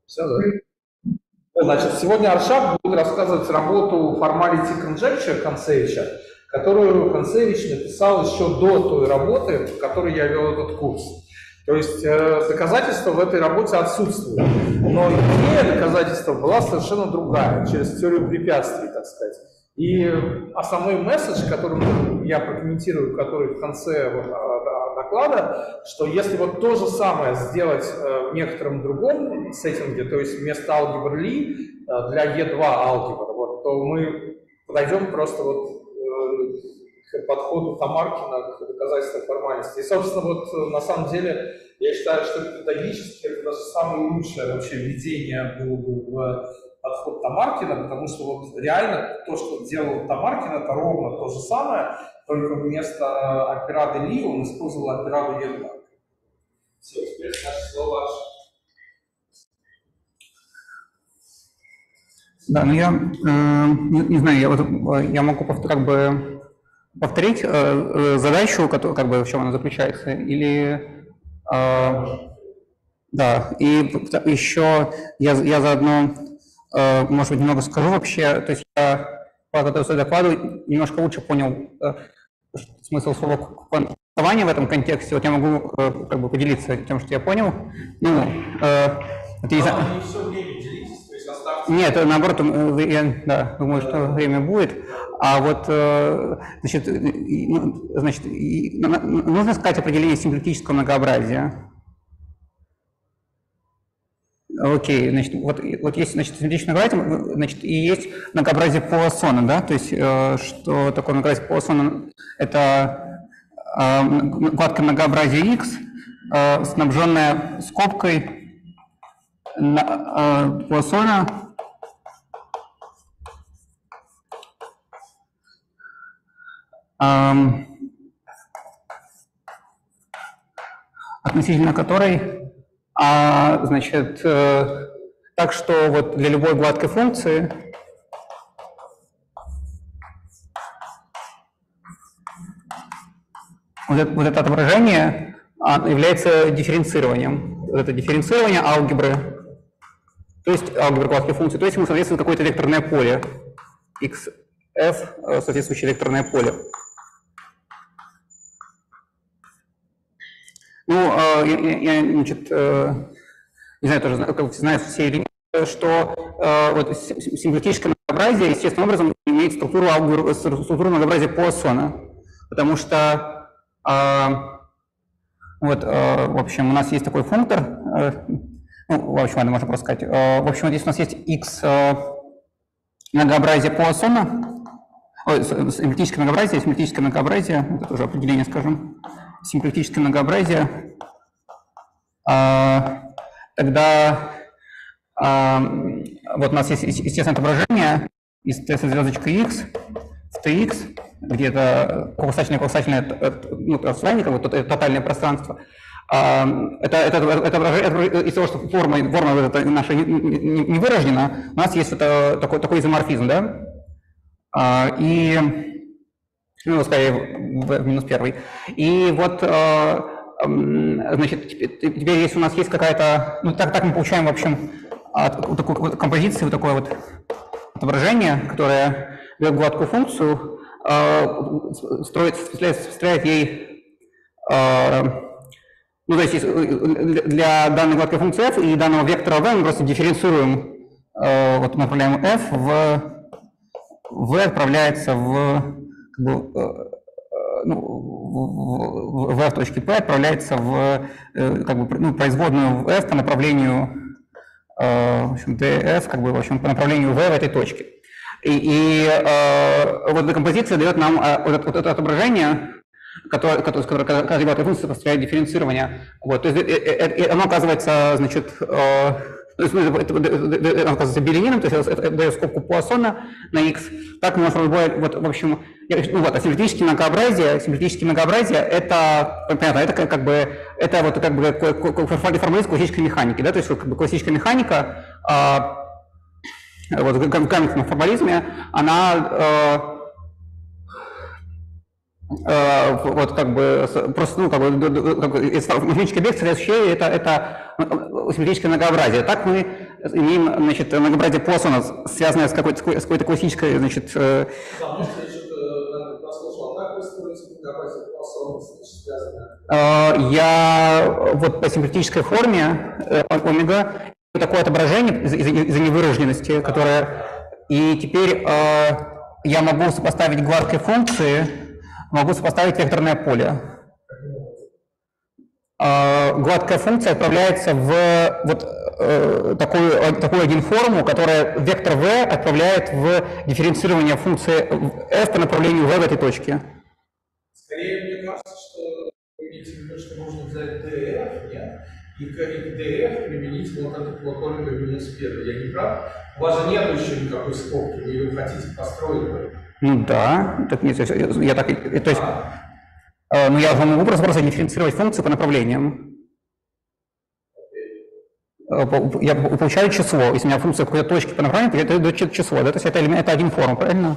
Все, да? Значит, сегодня Аршак будет рассказывать работу Formality Conjecture Концевича, которую Концевич написал еще до той работы, в которой я вел этот курс. То есть доказательства в этой работе отсутствуют. Но идея доказательства была совершенно другая, через теорию препятствий, так сказать. И основной месседж, который я прокомментирую, который в конце доклада, что если вот то же самое сделать в некотором другом сеттинге, то есть вместо алгебры Ли для E2 алгебр, вот, то мы подойдем просто вот к подходу Тамаркина к доказательству формальности. И, собственно, вот на самом деле я считаю, что педагогически это даже самое лучшее вообще введение было бы в подход Тамаркина, потому что вот реально то, что делал Тамаркин, это ровно то же самое, только вместо операды Ли он использовал операду E2. Все, теперь наше слово. Да, ну я не знаю, я могу как бы повторить задачу, как бы в чем она заключается, или да, и еще я заодно, может быть, немного скажу вообще, то есть я по докладу немножко лучше понял смысл слова квантования в этом контексте. Вот я могу как бы поделиться тем, что я понял. Ну, нет, наоборот, я думаю, что время будет. А вот, значит, нужно сказать определение симплектического многообразия. Окей, значит, вот есть, значит, симметричное многообразие, значит, и есть многообразие Пуассона, да, то есть, что такое многообразие Пуассона? Это гладкое многообразие X, снабженное скобкой Пуассона относительно которой значит, так что вот для любой гладкой функции вот это отображение является дифференцированием. Вот это дифференцирование алгебры, то есть алгебры гладкой функции, то есть ему соответствует какое-то векторное поле, xf, соответствующее векторное поле. Ну, я значит, не знаю, тоже знаю все или нет, что вот симплектическое многообразие естественным образом имеет структуру многообразия Пуассона, потому что вот, в общем, у нас есть такой функтор, ну, в общем, ладно, можно просто сказать, в общем, вот здесь у нас есть x многообразие Пуассона, симплектическое многообразие, это тоже определение, скажем, симплектическое многообразие, тогда вот у нас есть естественное отображение из t со звездочкой x в tx, где это колоссальное ну, расстояние, как бы тотальное пространство. Это из того, что форма наша не выражена, у нас есть такой изоморфизм, да? И, ну, скорее, в минус первый. И вот, значит, теперь если у нас есть какая-то, ну, так мы получаем, в общем, такую вот композицию, вот такое вот отображение, которое дает гладкую функцию, строит ей, ну, то есть для данной гладкой функции f и данного вектора v мы просто дифференцируем, вот мы направляем f, v отправляется как бы, ну, v в точке p отправляется в как бы, ну, производную f по направлению в общем, df, как бы, в общем, по направлению v в этой точке. И вот эта композиция дает нам вот это отображение, которое каждая гладкая функция построяет дифференцирование. Вот, то есть оно оказывается, значит, оно оказывается билинином, то есть это дает скобку Пуассона на x. Так мы можем вот, в общем, ну вот, симплектические многообразия, это, понятно, это как бы, это вот как бы формализм классической механики, да, то есть как бы классическая механика, вот в гамильтоновом формализме, она вот как бы просто, ну, как бы механический объект, это симметрическое многообразие. Так мы имеем, значит, многообразие Пуассона, связанное с какой-то классической, значит... Да, может, я что-то прослушал. А как вы строите многообразие Пуассона, связанное? Я вот по симплетической форме омега такое отображение из-за невыраженности, которое... И теперь я могу сопоставить гладкие функции, могу сопоставить векторное поле. Гладкая функция отправляется в вот такую один форму, которая вектор v отправляет в дифференцирование функции f по направлению v в этой точке. Скорее, мне кажется, что вы имеете в виду, что можно взять df, нет? И к df применить вот этот вот омега минус 1. Я не прав? У вас же нет еще никакой скобки, вы ее хотите построить. Ну да, так нет, я так, то есть, ну я же могу просто дифференцировать функцию по направлениям. Я получаю число, если у меня функция в какой-то точке по направлению, это дает число, да? То есть это один форм, правильно?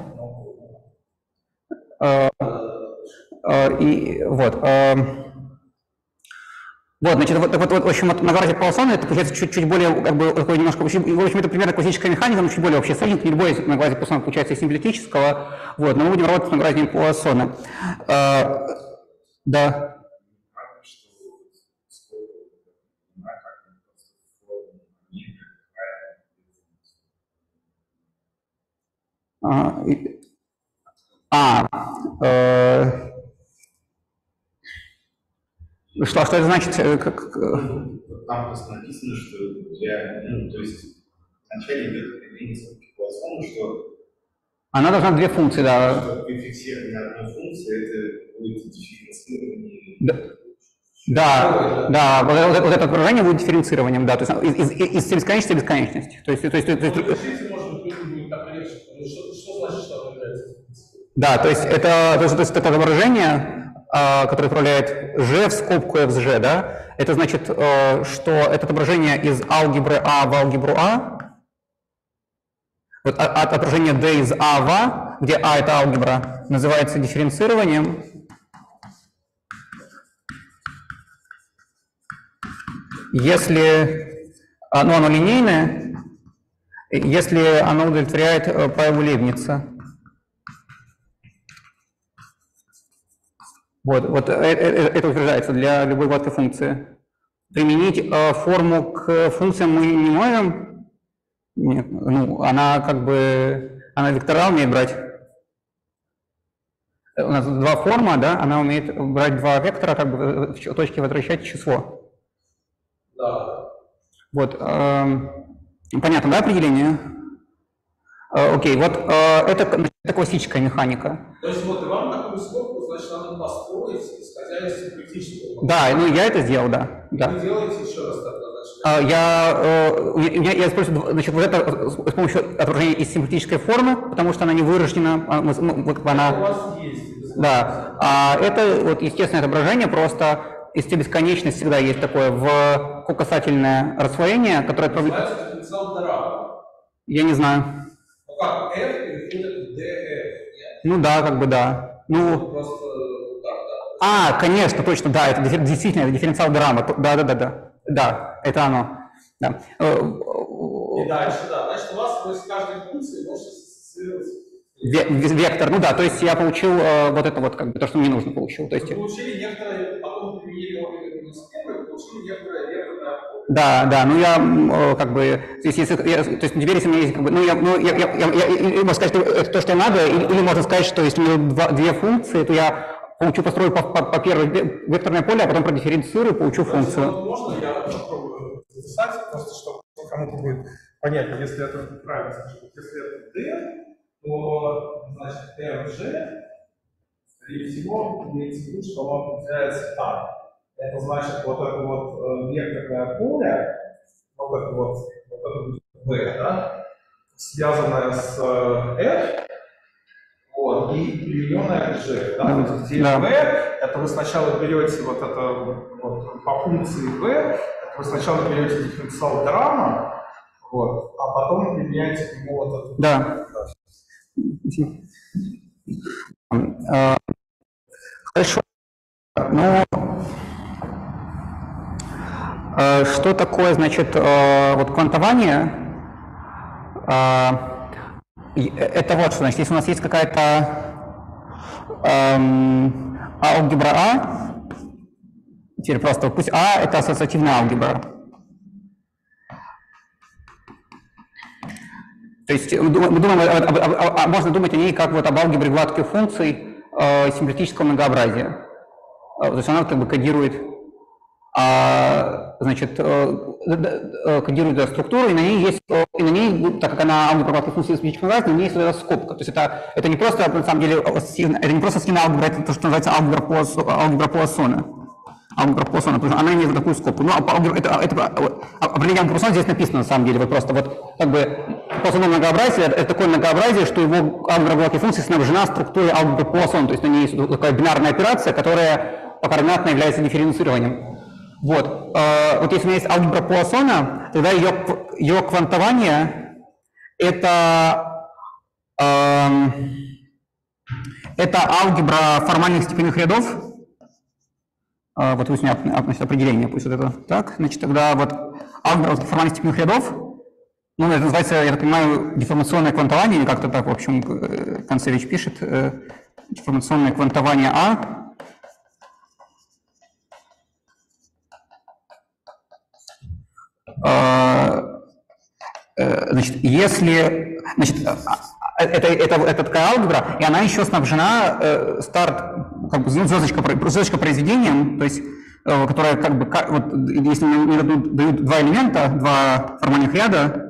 И вот. Вот, значит, вот, в общем, многообразие Пуассона, это получается чуть более, как бы, такой немножко, в общем, это примерно классическая механика, но чуть более общий сеттинг, не любое многообразие Пуассона получается из симплетического, вот, но мы будем работать с многообразием Пуассона. Да. Что это значит? Там просто написано, что для, то есть вначале идет определение Пуассона, что она должна две функции, да. Что при фиксировании одной функции это будет дифференцирование. Да, вот это окружение будет дифференцированием, да, то есть из бесконечности в бесконечность. То есть что значит, что оно является? Да, то есть это отображение, которое отправляет g в скобку f с g, да, это значит, что это отображение из алгебры А в алгебру А, вот отображение d из А в А, где А это алгебра, называется дифференцированием. Если оно линейное, если оно удовлетворяет правилу Лейбница. Вот это утверждается для любой гладкой функции. Применить форму к функциям мы не можем. Нет, ну, она как бы, она векторал умеет брать. У нас два форма, да, она умеет брать два вектора, как бы в точке возвращать число. Да. Вот, понятно, да, определение? Окей, вот это классическая механика. То есть вот вам такую скобку, значит, надо построить, исходя из симплетического. Да, ну я это сделал, да. Вы делаете еще раз тогда, значит. Я использую, значит, вот это с помощью отображения из симплетической формы, потому что она не выражена, она... У вас есть. Да, а это вот естественное отображение, просто из бесконечности всегда есть такое в касательное расслоение, которое... Называется дифференциал Дорама. Я не знаю. Ну как, f переходит в df, нет? Ну да, как бы да. Ну... Просто так, да. Конечно, точно, да, это действительно это дифференциал Дорама. Да, это оно. Да. И дальше, да. Значит, у вас после каждой функции может ассоциироваться вектор, ну да, то есть я получил вот это вот, как бы, то, что мне нужно получил. То есть... Вы получили некоторые, потом применили омега минус 1, получили некоторое векторное поле. Да, ну я как бы, то есть теперь если у меня есть, как бы, я могу сказать, что это то, что надо, или можно сказать, что если у меня две функции, то я построю по первой векторное поле, а потом продифференцирую, получу функцию. Можно я попробую записать, просто чтобы кому-то будет понятно, если это правильно скажу. Если это d, то, значит, fg, скорее всего, имеется в виду, что он является там. Это значит, вот это вот векторное поле, вот это будет v, да, связанное с f, вот, и примененное к g. Да? Где v, это вы сначала берете вот это вот, по функции v, это вы сначала берете дифференциал Дорама, вот, а потом применяете к нему вот это. Да. Хорошо. Ну, что такое, значит, вот квантование? Это вот что, значит, если у нас есть какая-то алгебра А, теперь просто пусть А это ассоциативная алгебра. То есть мы думаем, можно думать о ней как вот об алгебре гладких функций симметрического многообразия. То есть она как бы кодирует, значит, кодирует структуру, и на ней есть, и на ней, так как она алгебра гладких функций симметрического многообразия, на ней есть вот эта скобка. То есть это не просто, на самом деле, это не просто стена алгебра, это то, что называется алгебра Пуассона. Алгебра Пуассона, потому что она имеет такую скобку. Ну, это определение алгебры Пуассона здесь написано, на самом деле, вот просто вот как бы Пуассоново многообразие это такое многообразие, что его алгебра гладких функций снабжена структурой алгебры Пуассона, то есть на ней есть такая бинарная операция, которая покоординатно является дифференцированием. Вот. Вот если у меня есть алгебра Пуассона, тогда ее квантование это алгебра формальных степенных рядов. Вот пусть у меня значит, определение, пусть вот это так, значит, тогда вот алгебра формальных степенных рядов, ну, это называется, я так понимаю, деформационное квантование, или как-то так, в общем, Концевич пишет, деформационное квантование А. Значит, если, значит, это такая алгебра, и она еще снабжена как бы звездочка произведением, то есть, которая как бы, вот, если мне дают два элемента, два формальных ряда,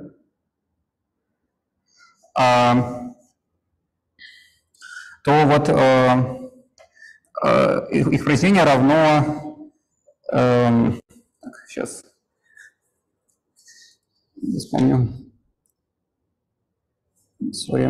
то вот их произведение равно, сейчас вспомню. Sorry.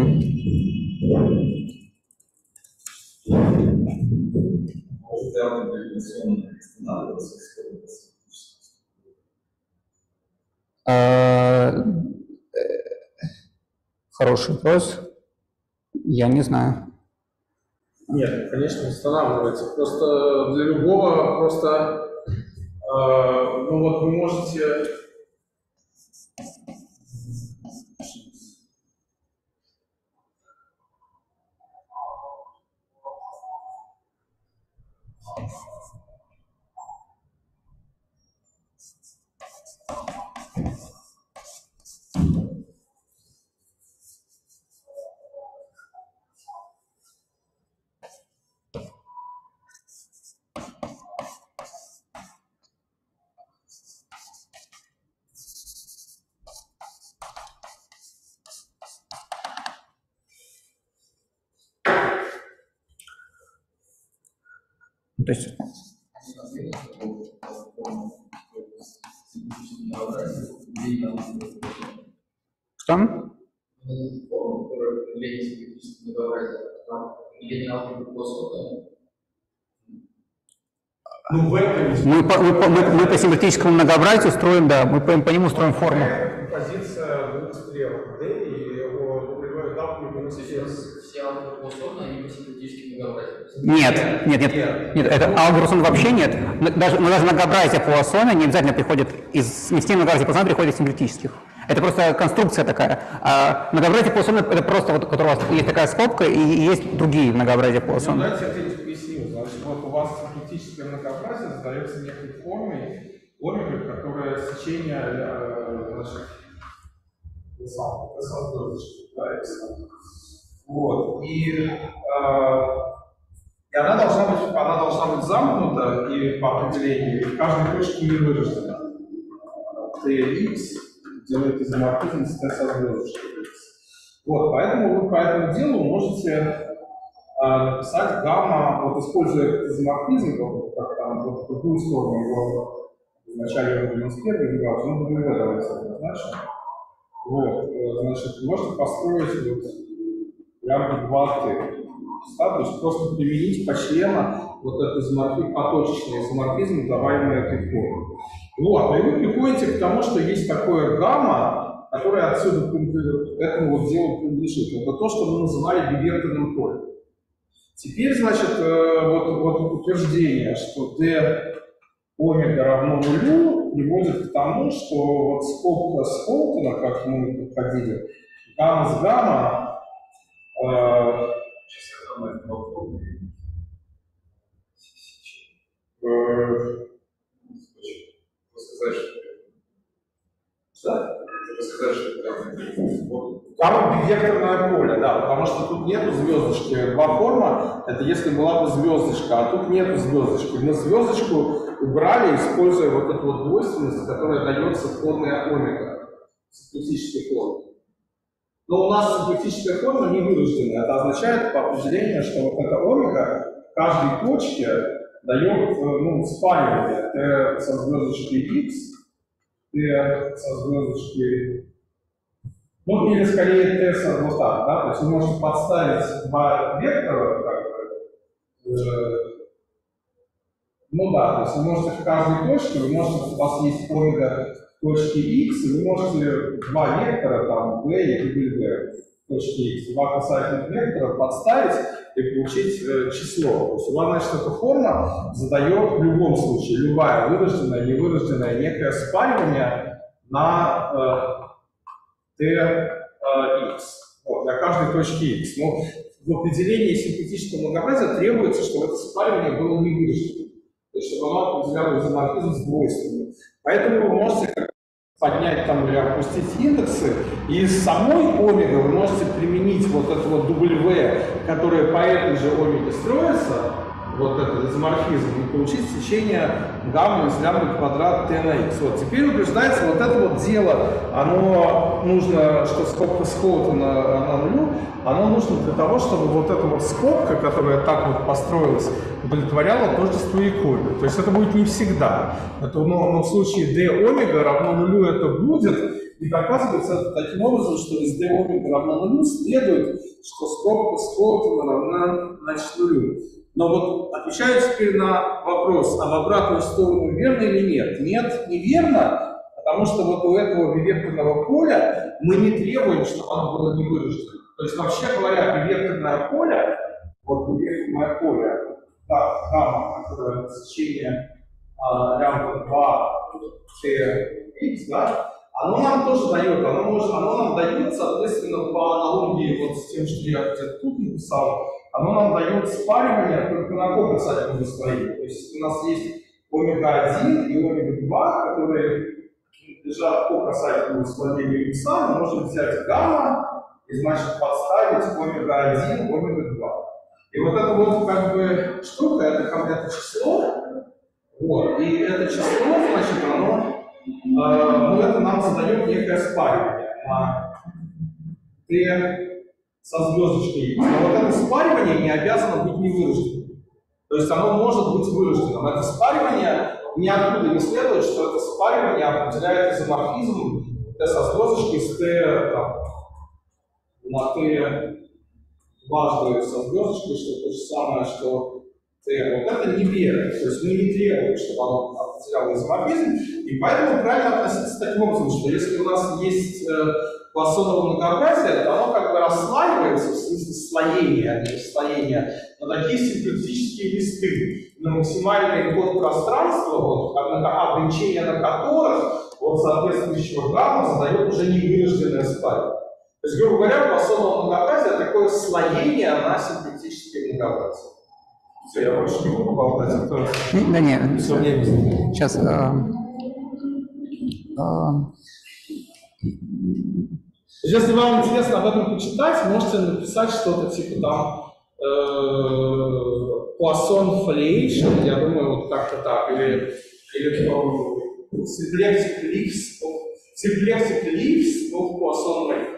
Хороший вопрос. Я не знаю. Нет, конечно, устанавливается. Просто для любого, просто, ну вот вы можете... То есть... Что? Мы по симметрическому многообразию строим, да, мы по нему строим форму. Позиция двух стрелок D и его W минус S. Все алгебры Пуассона, они по симметрическим многообразиям. Нет, это алгебра Пуассона вообще нет. Даже многообразие Пуассона не обязательно приходит из не многообразия Пуассона приходит из симметрических. Это просто конструкция такая. А многообразие Пуассона это просто вот, у которого есть такая скобка и есть другие многообразия Пуассона. Ну, давайте я тебе объясню. Значит, вот у вас симметрическое многообразие задается некой формой, которая сечение, значит, вот. И она должна быть замкнута и по определению, и в каждой точке не выражена. Tx делает изоморфизм с T со звездочкой. Вот, поэтому вы по этому делу можете написать гамма, вот используя этот изоморфизм, как там, вот в другую сторону его вначале минус первый, не важно, ну, нулевой давайте обозначим. Вот, значит, можно построить вот прям 2T. То есть просто применить почленно вот этот поточечный изоморфизм, даваемый этой формой. Вот, и вы приходите к тому, что есть такое гамма, которое отсюда к этому вот делу принадлежит. Это то, что мы называли бивертовым полем. Теперь, значит, вот утверждение, что d омега равно нулю, приводит к тому, что вот скобка Сколтона, как мы подходили, гамма с гамма, Сейчас я думаю, это попробую. Сказать, что гамма бивекторное поле, да, потому что тут нету звездочки. Два форма, это если была бы звездочка, а тут нету звездочки. Мы звездочку убрали, используя вот эту вот двойственность, которая дается формой омега, симплектической формы. Но у нас симплектическая форма не вырожденная. Это означает по определению, что вот эта омега в каждой точке дает спаривание t со звездочкой x, t со звездочкой, или скорее t со вот так, да, то есть вы можете подставить два вектора, то есть вы можете в каждой точке, у вас есть омега точки x, и вы можете два вектора, там, v и w, точки x, два касательных вектора подставить и получить число. То есть у вас, значит, эта форма задает в любом случае, любая вырожденная, невырожденная, некое спаривание на tx, для каждой точки x. Но в определении симплектического многообразия требуется, чтобы это спаривание было невырожденным. То есть, чтобы оно определяло изоморфизм с двойственным. Поэтому вы можете поднять там или опустить индексы, и из самой омега вы можете применить вот это вот W, которое по этой же омеге строится, вот этот изоморфизм, и получить сечение гаммы из лямбда квадрат t на x. Вот теперь утверждается, вот это вот дело, оно нужно, что скобка Сколтона равна нулю, оно нужно для того, чтобы вот эта вот скобка, которая так вот построилась, удовлетворяла тождество и корень. То есть это будет не всегда. Но в случае d омега равно нулю это будет, и доказывается это таким образом, что из d омега равно нулю следует, что скобка Сколтона равна, значит, нулю. Но вот отвечаю теперь на вопрос, а в обратную сторону верно или нет? Нет, неверно, потому что вот у этого бивекторного поля мы не требуем, чтобы оно было не выражено. То есть, вообще говоря, бивекторное поле, вот бивекторное поле, да, гамма, которое сечение лямбда 2 tx, да, оно нам тоже дает, оно нам дает, соответственно, по аналогии вот с тем, что я где-то тут написал, оно нам дает спаривание только на кокосательном выстроении. То есть у нас есть омега-1 и омега-2, которые лежат по касательному склонению x, мы можем взять гамма и, значит, подставить омега-1, омега-2. И вот эта вот как бы штука, это число, вот, и это число, значит, это нам задает некое спаривание на t со звездочкой. Но вот это спаривание не обязано быть невырожденным. То есть оно может быть вырожденным. Это спаривание ниоткуда не следует, что это спаривание определяет изоморфизм t со звездочкой с t на t дважды со звездочкой, что то же самое, что t. Вот это неверно. То есть мы не требуем, чтобы оно определяло изоморфизм. И поэтому правильно относиться таким образом, что если у нас есть Поассоново многообразие, то оно как бы расслаивается, в смысле слоения, а не расслоения, на такие симплектические листы, на максимальный код пространства, вот, ограничение на которых от соответствующего гамма задает уже невырожденное спаривание. То есть, грубо говоря, Поассоново многообразие такое слоение на симплектические многообразия. Все, я больше не буду болтать, а то да нет, все время. сейчас. Если вам интересно об этом почитать, можете написать что-то типа там Poisson foliation, я думаю, вот как-то так, или symplectic leaves of Poisson wave.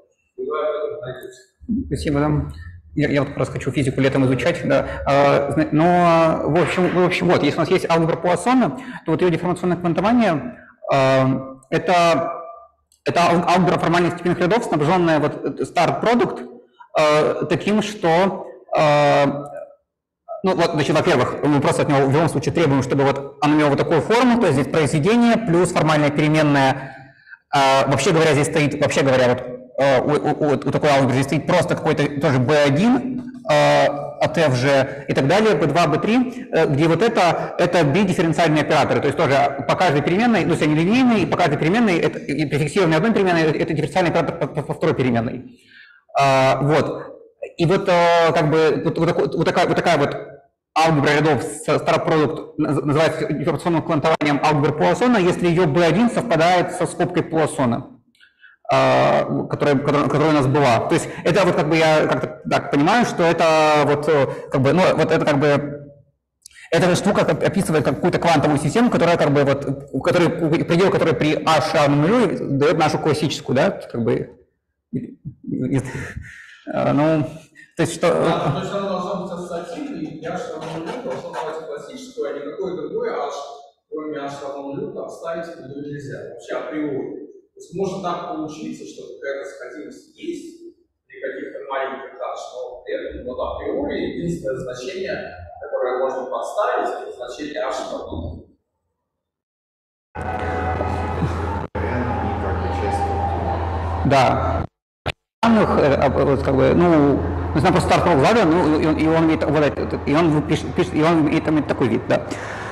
Спасибо, да. Я вот как раз хочу физику летом изучать, да. Но, в общем, вот, если у нас есть алгебра Пуассона, то вот ее деформационное квантование это алгебра формальных степенных рядов, снабженная вот start product таким, что, ну вот, значит, во-первых, мы просто от него в любом случае требуем, чтобы вот оно имело вот такую форму, то есть здесь произведение плюс формальная переменная. Вообще говоря, здесь стоит, вот у такой алгебры здесь стоит просто какой-то тоже B1 от f же и так далее, b2, b3, где вот это бидифференциальные операторы, то есть тоже по каждой переменной, ну, если они линейные, и по каждой переменной, это, и при фиксированной одной переменной, это дифференциальный оператор по второй переменной. Вот. И вот как бы вот такая вот алгебра рядов старопродукт называется операционным квантованием алгебры Пуассона, если ее B1 совпадает со скобкой Пуассона, которая у нас была. То есть это вот как бы я как-то так понимаю, что это вот как бы, ну вот это как бы эта штука описывает какую-то квантовую систему, которая как бы вот, предел которой при h равном нулю дает нашу классическую, да, как бы, ну, то есть что... Да, то есть она должна быть ассоциативной, и h равно нулю должно давать классическую, а никакое другое h, кроме h равно нулю, там ставить в виду нельзя, вообще априори. То есть может так получиться, что какая-то сходимость есть при каких-то маленьких h, но при этом вот априори единственное значение, которое можно подставить, это значение h равно нулю. Да. Вот, как бы, ну, знаю просто стартового влада, ну, и он имеет, и он пишет, и он имеет такой вид, да.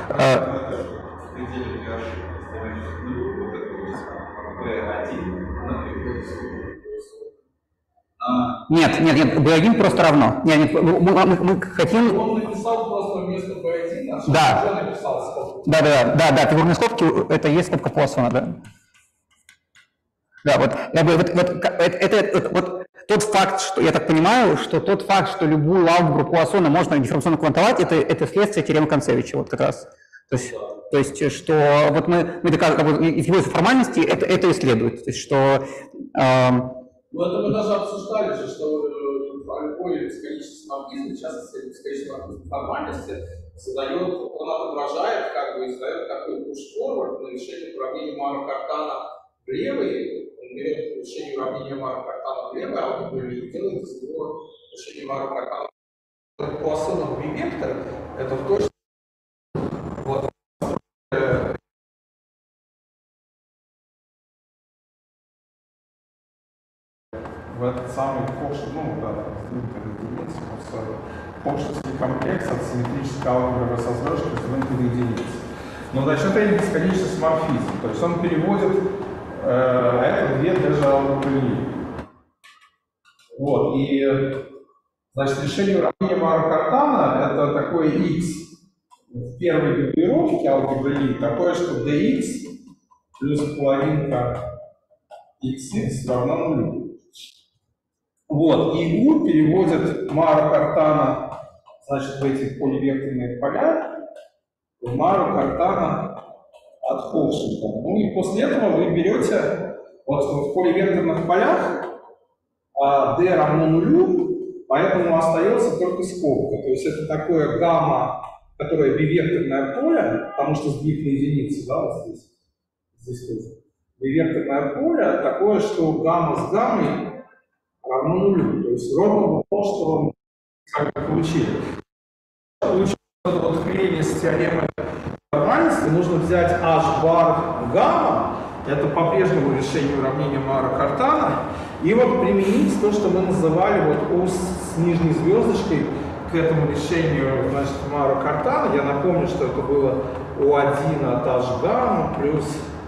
Нет, B1 просто равно. Нет, мы хотим... Он написал просто вместо B1, а да. уже написал скобку. Да, фигурные скобки, это есть скобка Пуассона, да. Да, вот тот факт, что, я так понимаю, что тот факт, что любую алгебру Пуассона можно дифференционно квантовать, это следствие теоремы Концевича, вот как раз. То есть что вот мы из его формальности это исследует, то есть что... Ну, это мы даже обсуждали же, что любой бесконечный морфизм, в частности, бесконечный морфизм формальности, он отображает, как бы, издает такой push-forward на решение уравнения Мара-Картана в левый, он берет решение уравнения Мара-Картана в левый, а он и делает из него решение Мара-Картана. Пуассонов B-вектор, это в точности вот, в этот самый Фокшин, ну да, Фокшинский комплекс от симметрической алгебры со звездкой с единиц. Но значит, это бесконечность морфизм. То есть он переводит это две даже алгебры. Вот, и значит, решение уравнения Мара-Картана это такое x в первой группировке алгебры Ли, такое, что dx плюс половинка xx равно нулю. Вот, и U переводит Мара-Картана, значит, в эти поливекторные поля, в Мару-Картана от Ховшинга. Ну и после этого вы берете вот в поливекторных полях D равно нулю, поэтому остается только скобка. То есть это такое гамма, которое бивекторное поле, потому что сдвиг на единицу, да, вот здесь тоже. Бивекторное поле такое, что гамма с гаммой равно нулю. То есть ровно то, что мы как бы получили. Получили это вот клеение с теоремой формальности, нужно взять h бар гамма, это по-прежнему решение уравнения Мара-Картана, и вот применить то, что мы называли вот U с нижней звездочкой к этому решению, значит, Мара-Картана. Я напомню, что это было U1 от h гамма плюс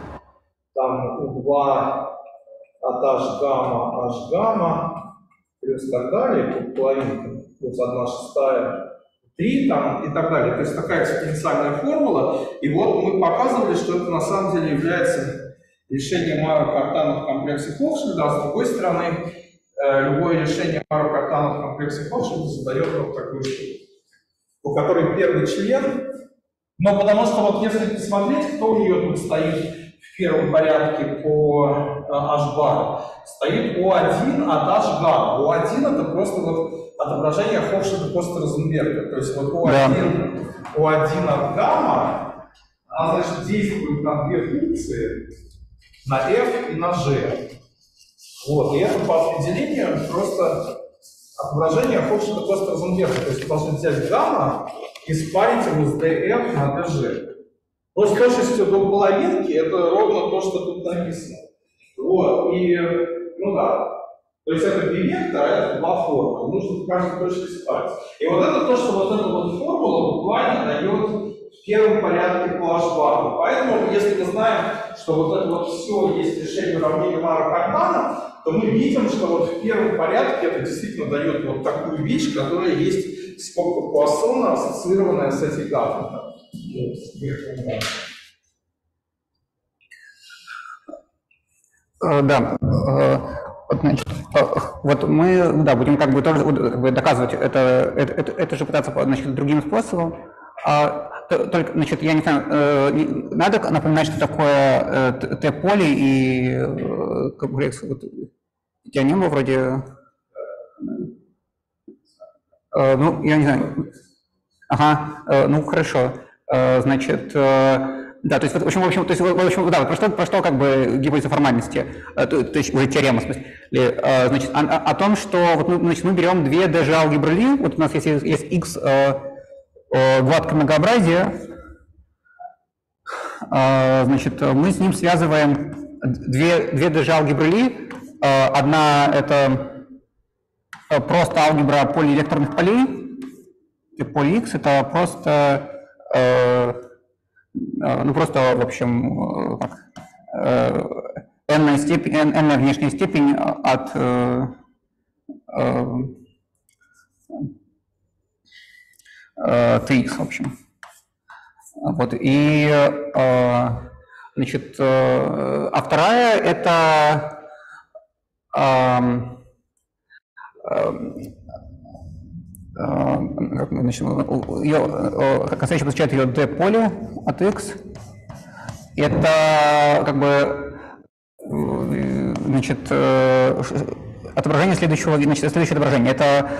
там U2 от h гамма, плюс так далее, тут половинка, плюс 1/6, 3 там, и так далее. То есть такая экспоненциальная формула. И вот мы показывали, что это на самом деле является решением Мара-Картана в комплексе Ховшильда, а с другой стороны, любое решение Мара-Картана в комплексе Ховшильда задает вот такую штуку, у которой первый член, но потому что вот если посмотреть, кто у нее тут стоит в первом порядке по h-бар, стоит U1 от h-гамма. U1 это просто вот отображение Ховшильда после Розенберга. То есть вот U1 от гамма, она, значит, действует на две функции, на f и на g. Вот, и это по определению просто отображение Ховшильда после Розенберга. То есть вы должны взять гамма и спарить его с df на dg. Но с точностью до половинки это ровно то, что тут написано. Вот, и, ну да. То есть это 2 вектора, а это 2 формулы. Нужно в каждой точке спать. И вот это то, что вот эта вот формула буквально дает в первом порядке по H-бару. Поэтому, если мы знаем, что вот это вот все есть решение уравнения Мара-Кардана, то мы видим, что вот в первом порядке это действительно дает вот такую вещь, которая есть скобка Пуассона, ассоциированная с этим гамлетом. Да, значит, вот мы, да, будем как бы тоже как бы доказывать это же пытаться, значит, другим способом. Только, значит, я не знаю, надо напоминать, что такое Т-поле и комплекс. Вот, я не был вроде, ну, я не знаю. Ага, ну хорошо, значит. Да, то есть, в общем, да, про что как бы гипотеза формальности, то есть уже теорема, в смысле, значит, о том, что вот мы берем 2 даже алгебры Ли, вот у нас есть x гладкое многообразие, значит, мы с ним связываем 2 даже алгебры Ли, одна это просто алгебра поливекторных полей, и поле X это просто ну, просто, в общем, как, n-ная внешняя степень от tx, в общем. Вот, и, значит, а вторая это значит, концепция получает ее d-поле от x. Это как бы, значит, отображение следующего, значит, следующее отображение. Это,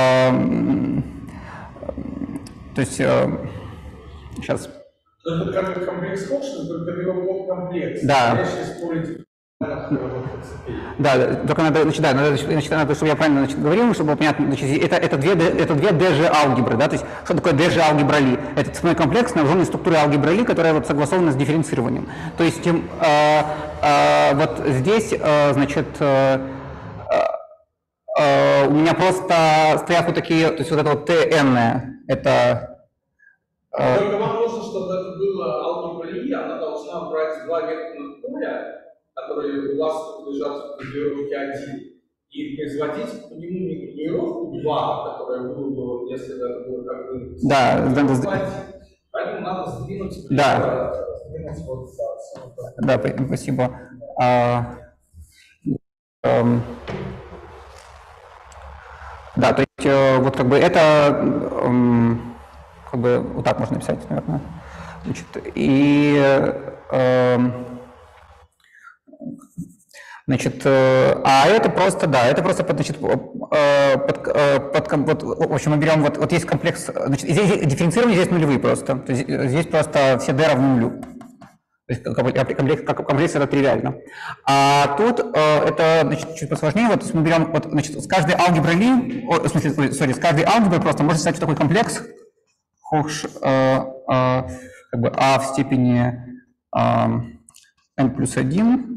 то есть, сейчас. Это как комплекс Хокшина, только его комплекс. Да. Я сейчас спорить. Да, только надо, значит, да, надо, чтобы я правильно, значит, говорил, чтобы было понятно, значит, это две даже алгебры, да, то есть что такое даже алгебра Ли? Это цепной комплекс снабженный структурой алгебры Ли, которая вот согласована с дифференцированием. То есть вот здесь, значит, у меня просто стоят вот такие, то есть вот это вот Tn, это... Только вам нужно, чтобы это было алгебра Ли, она должна брать 2 векторных поля, которые у вас лежат в гравировке 1, и производить по нему не гравировку 2, которая была бы, если бы это было как бы... Да, поэтому надо сдвинуть... Да. Сдвинуть вот да, спасибо. Да, то есть вот как бы это как бы вот так можно написать, наверное. Значит, и значит, а это просто, да, это просто, значит, вот, в общем, мы берем, вот есть комплекс, значит, здесь дифференцирование, здесь нулевые просто, то есть здесь просто все d равны нулю. То есть комплекс это тривиально. А тут это, значит, чуть посложнее, вот мы берем, вот, значит, с каждой алгеброй Ли, в смысле, сори, с каждой алгеброй просто можно создать такой комплекс, Хохш, как бы a в степени n плюс 1,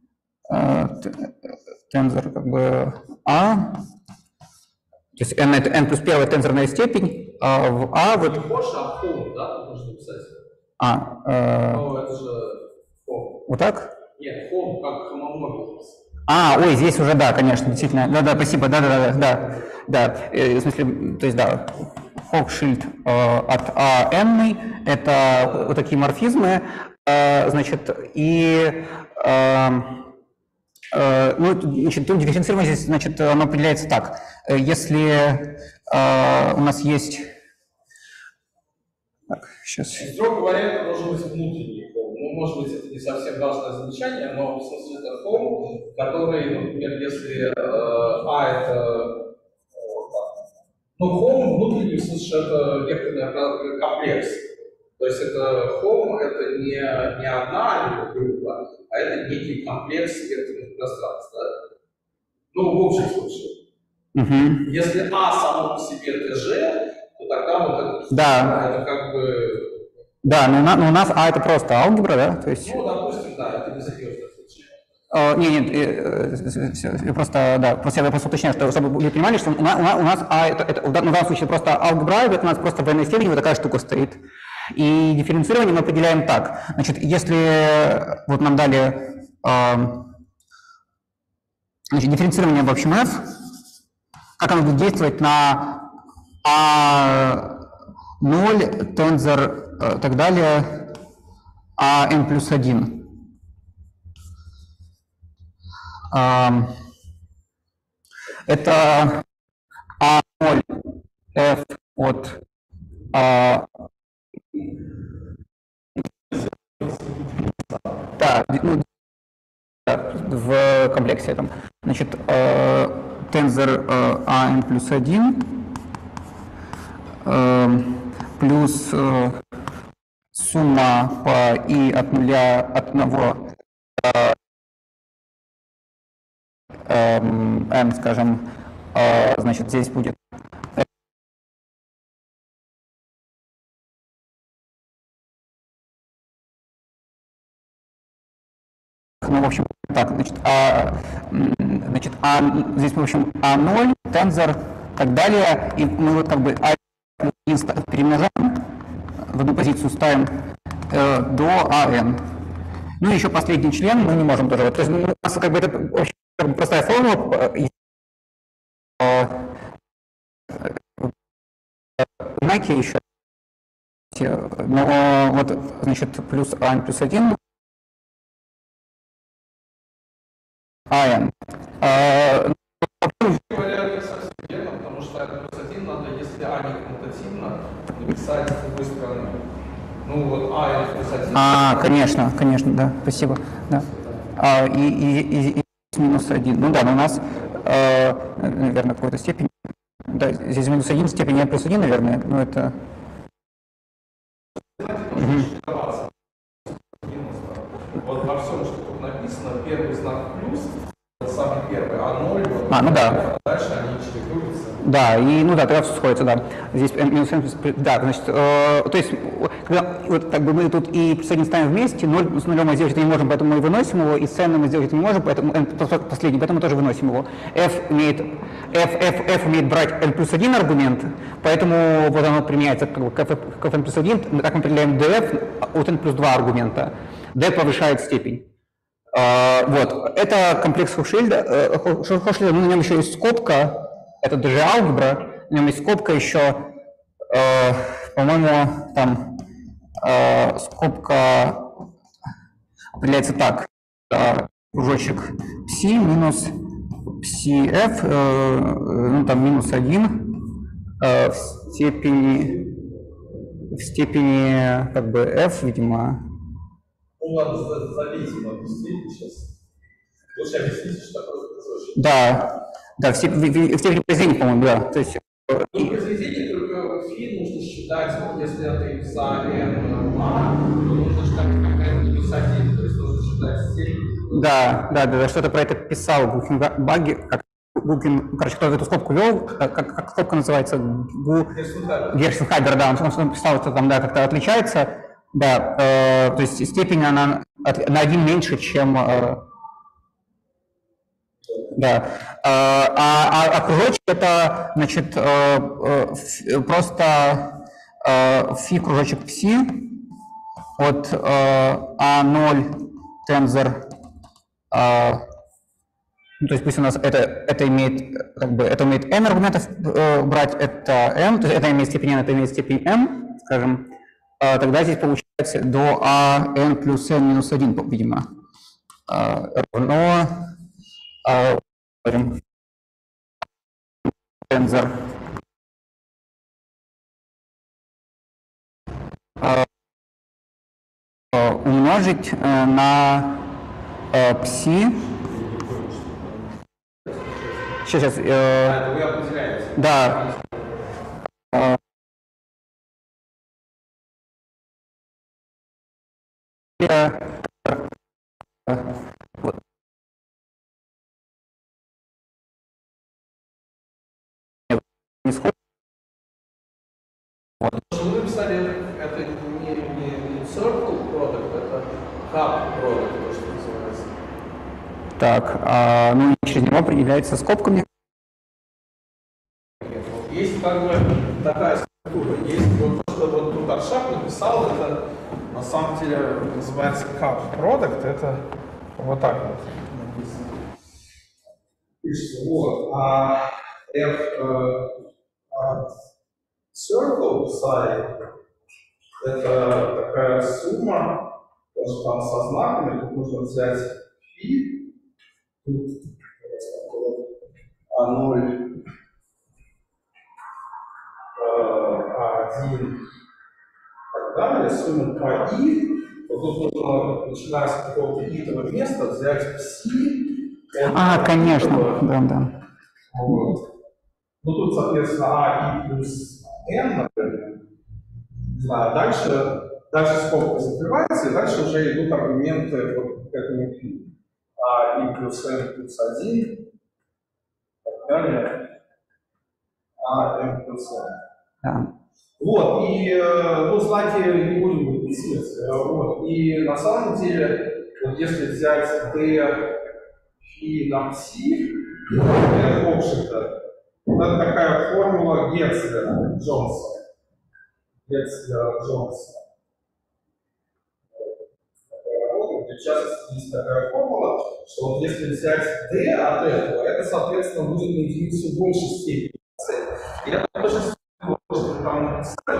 тензор как бы a, то есть n это n плюс первая тензорная степень, а в a вот... Не Хош, а Хом, да, тут нужно писать? Ну, это же Хом. Вот так? Нет, Хом как хомоморфизм. Ой, здесь уже, да, конечно, действительно, да, спасибо, да, в смысле, то есть, да, Хохшильд от n, это вот такие морфизмы, значит, и, ну, значит, тут дифференцирование здесь, значит, оно определяется так, если у нас есть, так, сейчас. Строго говоря, это должен быть внутренний хом. Ну, может быть, это не совсем важное замечание, но в смысле это хом, который, например, если это... Ну, хом внутренний, в смысле, это векторный комплекс. То есть это хом, это не одна группа, а это некий комплекс векторных пространств. Да? Ну, в общем случае. Если А само по себе ТЖ, то тогда вот это, это как бы... Да, но у нас А это просто алгебра, да? То есть... Ну, допустим, да, это не серьезный случай. Нет, просто, да, просто я просто уточняю, чтобы вы понимали, что у нас в данном случае просто алгебра, это у нас просто в n степени вот такая штука стоит. И дифференцирование мы определяем так. Значит, если вот нам дали значит, дифференцирование в общем f, как оно будет действовать на А0, тензор, так далее, АN плюс 1. Это А0 f от да, ну, да, в комплексе этом. Значит, тензор АN плюс 1 плюс сумма по и от 0 от 1 n, скажем, значит, здесь будет ну, в общем, так, значит, здесь, в общем, А0, тензор, так далее, и мы вот как бы А1 перемножаем, в одну позицию ставим до АН. Ну и еще последний член мы не можем тоже. То есть у нас как бы это очень как бы простая формула. Знаете еще, но вот, значит, плюс АН плюс 1, АН. Говоря, не совсем верно, потому что n плюс 1 надо, если А не коммутативно, написать с другой стороны. Ну вот n плюс 1. Конечно, да, спасибо. Да. И минус 1. Ну да, но у нас, наверное, в какой-то степени. Да, здесь минус 1 степень n плюс 1, наверное, но это. Вот во всем, что тут написано, первый знак плюс, это самый первый, а 0, вот, Ну да. дальше они чередуются. Да, и ну да, тогда все сходится, да. Здесь минус n плюс, да, значит, то есть, когда вот как бы мы тут и плюс 1 ставим вместе, 0 с нулем мы сделать это не можем, поэтому мы выносим его, и с n мы сделать это не можем, поэтому n последний, поэтому мы тоже выносим его. F умеет брать n плюс 1 аргумент, поэтому вот оно применяется как бы к n плюс 1, так мы определяем df от n плюс 2 аргумента. d повышает степень. Вот, это комплекс Хохшлильда, ну, на нем еще есть скобка, это даже алгебра, в нем есть скобка еще, по-моему, там скобка определяется так, кружочек psi минус psi-f, ну там минус 1 в степени как бы f, видимо. Ну ладно, зависимо, объясните сейчас. Лучше объясните, что такое кружочек. Да, в степени произведения, по-моему, да. То есть, ну, произведение только фи нужно считать, вот если это x за n, то нужно считать какая-то x 1, то есть нужно считать степень. Да, что-то про это писал Гухенбаги, как Гухен, короче, кто эту скобку вел, как скобка называется? Гершенхайбер, да, он писал, что там, да, как-то отличается. Да, то есть степень она на 1 меньше, чем... да. А кружочек это, значит, просто фи кружочек psi от А0 тензор, ну, то есть пусть у нас это имеет, как бы, это умеет n аргументов брать, это m, то есть это имеет степень n, это имеет степень m, скажем, тогда здесь получается до n плюс n минус 1, видимо, равно тензор умножить на psi. Сейчас. Это вы определяете. Да. Вот. Не сход. Вы написали, это не circle product, это cup product, то, что называется. Так, ну и через него определяется скобками. Есть как бы такая структура. Есть вот то, что вот тут Аршак написал, это на самом деле называется cup product, это вот так вот написано. Пишется, вот, circle side это такая сумма, тоже там со знаками, тут нужно взять фи, тут А0, А1 и так далее, сумма по и, вот тут нужно, начиная с какого-то итого места, взять пси. Конечно, да. Вот. Ну тут, соответственно, а и плюс n, например. Не знаю, дальше скобка закрывается, и дальше уже идут аргументы вот к этому фи. А и плюс n плюс 1 и так далее. А n плюс n. Да. Вот, и, ну, знаки не будем выписывать. Вот, и на самом деле, вот если взять d фи на пси, это, в общем-то, это такая формула Гетцлера-Джонса. Где в частности есть такая формула, что вот если взять d от этого, это, соответственно, будет на единицу больше степени. И это тоже что там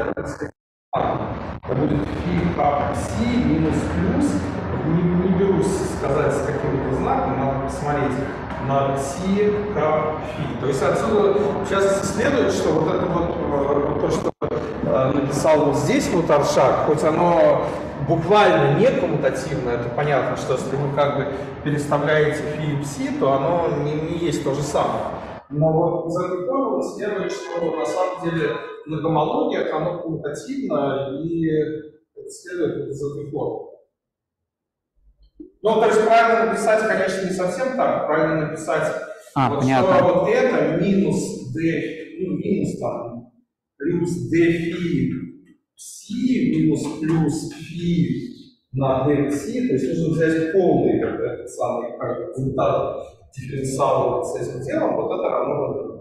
это будет фи к пси минус плюс. Не берусь сказать с каким-то знаком, надо посмотреть на пси к фи. То есть отсюда сейчас следует, что вот это вот то, что написал вот здесь вот Аршак, хоть оно буквально не коммутативно, это понятно, что если вы как бы переставляете фи и пси, то оно не есть то же самое. Но вот из этой формулы следует, что на самом деле на гомологиях оно коммутативно, и это следует из этой формулы. Ну, то есть правильно написать, конечно, не совсем так. Правильно написать, вот, что вот это минус d, ну, минус там, плюс d фи пси минус плюс фи на d пси, то есть нужно взять полный этот самый как бы результат дифференциала с этим делом, вот это равно.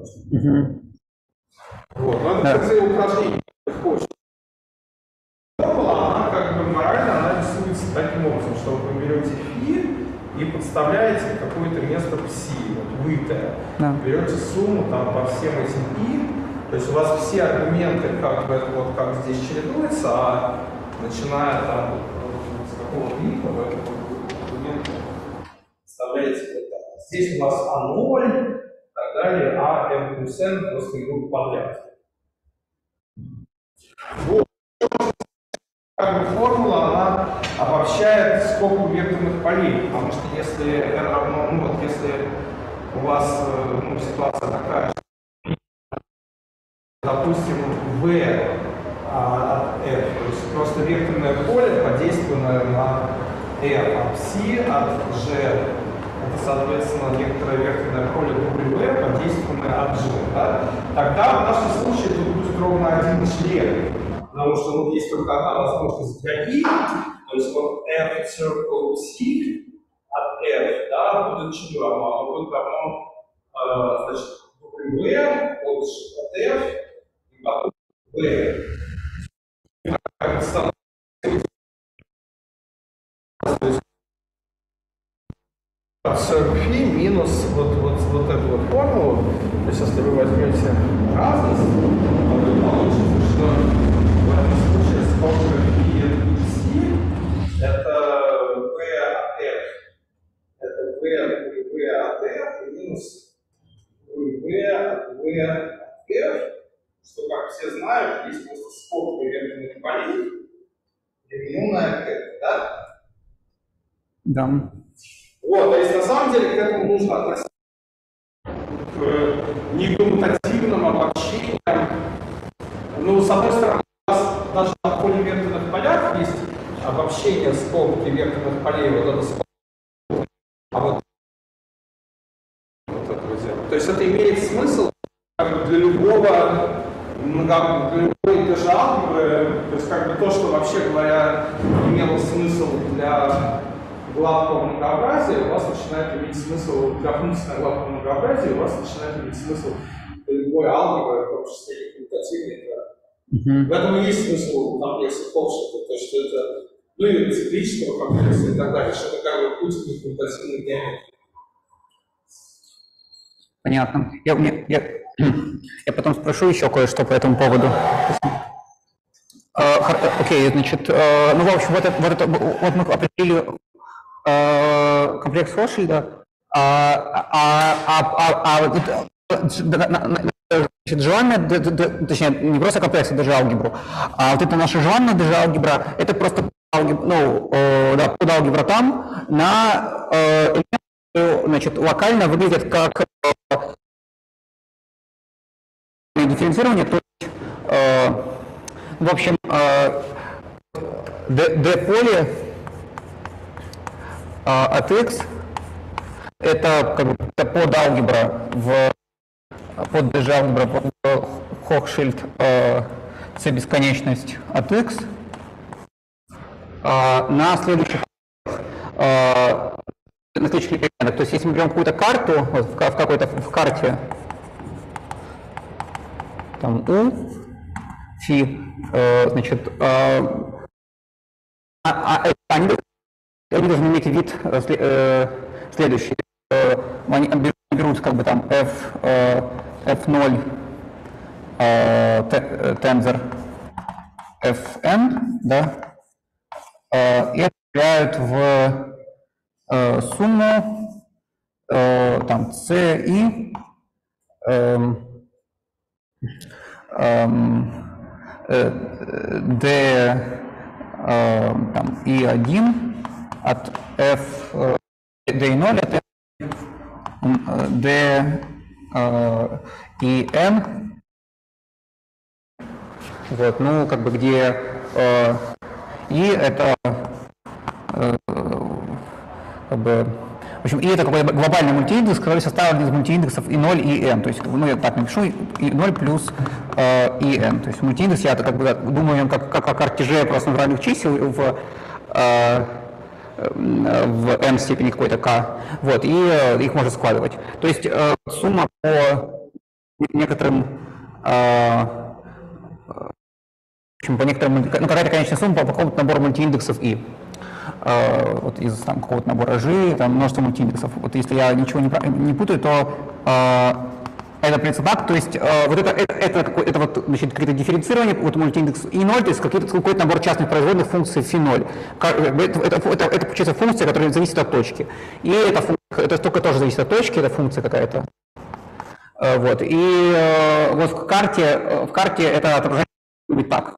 Вот, но это, кстати, упражнение хочет. Формула, она как бы морально, она рисуется таким образом, что вы берете фи и подставляете какое-то место пси, вот вытое. Берете сумму там по всем этим и, то есть у вас все аргументы как бы вот как здесь чередуются, а начиная там с какого-то и, вы этот аргумент вставляете вот так. Здесь у вас А0 и так далее, а n плюс n просто идут подряд. Вот. Как бы формула, она обобщает скобку векторных полей, потому что если n равно, ну вот если у вас ну, ситуация такая, допустим, v от f, то есть просто векторное поле, подействованное на f от psi от g, это, соответственно, некоторое векторное поле w, подействованное от g, да? Тогда в нашем случае тут будет ровно один член. Потому что вот есть только одна возможность для i, то есть вот f circle psi от f, да, будет чему равно? Оно будет равно, значит, w от f и потом v. То есть circle минус вот эту вот формулу, то есть если вы возьмете разность, то вы получите, что в этом случае скобка фи и пси это v от f. Это v от f минус v от f, что, как все знают, есть просто скобка векторных полей, примененная к этому, да? Да. Вот, то есть на самом деле к этому нужно относиться к некоммутативным обобщениям. Ну, с одной стороны, у вас даже на поливекторных полях есть обобщение скобки векторных полей, вот это скобка, а вот этого дела. То есть это имеет смысл как бы для любого интежа алгебры, то есть как бы то, что вообще говоря имело смысл для гладкого многообразия у вас начинает иметь смысл, для функции на гладком многообразии у вас начинает иметь смысл любой алгебры, в том числе и коммутативной. В этом и есть смысл комплекса Хохштадта, то, что это, ну и циклического комплекса и так далее, что это как бы путь к коммутативной геометрии. Понятно. Я потом спрошу еще кое-что по этому поводу. Окей, значит, ну, в общем, вот мы определили комплекс Хохштадта, значит, желанная, точнее, не просто комплекс, а даже алгебру, а вот это наша желанная даже алгебра, это просто подалгебра там на значит, локально выглядит как дифференцирование, то есть, в общем, d-поле от x это как бы подалгебра под d-алгебра в Хохшильд c бесконечность от x на следующих переменных. То есть если мы берем какую-то карту, вот в карте там u, фи, значит, они должны иметь вид следующий. Они берут как бы там f0 тензор fn, да, и отправляют в сумму там ci d там i1 от f d0 от d и n, вот, ну, как бы где и это как бы, в общем, и это какой-то глобальный мультииндекс, который составлен из мультииндексов и0 и n, то есть, ну, я так напишу, и0 плюс и n, то есть мультииндекс, я как бы думаю как о картеже просто натуральных чисел в n степени какой-то k, вот, и их можно складывать. То есть сумма по некоторым, по некоторым, ну, какая-то конечная сумма по какому-то набору мультииндексов и. Вот из там какого-то набора G, там множество мультииндексов. Вот если я ничего не путаю, то это принцип так, то есть вот это вот, значит, какое-то дифференцирование, вот мультииндекс и0, то есть какой-то набор частных производных функций φ0. Это получается функция, которая зависит от точки. И это только тоже зависит от точки, это функция какая-то. Вот. И вот в карте это отображение будет так.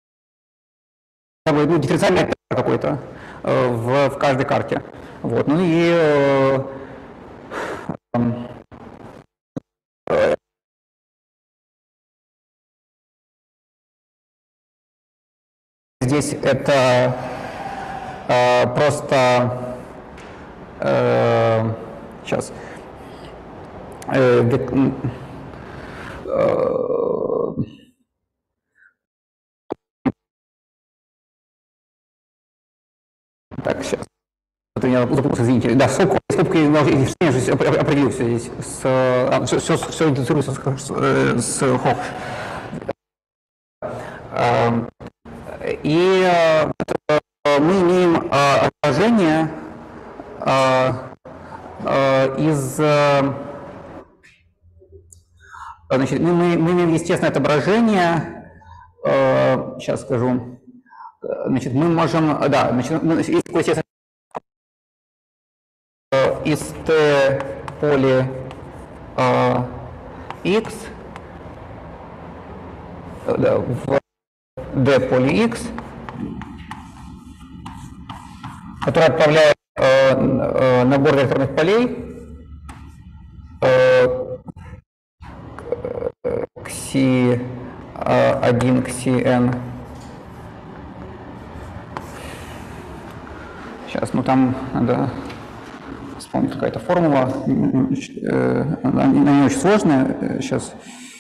Ну, дифференциальный какой-то в каждой карте. Вот. Ну и здесь это просто сейчас так, сейчас. Это я запутался, извините. Да, скобкой определился здесь. Все идентифицируется с Хох. И мы имеем отображение из... Значит, мы имеем естественное отображение, сейчас скажу. Значит, мы можем, да, значит, есть такое естественное из t поле x да, в d поле x, который отправляет набор векторных полей к C1 к Cn. Сейчас, ну там надо вспомнить какая-то формула, она не очень сложная сейчас.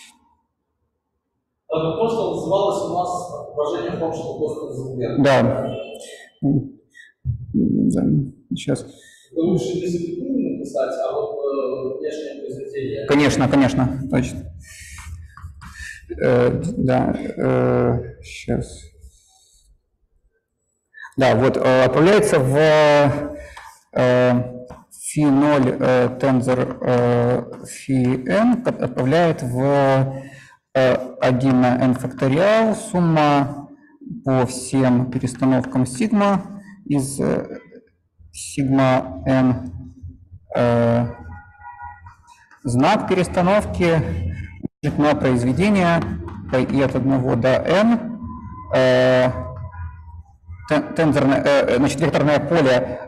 То, что называлось у нас отображение Хохштадта просто. Да. Сейчас. Лучше не запятую написать, а вот внешнее произведение. Конечно, конечно, точно. Да, сейчас. Да, вот отправляется в phi0 tensor phi n, отправляет в 1 на n факториал, сумма по всем перестановкам сигма из сигма n, знак перестановки на произведение и от 1 до n, значит, векторное поле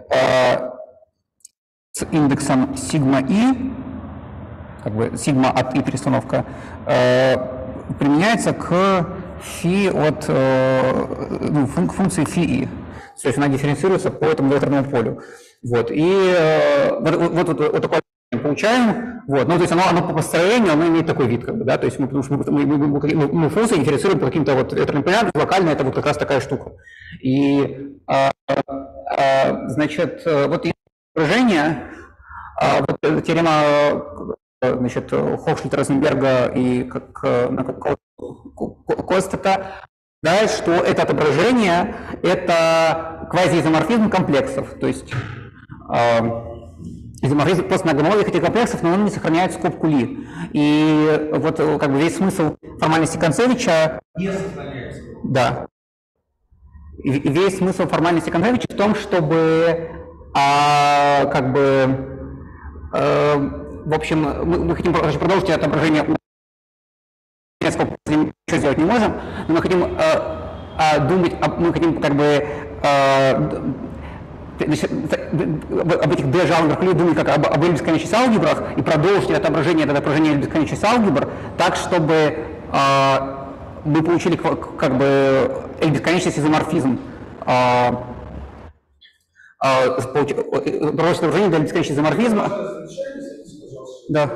с индексом сигма i, как бы сигма от и перестановка, применяется к фи от функции фи и. То есть она дифференцируется по этому векторному полю. Вот. И вот такой получаем. Вот. Ну, то есть оно по построению оно имеет такой вид, как бы, да, то есть мы функции дифференцируем по каким-то вот векторным полям, локально это вот как раз такая штука. И значит, вот выражение, вот теорема, значит, Хохшлиттера-Розенберга и Костета, да, что это отображение – это квазиизоморфизм комплексов, то есть изоморфизм просто на гомологиях этих комплексов, но он не сохраняет скобку Ли. И вот как бы весь смысл формальности Концевича… Не сохраняется. Да. И весь смысл формальности Концевича в том, чтобы как бы в общем мы хотим продолжить отображение. Ничего сделать не можем, но мы хотим думать, мы хотим как бы об этих D-алгебрах думать как об L бесконечных алгебрах и продолжить отображение L бесконечных алгебр так, чтобы мы получили как бы L бесконечный изоморфизм. Продолжить отображение L бесконечного изоморфизма. Да.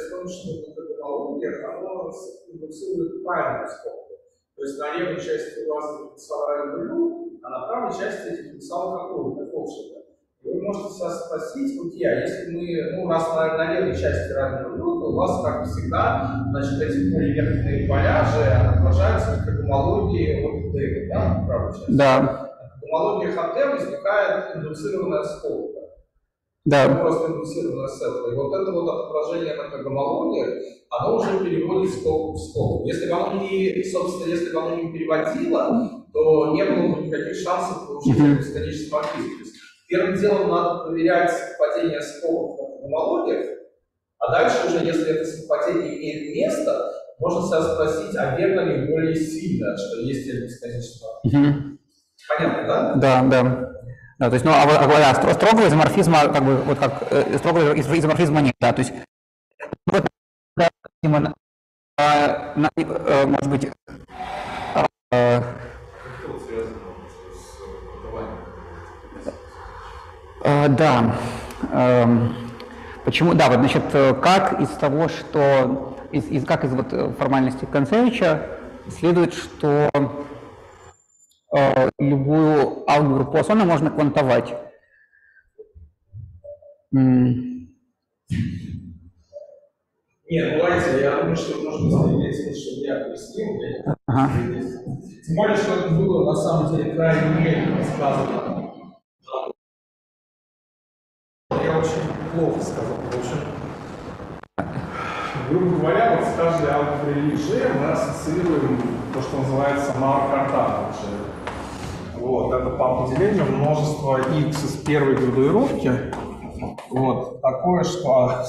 Индуцирует правильную скобку. То есть на левой части у вас потенциал равен нулю, а на правой части этих потенциалов какого-то. И вы можете себя спросить, окей, а если мы, раз на левой части равен нулю, то у вас, как всегда, значит, эти поливекторные поля же отображаются как гомологии от D, да, на правой части? Да. В гомологиях от D возникает индуцированная скобка. Да. Просто индуцированная сетка. И вот это вот отображение на гомологиях, оно уже переводит скобку в скобку. Если бы оно не переводило, то не было бы никаких шансов получить бесконечный изоморфизм. Первым делом надо проверять совпадение скобок в гомологиях, а дальше уже, если это совпадение имеет место, можно себя спросить, а верно ли более сильно, что есть бесконечный изоморфизм. Понятно, да? Да. Да, то есть, строгого изоморфизма, как бы, вот как строгого изоморфизма нет, да, то есть, вот, может быть, да, почему, да, вот, значит, как из того, что, как из вот формальности Концевича следует, что любую алгебру Пуассона можно квантовать. Нет, давайте, я думаю, что можно иметь смысл, чтобы я объяснил. Тем более, что это было на самом деле крайне медленно сказано. Я очень плохо сказал. В общем, грубо говоря, вот с каждой алгеброй Лиже мы ассоциируем то, что называется Мауэр-Картан. Вот, это по определению множество x из первой градуировки. Вот, такое, что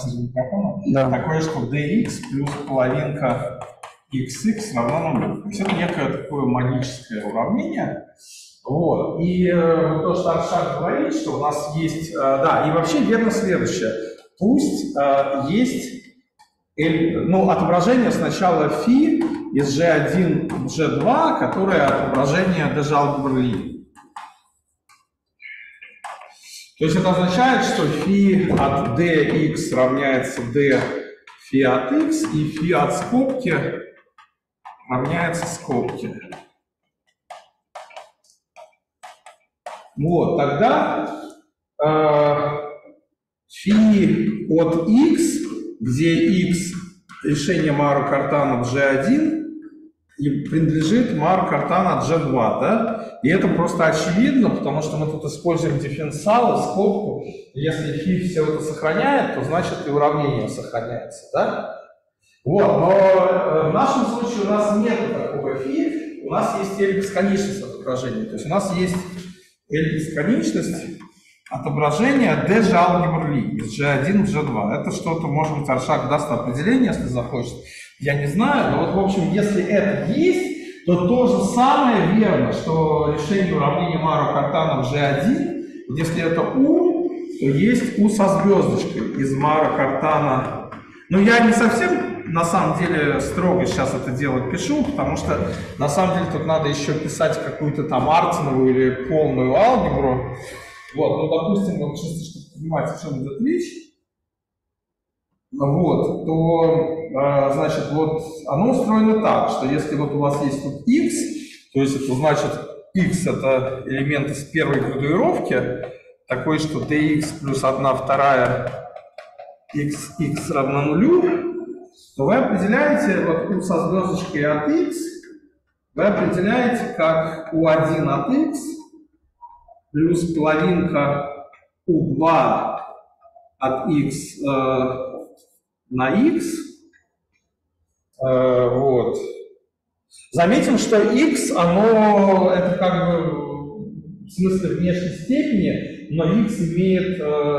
dx плюс половинка xx равно нулю. То есть это некое такое магическое уравнение. Вот. И то, что Аршак говорит, что у нас есть... да, и вообще верно следующее. Пусть есть отображение сначала φ из G1 в G2, которое отображение D-алгебры Ли. То есть это означает, что φ от dx равняется d φ от x, и φ от скобки равняется скобке. Вот, тогда фи от x, где x решение Маро Картана G1 и принадлежит Маро Картана G2, да? И это просто очевидно, потому что мы тут используем дифференциалы, скобку. Если фи все это сохраняет, то значит и уравнение сохраняется, да? Вот, но в нашем случае у нас нет такого фи, у нас есть L-бесконечность отображения. То есть у нас есть L-бесконечность отображения D же алгебр Ли из G1 в G2. Это что-то, может быть, Аршак даст определение, если захочет. Я не знаю, но вот, в общем, если это есть, то то же самое верно, что решение уравнения Маро Картана в G1, если это U, то есть U со звездочкой из Маро Картана. Но я не совсем, на самом деле, строго сейчас это дело пишу, потому что, на самом деле, тут надо еще писать какую-то там Артиновую или полную алгебру. Вот, ну, допустим, вот чисто, чтобы понимать, о чем идет речь, вот, то, значит, вот оно устроено так, что если вот у вас есть тут x, то есть это значит x это элемент из первой градуировки, такой, что dx плюс 1/2 x равно нулю, то вы определяете вот u со звездочкой от x, вы определяете как u1 от x плюс половинка u2 от x на x. Вот. Заметим, что x, оно это как бы в смысле внешней степени, но x имеет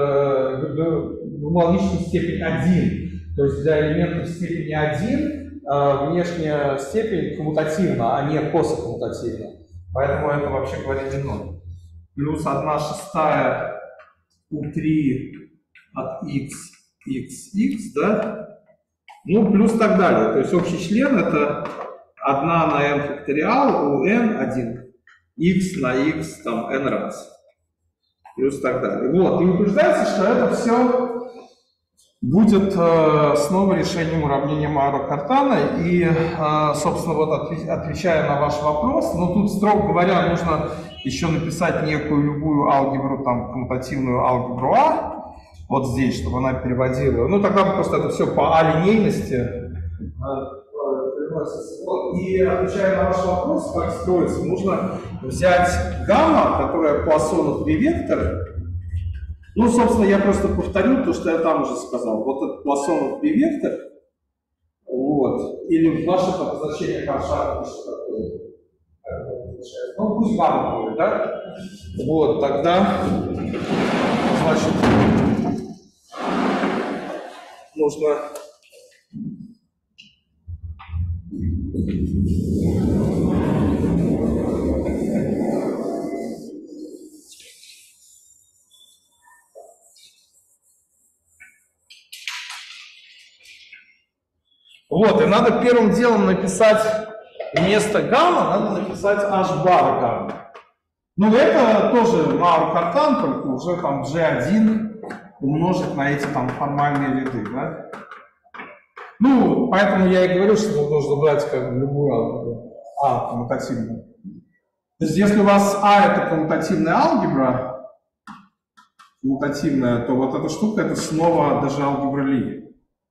логичную степень 1. То есть для элементов степени 1 внешняя степень коммутативна, а не косокоммутативна. Поэтому это, вообще говоря, не 0. Плюс 1/6 u3 от x, да? Ну, плюс так далее. То есть общий член это 1 на n факториал у n 1, x на x там n раз. Плюс так далее. Вот, и утверждается, что это все будет снова решением уравнения Маро Картана. И, собственно, вот отвечая на ваш вопрос, но тут, строго говоря, нужно еще написать некую любую алгебру, там, коммутативную алгебру А, вот здесь, чтобы она переводила. Ну, тогда просто это все по А-линейности. И отвечая на ваш вопрос, как строится, нужно взять гамма, которая Пуассонов B-вектор. Ну, собственно, я просто повторю то, что я там уже сказал. Вот этот Пуассонов B-вектор, вот, или в ваших обозначениях Аршака пишет такое. Ну, пусть гамма будет, да? Вот, тогда, значит, нужно вот, и надо первым делом написать вместо гамма, надо написать h-бар гамма. Ну, это тоже Маро Картан, только уже там G1 умножить на эти там формальные ряды, да? Ну, поэтому я и говорю, что нужно брать как бы любую алгебру. Коммутативную. То есть, если у вас это коммутативная алгебра, коммутативная, то вот эта штука это снова даже алгебра Ли.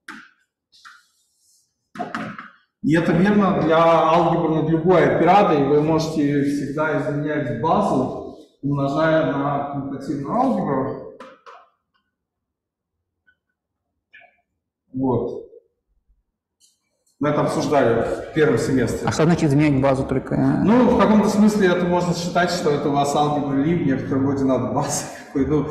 И это верно для алгебры над любой операдой. Вы можете всегда изменять базу, умножая на коммутативную алгебру. Вот. Мы это обсуждали в первом семестре. А что значит изменять базу только? Ну, в каком-то смысле это можно считать, что это у вас алгебра Ли, в некотором роде надо базы какой, ну,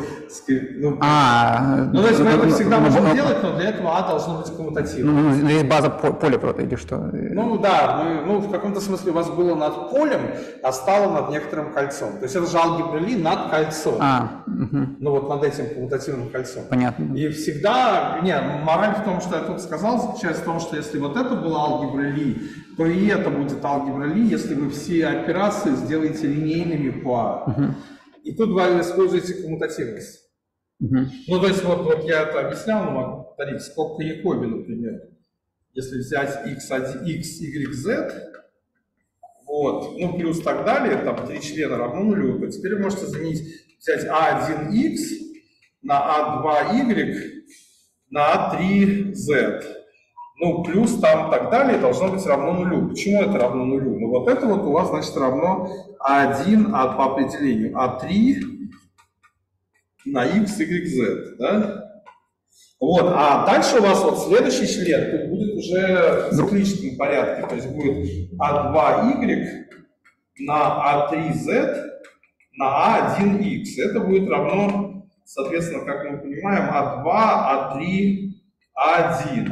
то есть мы это всегда можем делать, но для этого должно быть коммутативно. Ну, есть база поля просто, или что? Ну, да, в каком-то смысле у вас было над полем, а стало над некоторым кольцом. То есть это же алгебра Ли над кольцом. Ну, вот над этим коммутативным кольцом. Понятно. И всегда, мораль в том, что я тут сказал, заключается в том, что если вот это была алгебра Ли, то и это будет алгебра Ли, если вы все операции сделаете линейными по А. И тут вы используете коммутативность. Ну, то есть, вот я это объяснял, но могу повторить, скобка Якоби, например. Если взять x1, x, y, z, вот, ну, плюс так далее, там, 3 члена равно нулю, то теперь вы можете взять a1x на А2Y на А3Z. Ну, плюс там так далее должно быть равно нулю. Почему это равно нулю? Ну, вот это вот у вас, значит, равно А1 по определению А3 на X, Y, Z, да? Вот, а дальше у вас вот следующий член тут будет уже в циклическом порядке, то есть будет А2Y на А3Z на А1X. Это будет равно, соответственно, как мы понимаем, А2, А3, А1,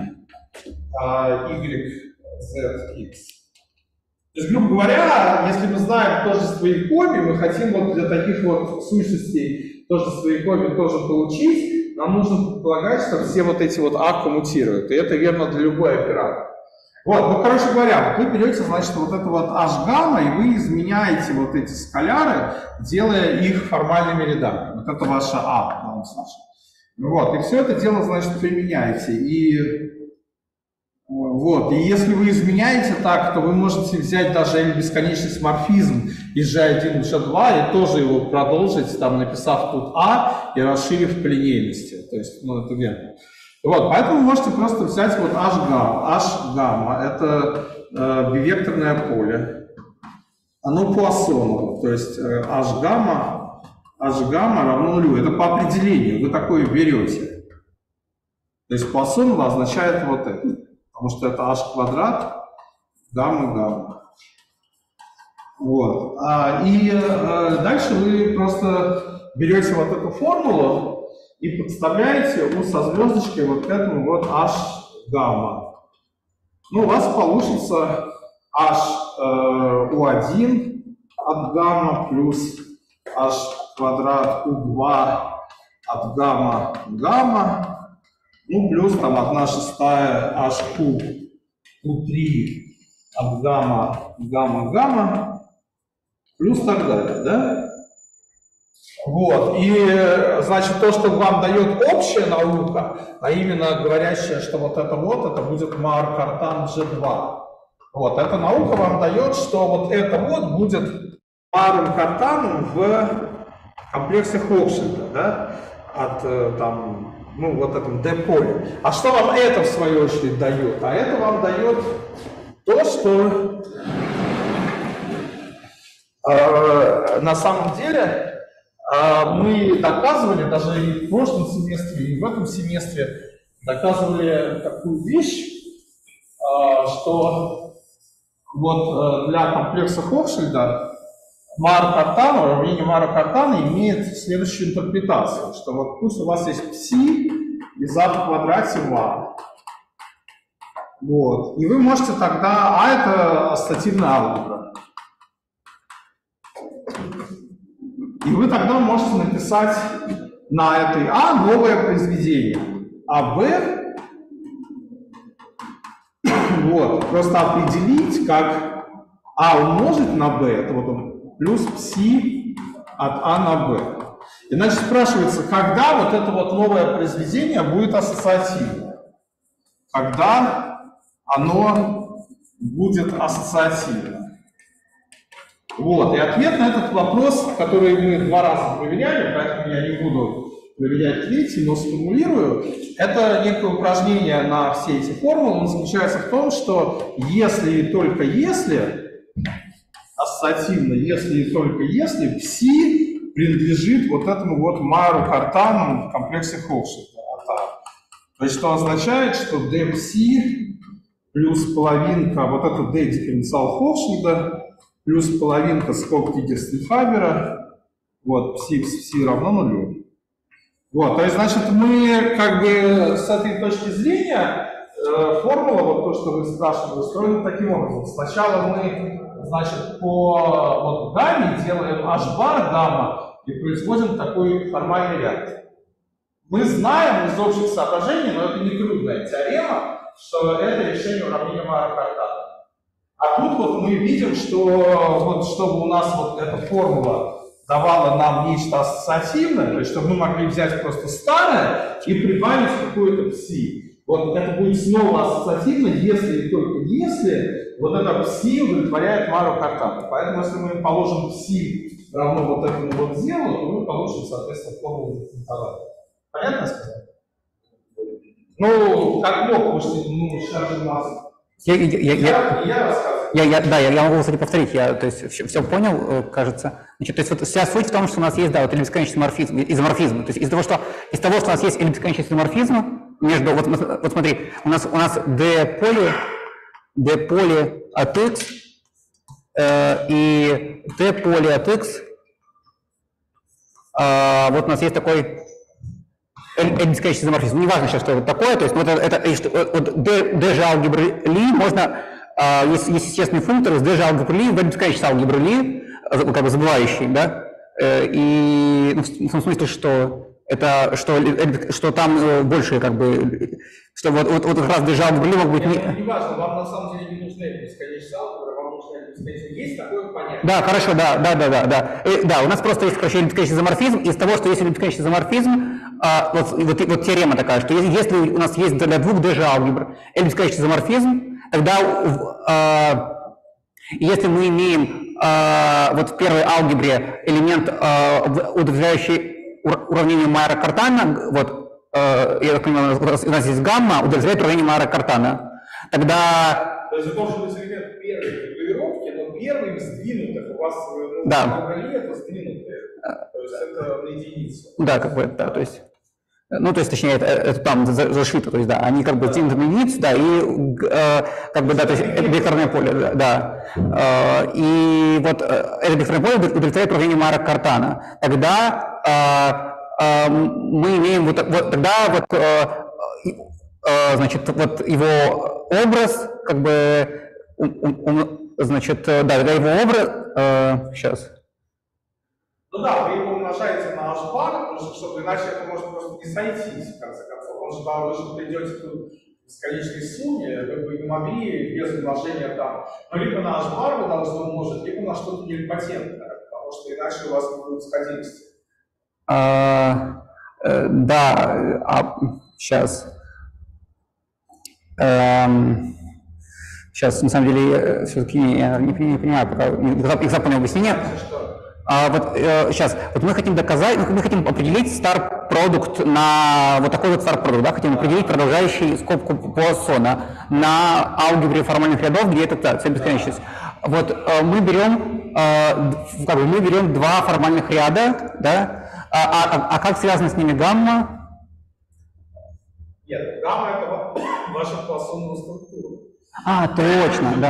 YZX. То есть, грубо говоря, если мы знаем тождество Якоби, мы хотим вот для таких вот сущностей тождество Якоби тоже получить, нам нужно предполагать, что все вот эти вот А коммутируют. И это верно для любой оператор. Вот, ну, короче говоря, вы берете, значит, вот это вот H гамма, и вы изменяете вот эти скаляры, делая их формальными рядами. Вот это ваше А в данном случае. Вот, и все это дело, значит, применяете. И вот, и если вы изменяете так, то вы можете взять даже бесконечный морфизм из G1 в G2 и тоже его продолжить, там, написав тут А и расширив по линейности. То есть, ну, это верно. Вот, поэтому вы можете просто взять вот H гамма, это бивекторное поле. Оно Пуассоново, то есть H гамма равно нулю. Это по определению, вы такое берете. То есть Пуассоново означает вот это, потому что это H квадрат, гамма. Вот. И дальше вы просто берете вот эту формулу и подставляете у со звездочкой вот к этому вот H гамма. Ну, у вас получится H U1 от гамма плюс H квадрат U2 от гамма, ну, плюс там 1/6 H куб U3 от гамма, плюс так далее, да? Вот, и, значит, то, что вам дает общая наука, а именно говорящая, что вот это будет Маар-Картан G2. Вот, эта наука вам дает, что вот это вот будет Мааром-Картаном в комплексе Хохшильда, да, от, там, ну, вот этом D-поле. А что вам это, в свою очередь, дает? А это вам дает то, что на самом деле мы доказывали, даже и в прошлом семестре, и в этом семестре, доказывали такую вещь, что вот для комплекса Хохшильда Маар-Картан, уравнение Мара-Картана имеет следующую интерпретацию, что вот пусть у вас есть пси из А в квадрате в А. Вот. И вы можете тогда, А это ассоциативная алгебра. И вы тогда можете написать на этой А новое произведение. АБ, вот, просто определить, как А умножить на Б, это вот он, плюс пси от А на Б. Иначе спрашивается, когда вот это вот новое произведение будет ассоциативно? Когда оно будет ассоциативно? Вот, и ответ на этот вопрос, который мы 2 раза проверяли, поэтому я не буду проверять третий, но сформулирую, это некое упражнение на все эти формулы. Он заключается в том, что если и только если, ассоциативно, если и только если, пси принадлежит вот этому вот Маару-Картану в комплексе Хохшильда. То есть, что означает, что d пси плюс половинка, вот это d дифференциал Хохшильда, плюс половинка скобки Герстенхайбера, вот, пси равно нулю. Вот, то есть, значит, мы как бы с этой точки зрения формула, вот то, что вы спрашивали, устроена таким образом. Сначала мы, значит, по вот гамме делаем h-бар гамма и производим такой формальный ряд. Мы знаем из общих соображений, но это не трудная теорема, что это решение уравнения Мара-Картана. А тут вот мы видим, что вот, чтобы у нас вот эта формула давала нам нечто ассоциативное, то есть чтобы мы могли взять просто старое и прибавить какую-то пси. Вот это будет снова ассоциативно, если и только если вот это пси удовлетворяет Мару-Картану. Поэтому если мы положим пси равно вот этому вот делу, то мы получим, соответственно, формулу дифференциала. Понятно сказал? Ну, как мог, потому что, ну, сейчас же у нас... Я рассказываю. Да, я могу, кстати, повторить, я, то есть, все понял, кажется. Значит, то есть, вот вся суть в том, что у нас есть, да, вот бесконечный морфизм, изоморфизм. То есть, из того, что у нас есть бесконечный изоморфизм, между, вот смотри, у нас d поле от x и t поле от x, вот у нас есть такой бесконечный изоморфизм. Не важно сейчас, что это такое, то есть, вот d же алгебры Ли можно, есть естественный функтор из d же алгебры Ли в бесконечность алгебры Ли, как бы забывающий, да, и ну, в том смысле, что это, что там больше, как бы, что вот как раз d же алгебры Ли могут быть... Не важно, вам на самом деле не нужны бесконечность алгебры, вам нужны бесконечность. Есть такое понятие? Да, хорошо, да. Да, у нас просто есть, короче, бесконечный изоморфизм, из того, что есть бесконечный изоморфизм, вот теорема такая, что если у нас есть для двух d же алгебр бесконечный изоморфизм, тогда если мы имеем вот в первой алгебре элемент, удовлетворяющий уравнению Майера-Картана, вот, я так понимаю, у нас есть гамма, удовлетворяет уравнение Майера-Картана, тогда... То есть это должен быть элемент первой группировки, но первым сдвинутых у вас да. это сдвинутые. То есть это на единицу. Да, как бы, да, то есть... Ну, то есть, точнее, это там зашито, то есть, да, они как бы сдвинуты на единицу, да, и как бы, да, то есть, это векторное поле, да. И вот это векторное поле удовлетворяет уравнение Майера-Картана. Тогда мы имеем значит, вот его образ, как бы, значит, да, его образ, сейчас. Ну да, вы его умножаете на h-бар, потому что, чтобы иначе это может просто не сойтись, в конце концов. Вы же придете к бесконечной сумме, вы бы не могли без умножения там. Но либо на h-бар вы должны умножить, либо на что-то нелипатентное, потому что иначе у вас не будет сходимости. Да, сейчас. Сейчас, на самом деле, все-таки я не понимаю, пока экзаменное объяснение. Вот сейчас, вот мы хотим доказать, мы хотим определить стар-продукт на вот такой вот стар-продукт, да, хотим определить продолжающий скобку Пуассона на алгебре формальных рядов, где это цель бесконечность. Вот мы берем два формальных ряда, да, а как связана с ними гамма? Нет, гамма это ваша Пуассонова структура. Точно, да.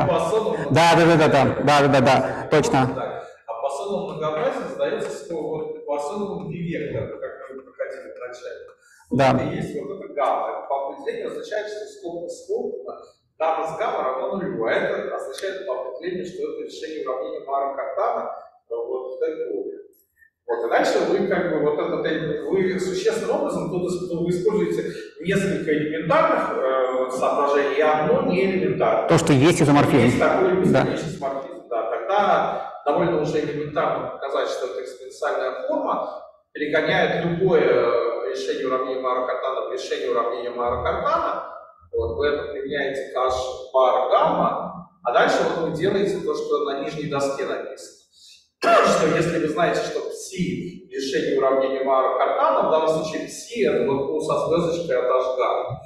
Да, точно. Пуассоново многообразие задается с Пуассоновым бивектором, как мы проходили вначале. Да. Это и есть вот эта гамма. Это по определению означает, что скобка гамма с гамма равно нулю. А это означает по определению, что это решение уравнения Майера-Картана вот в д-поле. Вот, и дальше вы как бы вот вы существенным образом тут вы используете несколько элементарных соображений и одно неэлементарное. То, что есть изоморфизм. Есть такой бесконечный изоморфизм, да. Тогда довольно уже элементарно показать, что это экспоненциальная форма перегоняет любое решение уравнения Майера-Картана в решение уравнения Майера-Картана. Вот, вы это применяете к h-бар гамма, а дальше вот вы делаете то, что на нижней доске написано. Что если вы знаете, что пси решение уравнения Майера-Картана, в данном случае пси это вот со звездочкой от h-гамма,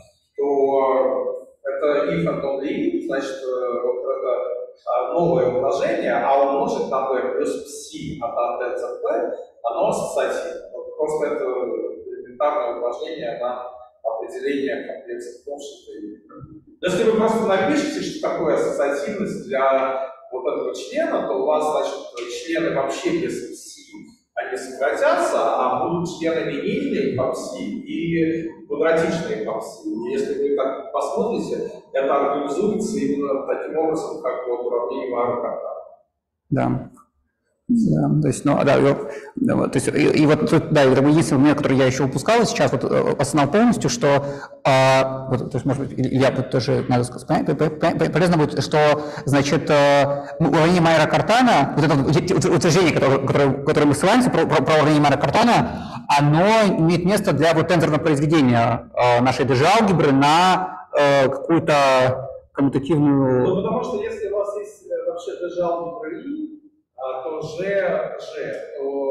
то это if and only if, значит, вот это новое умножение, а умножить на b плюс пси от a t c p, оно ассоциативно. Вот просто это элементарное умножение на определение комплекса площади. Если вы просто напишете, что такое ассоциативность для вот этого члена, то у вас, значит, члены вообще без пси, они сократятся, а будут члены линейные по пси и квадратичные по пси. И если вы так посмотрите, это организуется именно таким образом, как вот уравнение Майера-Картана. Да. Да, то есть, ну, да, то есть, и вот тут, да, это единственный момент, который я еще упускал сейчас, вот осознал полностью, что, вот, то есть, может быть, Илья тоже надо сказать, полезно будет, что, значит, уравнение Майера-Картана, вот это утверждение, которое мы ссылаемся, про уравнение Майера-Картана, оно имеет место для вот тензорного произведения нашей d же алгебры на какую-то коммутативную... Ну, потому что если у вас есть вообще d же алгебра Ли, то то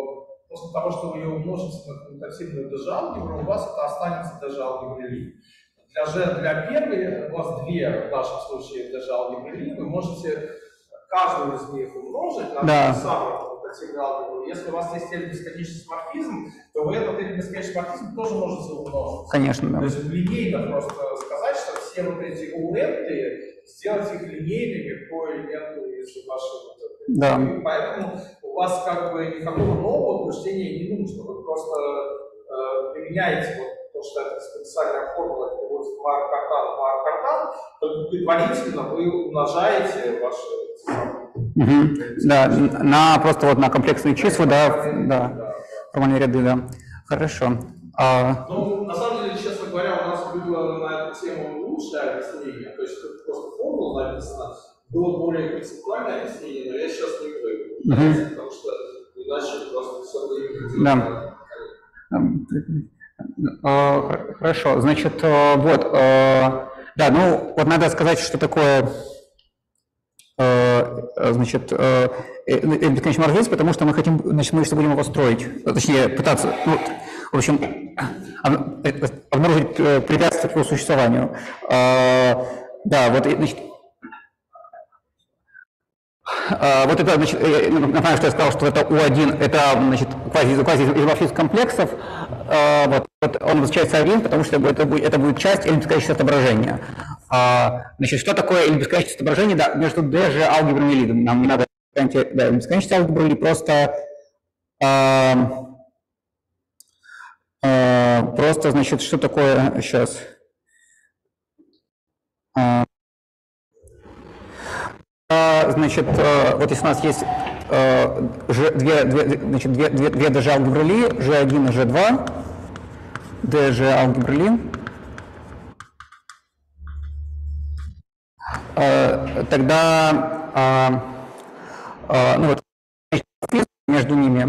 после того, что вы ее умножите на коммутативную даже-алгебру, у вас это останется даже-алгебры Ли. Для первой, у вас две, в нашем случае, даже-алгебры Ли, вы можете каждую из них умножить на Да. ту самую коммутативную алгебру. Если у вас есть L-бесконечный сморфизм, то вы этот L-бесконечный сморфизм тоже можете умножить. Конечно, да. То есть линейно просто сказать, что все вот эти U-ленты, сделать их линейными по элементу из вашего. Да. И поэтому у вас как бы никакого нового утверждения не нужно. Вы просто применяете вот то, что это экспоненциальная формула переводится в Марк-Картан, только предварительно вы умножаете ваши Да, на просто вот на комплексные числа, да, формальные ряды, да. Хорошо. Ну, на самом деле, честно говоря, у нас было на эту тему лучшее объяснение, то есть тут просто формула написана, было более концептуальное объяснение, но я сейчас не буду, потому что иначе просто все время... Хорошо, значит, вот, да, ну, вот надо сказать, что такое, значит, бесконечный морфизм, потому что мы хотим, значит, мы что будем его строить, точнее, пытаться, ну, в общем, обнаружить препятствия к его существованию. Да, вот, значит, вот это, значит, напоминаю, что я сказал, что это U1, это, значит, квазиизоморфизм комплексов. Вот он обозначается 1, потому что это будет часть L-бесконечного отображения. Значит, что такое L-бесконечное отображение? Да, между D алгебрами Ли. Нам не надо, да, L-бесконечная алгебра Ли, просто, значит, что такое сейчас? Значит, вот если у нас есть две даже алгебры Ли, G1 и G2, DG алгебры Ли, тогда ну вот, между ними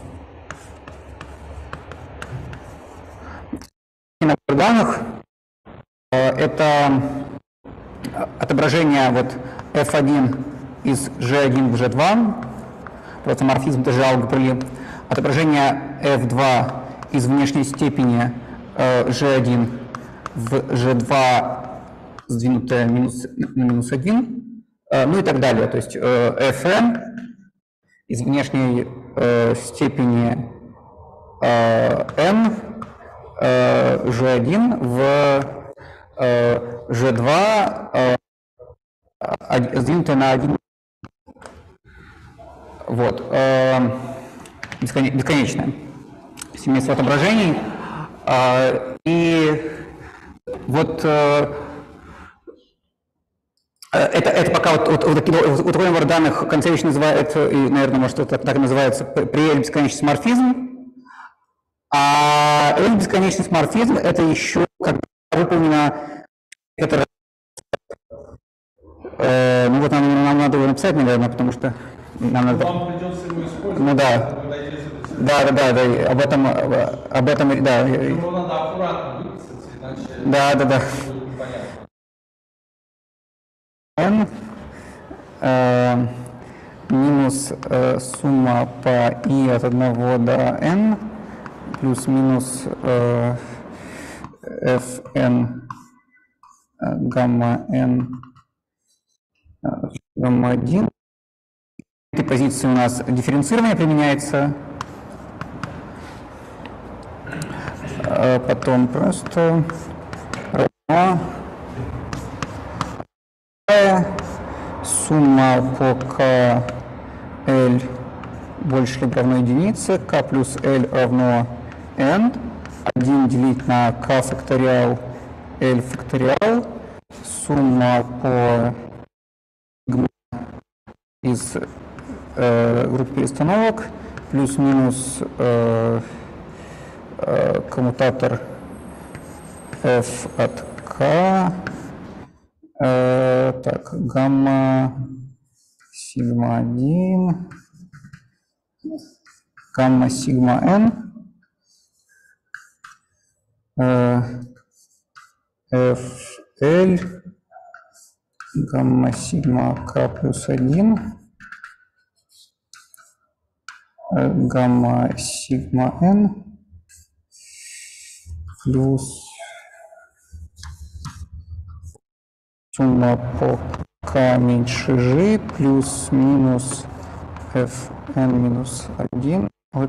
на данных это отображение вот F1 из G1 в G2, просто морфизм даже алгебры Ли, отображение F2 из внешней степени G1 в G2 сдвинутое на минус 1, ну и так далее. То есть Fn из внешней степени n G1 в G2 сдвинутое на 1. Вот. Бесконечное семейство отображений. И вот это пока вот такой набор данных Концевич называет, и, наверное, может, это так и называется, при L-бесконечный сморфизм. А L-бесконечный сморфизм — это еще как выполнено это. Ну вот нам надо его написать, наверное, потому что нам надо... Вам придется его использовать. Ну да. Да, об этом, да. Его надо аккуратно выписать, иначе Да. будет непонятно. N минус сумма по I от 1 до N плюс-минус Fn гамма N гамма 1. В этой позиции у нас дифференцирование применяется. Потом просто равно сумма по k L больше либо равно единице, k плюс L равно n, 1 делить на k факториал L факториал, сумма по из группы перестановок плюс-минус коммутатор f от k, так, гамма сигма 1, гамма сигма n, fl, гамма сигма k плюс 1, гамма сигма n плюс сумма по k меньше g плюс минус fn минус 1 от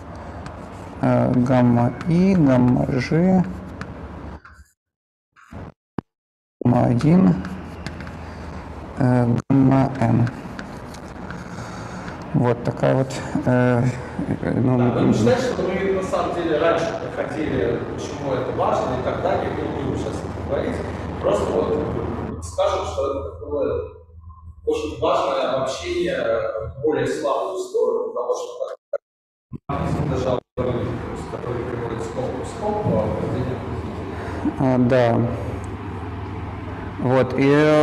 гамма и, гамма g, гамма 1, гамма n. Вот такая вот... Вы не считаете, что мы на самом деле раньше проходили, почему это важно и так далее, не будем сейчас говорить, просто вот скажем, что это такое очень важное обобщение в более слабую сторону, потому что даже который приводит скобку в скобку, а определение. Да. Вот,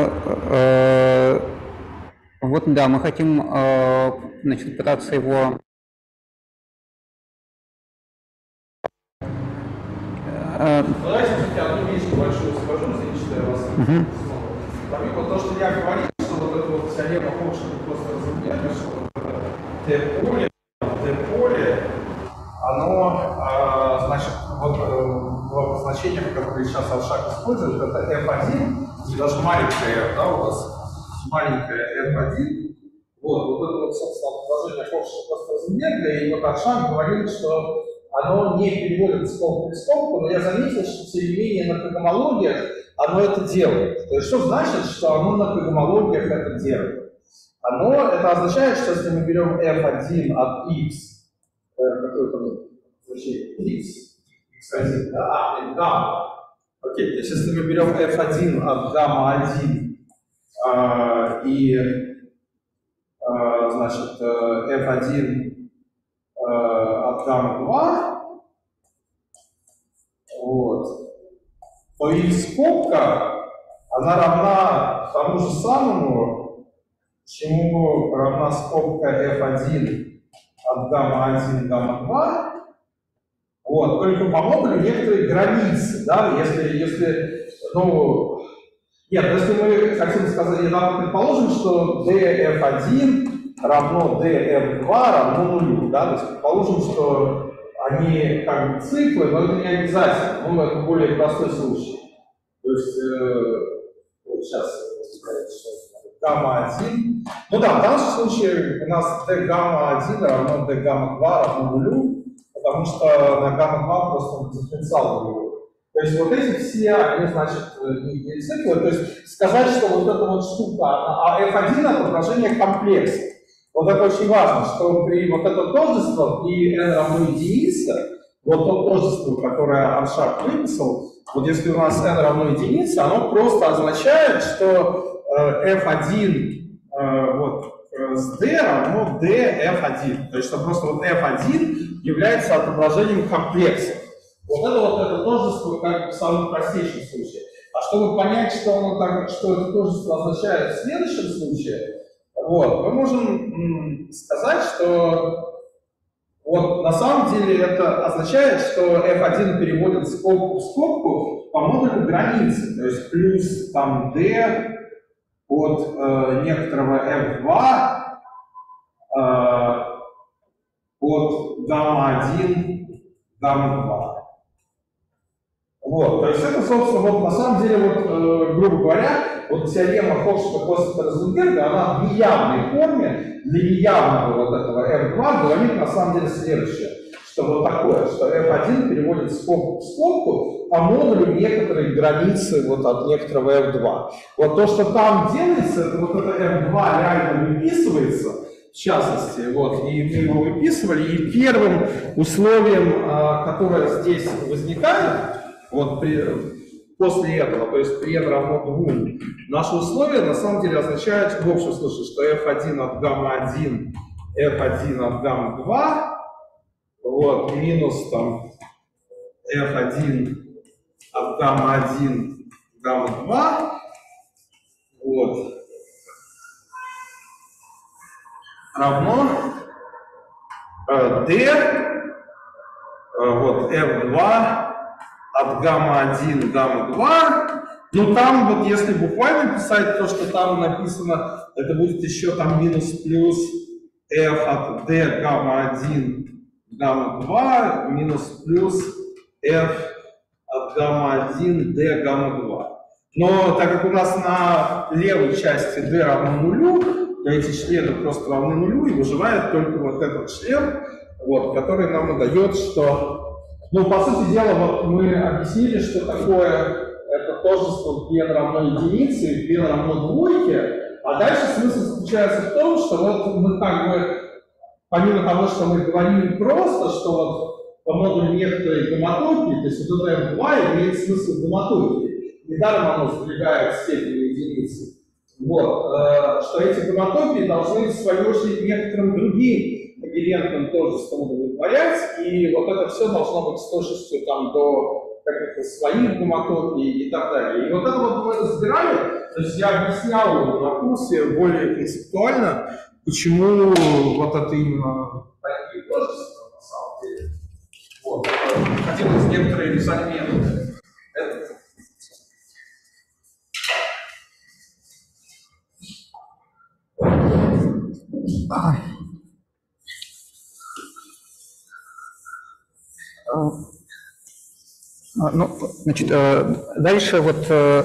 и вот, да, мы хотим, значит, пытаться его Давайте все-таки одну вещь большую скажу, извините, что я вас снова. Помимо того, что я говорил, что вот это вот теорема Хокша просто разумеет, что вот это Т-поле, оно, значит, вот в обозначениях, которые сейчас Аршак использует, это F1, и даже маленькая F, да, у вас маленькая F1. Вот это вот, собственно, предложение Хокша просто разумеет, и вот Аршак говорит, что оно не переводит скобку в скобку, но я заметил, что тем не менее на программологиях оно это делает. То есть что значит, что оно на программологиях это делает? Оно это означает, что если мы берем f1 от x, какое-то значение x, x1, да, гамма. Окей, то есть если мы берем f1 от гамма 1 и значит f1 от гамма 2, вот, то их скобка, она равна тому же самому, чему равна скобка f1 от гамма 1 гамма 2, вот, только по модулю некоторые границы, да, если, ну, нет, если мы хотим сказать, предположим, что df1 равно df2 равно нулю, да, то есть предположим, что они как бы циклы, но это не обязательно, ну, это более простой случай. То есть, вот сейчас, гамма-1, ну да, в данном случае у нас d гамма-1 равно d гамма-2 равно нулю, потому что на гамма-2 просто дифференциал нулевой. То есть вот эти все, они, значит, не циклы, то есть сказать, что вот эта вот штука, а f1 это отображение комплекса. Вот это очень важно, что при вот это тождество, при n равно единице, вот то тождество, которое Аршак выписал, вот если у нас n равно единице, оно просто означает, что f1 вот, с d равно df1. То есть что просто вот f1 является отображением комплекса. Вот это тождество как бы в самом простейшем случае. А чтобы понять, что это тождество означает в следующем случае, вот, мы можем сказать, что вот на самом деле это означает, что f1 переводит скобку в скобку по модулю границы, то есть плюс там d от некоторого f2 от гамма-1 гамма-2. Вот, то есть это, собственно, вот на самом деле, вот, грубо говоря, вот теорема Хокшета-Костета-Розенберга, она в неявной форме, для неявного вот этого f2 говорит на самом деле следующее, что вот такое, что f1 переводит скобку в скобку по модулю некоторой границы вот от некоторого f2. Вот то, что там делается, это вот это f2 реально выписывается, в частности, вот, и мы его выписывали, и первым условием, которое здесь возникает, вот после этого, то есть при n равно 2, наше условие на самом деле означает в общем случае, что f1 от гамма-1, f1 от гамма-2, вот, минус там f1 от гамма-1, гамма-2, вот, равно d, вот, f2 от гамма-1, гамма-2, ну там вот если буквально писать то, что там написано, это будет еще там минус плюс f от d гамма-1 гамма-2 минус плюс f от гамма-1 d гамма-2. Но так как у нас на левой части d равно нулю, то эти члены просто равны нулю, и выживает только вот этот член, вот, который нам дает, что... Ну, по сути дела, вот мы объяснили, что такое это тождество n равно единице, n равно двойке, а дальше смысл заключается в том, что вот мы как бы, помимо того, что мы говорили просто, что вот по модулю некоторой гомотопии, то есть вот это m2 имеет смысл гомотопии, недаром оно сдвигает степень единицы. Вот, что эти гомотопии должны, в свою очередь, некоторым другим когерентным тождеством удовлетворять, и вот это все должно быть с точностью там до каких-то своих гомотопий и так далее. И вот это вот мы разбирали, то есть я объяснял на курсе более концептуально, почему вот это именно такие тождества на самом деле. Вот. Хотелось некоторые резонменты. Ну, значит, дальше вот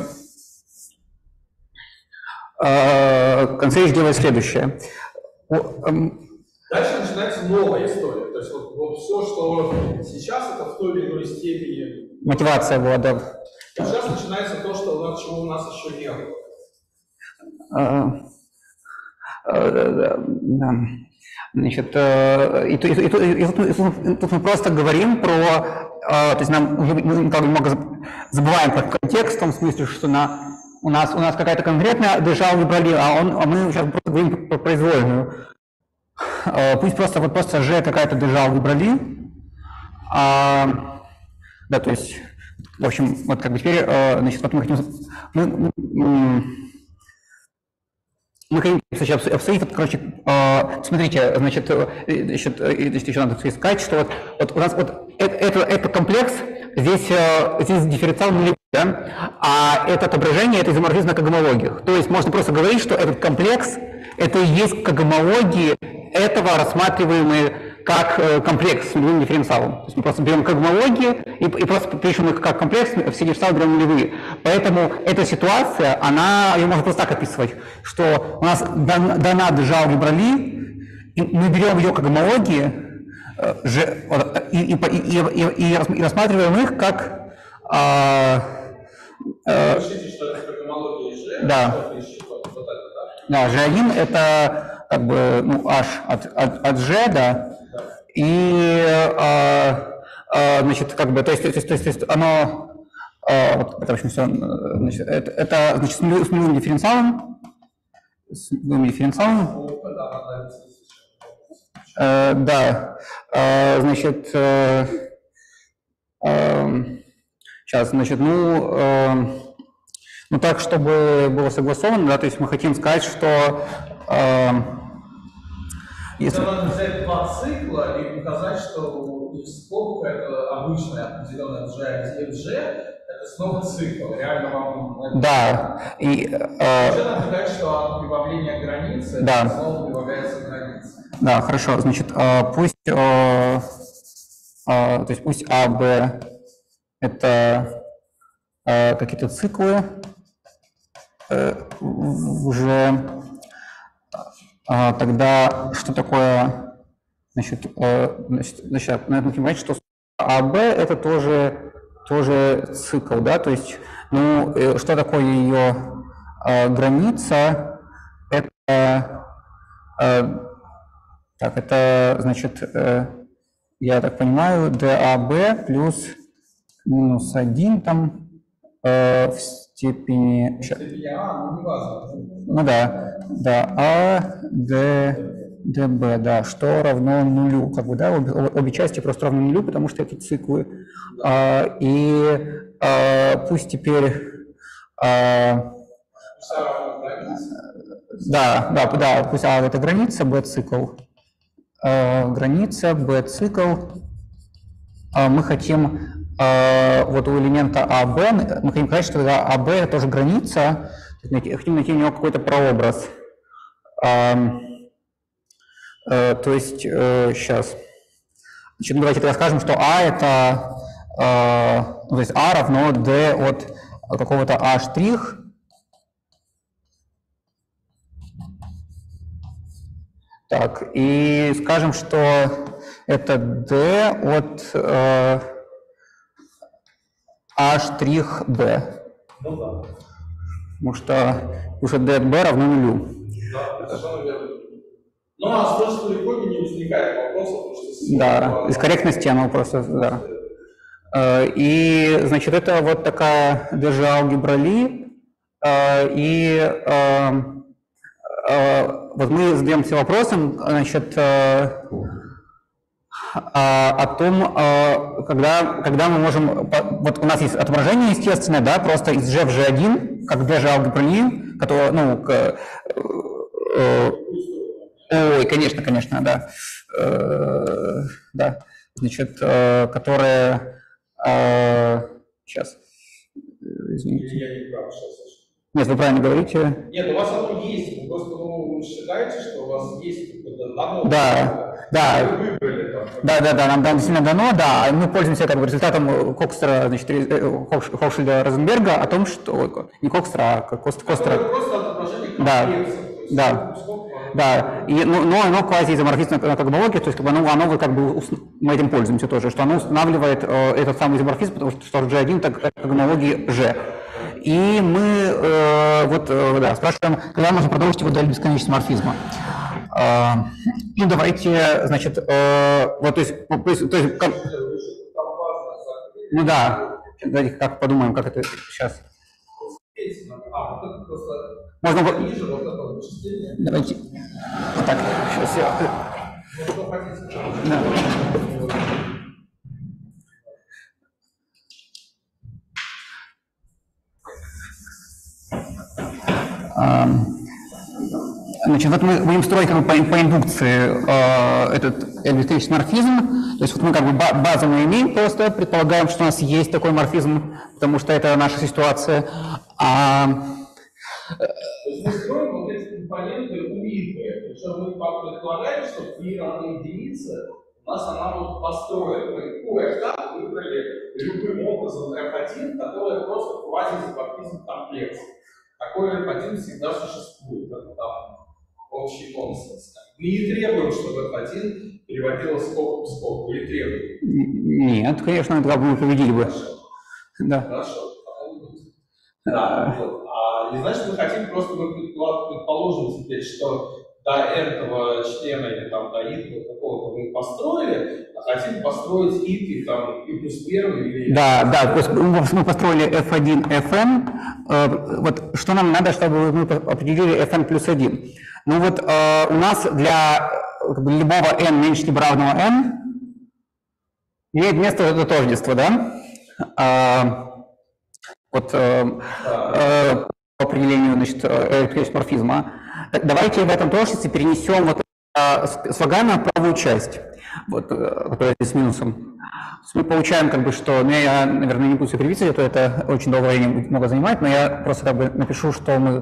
Концевич делает следующее. Дальше начинается новая история. То есть вот все, что сейчас, это в той или иной степени... Мотивация была, да. Сейчас начинается то, что чего у нас еще не было. Да. Значит, тут мы просто говорим про, то есть мы как бы много забываем про контекст, в том смысле, что у нас какая-то конкретная держава выбрали, а мы сейчас просто говорим про произвольную. Пусть просто G какая-то держава выбрали. Да, то есть, в общем, вот как бы теперь, значит, вот мы хотим... Мы хотим обсудить, короче, смотрите, значит, еще надо сказать, что вот у нас вот это комплекс, здесь дифференциал нулевой, да? А это отображение, это изоморфизм на когомологиях. То есть можно просто говорить, что этот комплекс, это и есть когомологии этого, рассматриваемые как комплекс с нулевым дифференциалом. То есть мы просто берем когомологии и просто пишем их как комплекс, все дифференциалы берем нулевые. Поэтому эта ситуация, ее можно просто так описывать, что у нас дана держава выбрали, и мы берем ее когомологии и рассматриваем их как... Пишите, что это когомология G, да. что пишите, вот это, да, G1 это как бы H от G, да. И, значит, как бы, то есть оно, вот, это, в общем, все, значит, это значит, с нулевым дифференциалом, да, значит, сейчас, значит, ну, так, чтобы было согласовано, да, то есть мы хотим сказать, что если надо взять два цикла и показать, что их скобка это обычная определенная G, где G это снова цикл. Реально вам... Да. И уже надо сказать, что от прибавления границы да. снова прибавляется граница. Да, хорошо. Значит, пусть А, Б это какие-то циклы уже... Тогда что такое, значит, надо понимать, что АБ это тоже цикл, да, то есть, ну, что такое ее граница, это, так, это, значит, я так понимаю, DAB плюс минус 1 там в степени... Ну да, А, Д, Б, да, что равно нулю, как бы, да, обе части просто равны нулю, потому что это циклы. Пусть теперь... Да, пусть А это граница, Б цикл. Граница, Б цикл. Мы хотим... вот у элемента АБ, мы хотим сказать, что АБ это тоже граница, хотим найти у него какой-то прообраз. То есть, сейчас. Значит, давайте тогда скажем, что А это, то есть А равно D от какого-то А штрих. Так, и скажем, что это D от А штрих B. Ну да. Потому что D от B равно нулю. Да, совершенно верно. Ну, а с множественной форме не возникает вопросов, потому что... Да, из корректности оно просто, да. И, значит, это вот такая даже алгебра Ли. И вот мы задаемся вопросом, значит, о том, когда мы можем... Вот у нас есть отображение естественное, да, просто из G в G1, как даже алгебра Ли, которая, ну, ой, конечно, да. Да, значит, которая... Сейчас. Извините. Я не прав сейчас. Нет, вы правильно говорите. Нет, у вас оно есть, вы просто вы считаете, что у вас есть дано. Да. Вы выбрали там. Да, нам действительно дано, да. Мы пользуемся как бы результатом Кокстера, значит, Хохшильда-Розенберга о том, что... Не Кокстера, а Костера. Это просто отображение комплекса. Да, но оно квази-изоморфично на когнологии, то есть как бы оно как бы мы этим пользуемся тоже, что оно устанавливает этот самый изоморфизм, потому что G1 так когнологии G. И мы да, спрашиваем, когда можно продолжить его до бесконечности морфизма. Ну давайте, значит, вот то есть ну да, давайте как подумаем, как это сейчас. Можно давайте. Так, сейчас я. Да. Значит, вот мы будем строить как бы по индукции этот эллиптический морфизм. То есть вот мы как бы базу мы имеем, просто предполагаем, что у нас есть такой морфизм, потому что это наша ситуация. То есть мы строим вот эти компоненты увидные. Причем мы предполагаем, что при равной единице у нас она вот построена. Мы F выбрали любым образом F1, который просто квази-изоморфизм комплекс. Такой F1 всегда существует. Это там общий консенс. Мы не требуем, чтобы F1 переводилось скобку в скобку. Или требуем? Нет, конечно, тогда бы мы победили бы. Да. Хорошо. Да, вот. И значит, мы хотим просто, мы предположим теперь, что до этого члена или там до ит какого-то мы построили, а хотим построить ит и там и плюс первый или... Да, мы построили f1, fn. Вот что нам надо, чтобы мы определили fn плюс 1? Ну вот у нас для любого n меньше либо равного n имеет место это тождество, да? Вот по определению, значит, эллиптического. Давайте в этом тождестве перенесем вот слогана в правую часть, вот, которая здесь с минусом. Мы получаем, как бы, что, ну, я, наверное, не буду все переписывать, а то это очень долгое время много занимает, но я просто как бы напишу, что мы,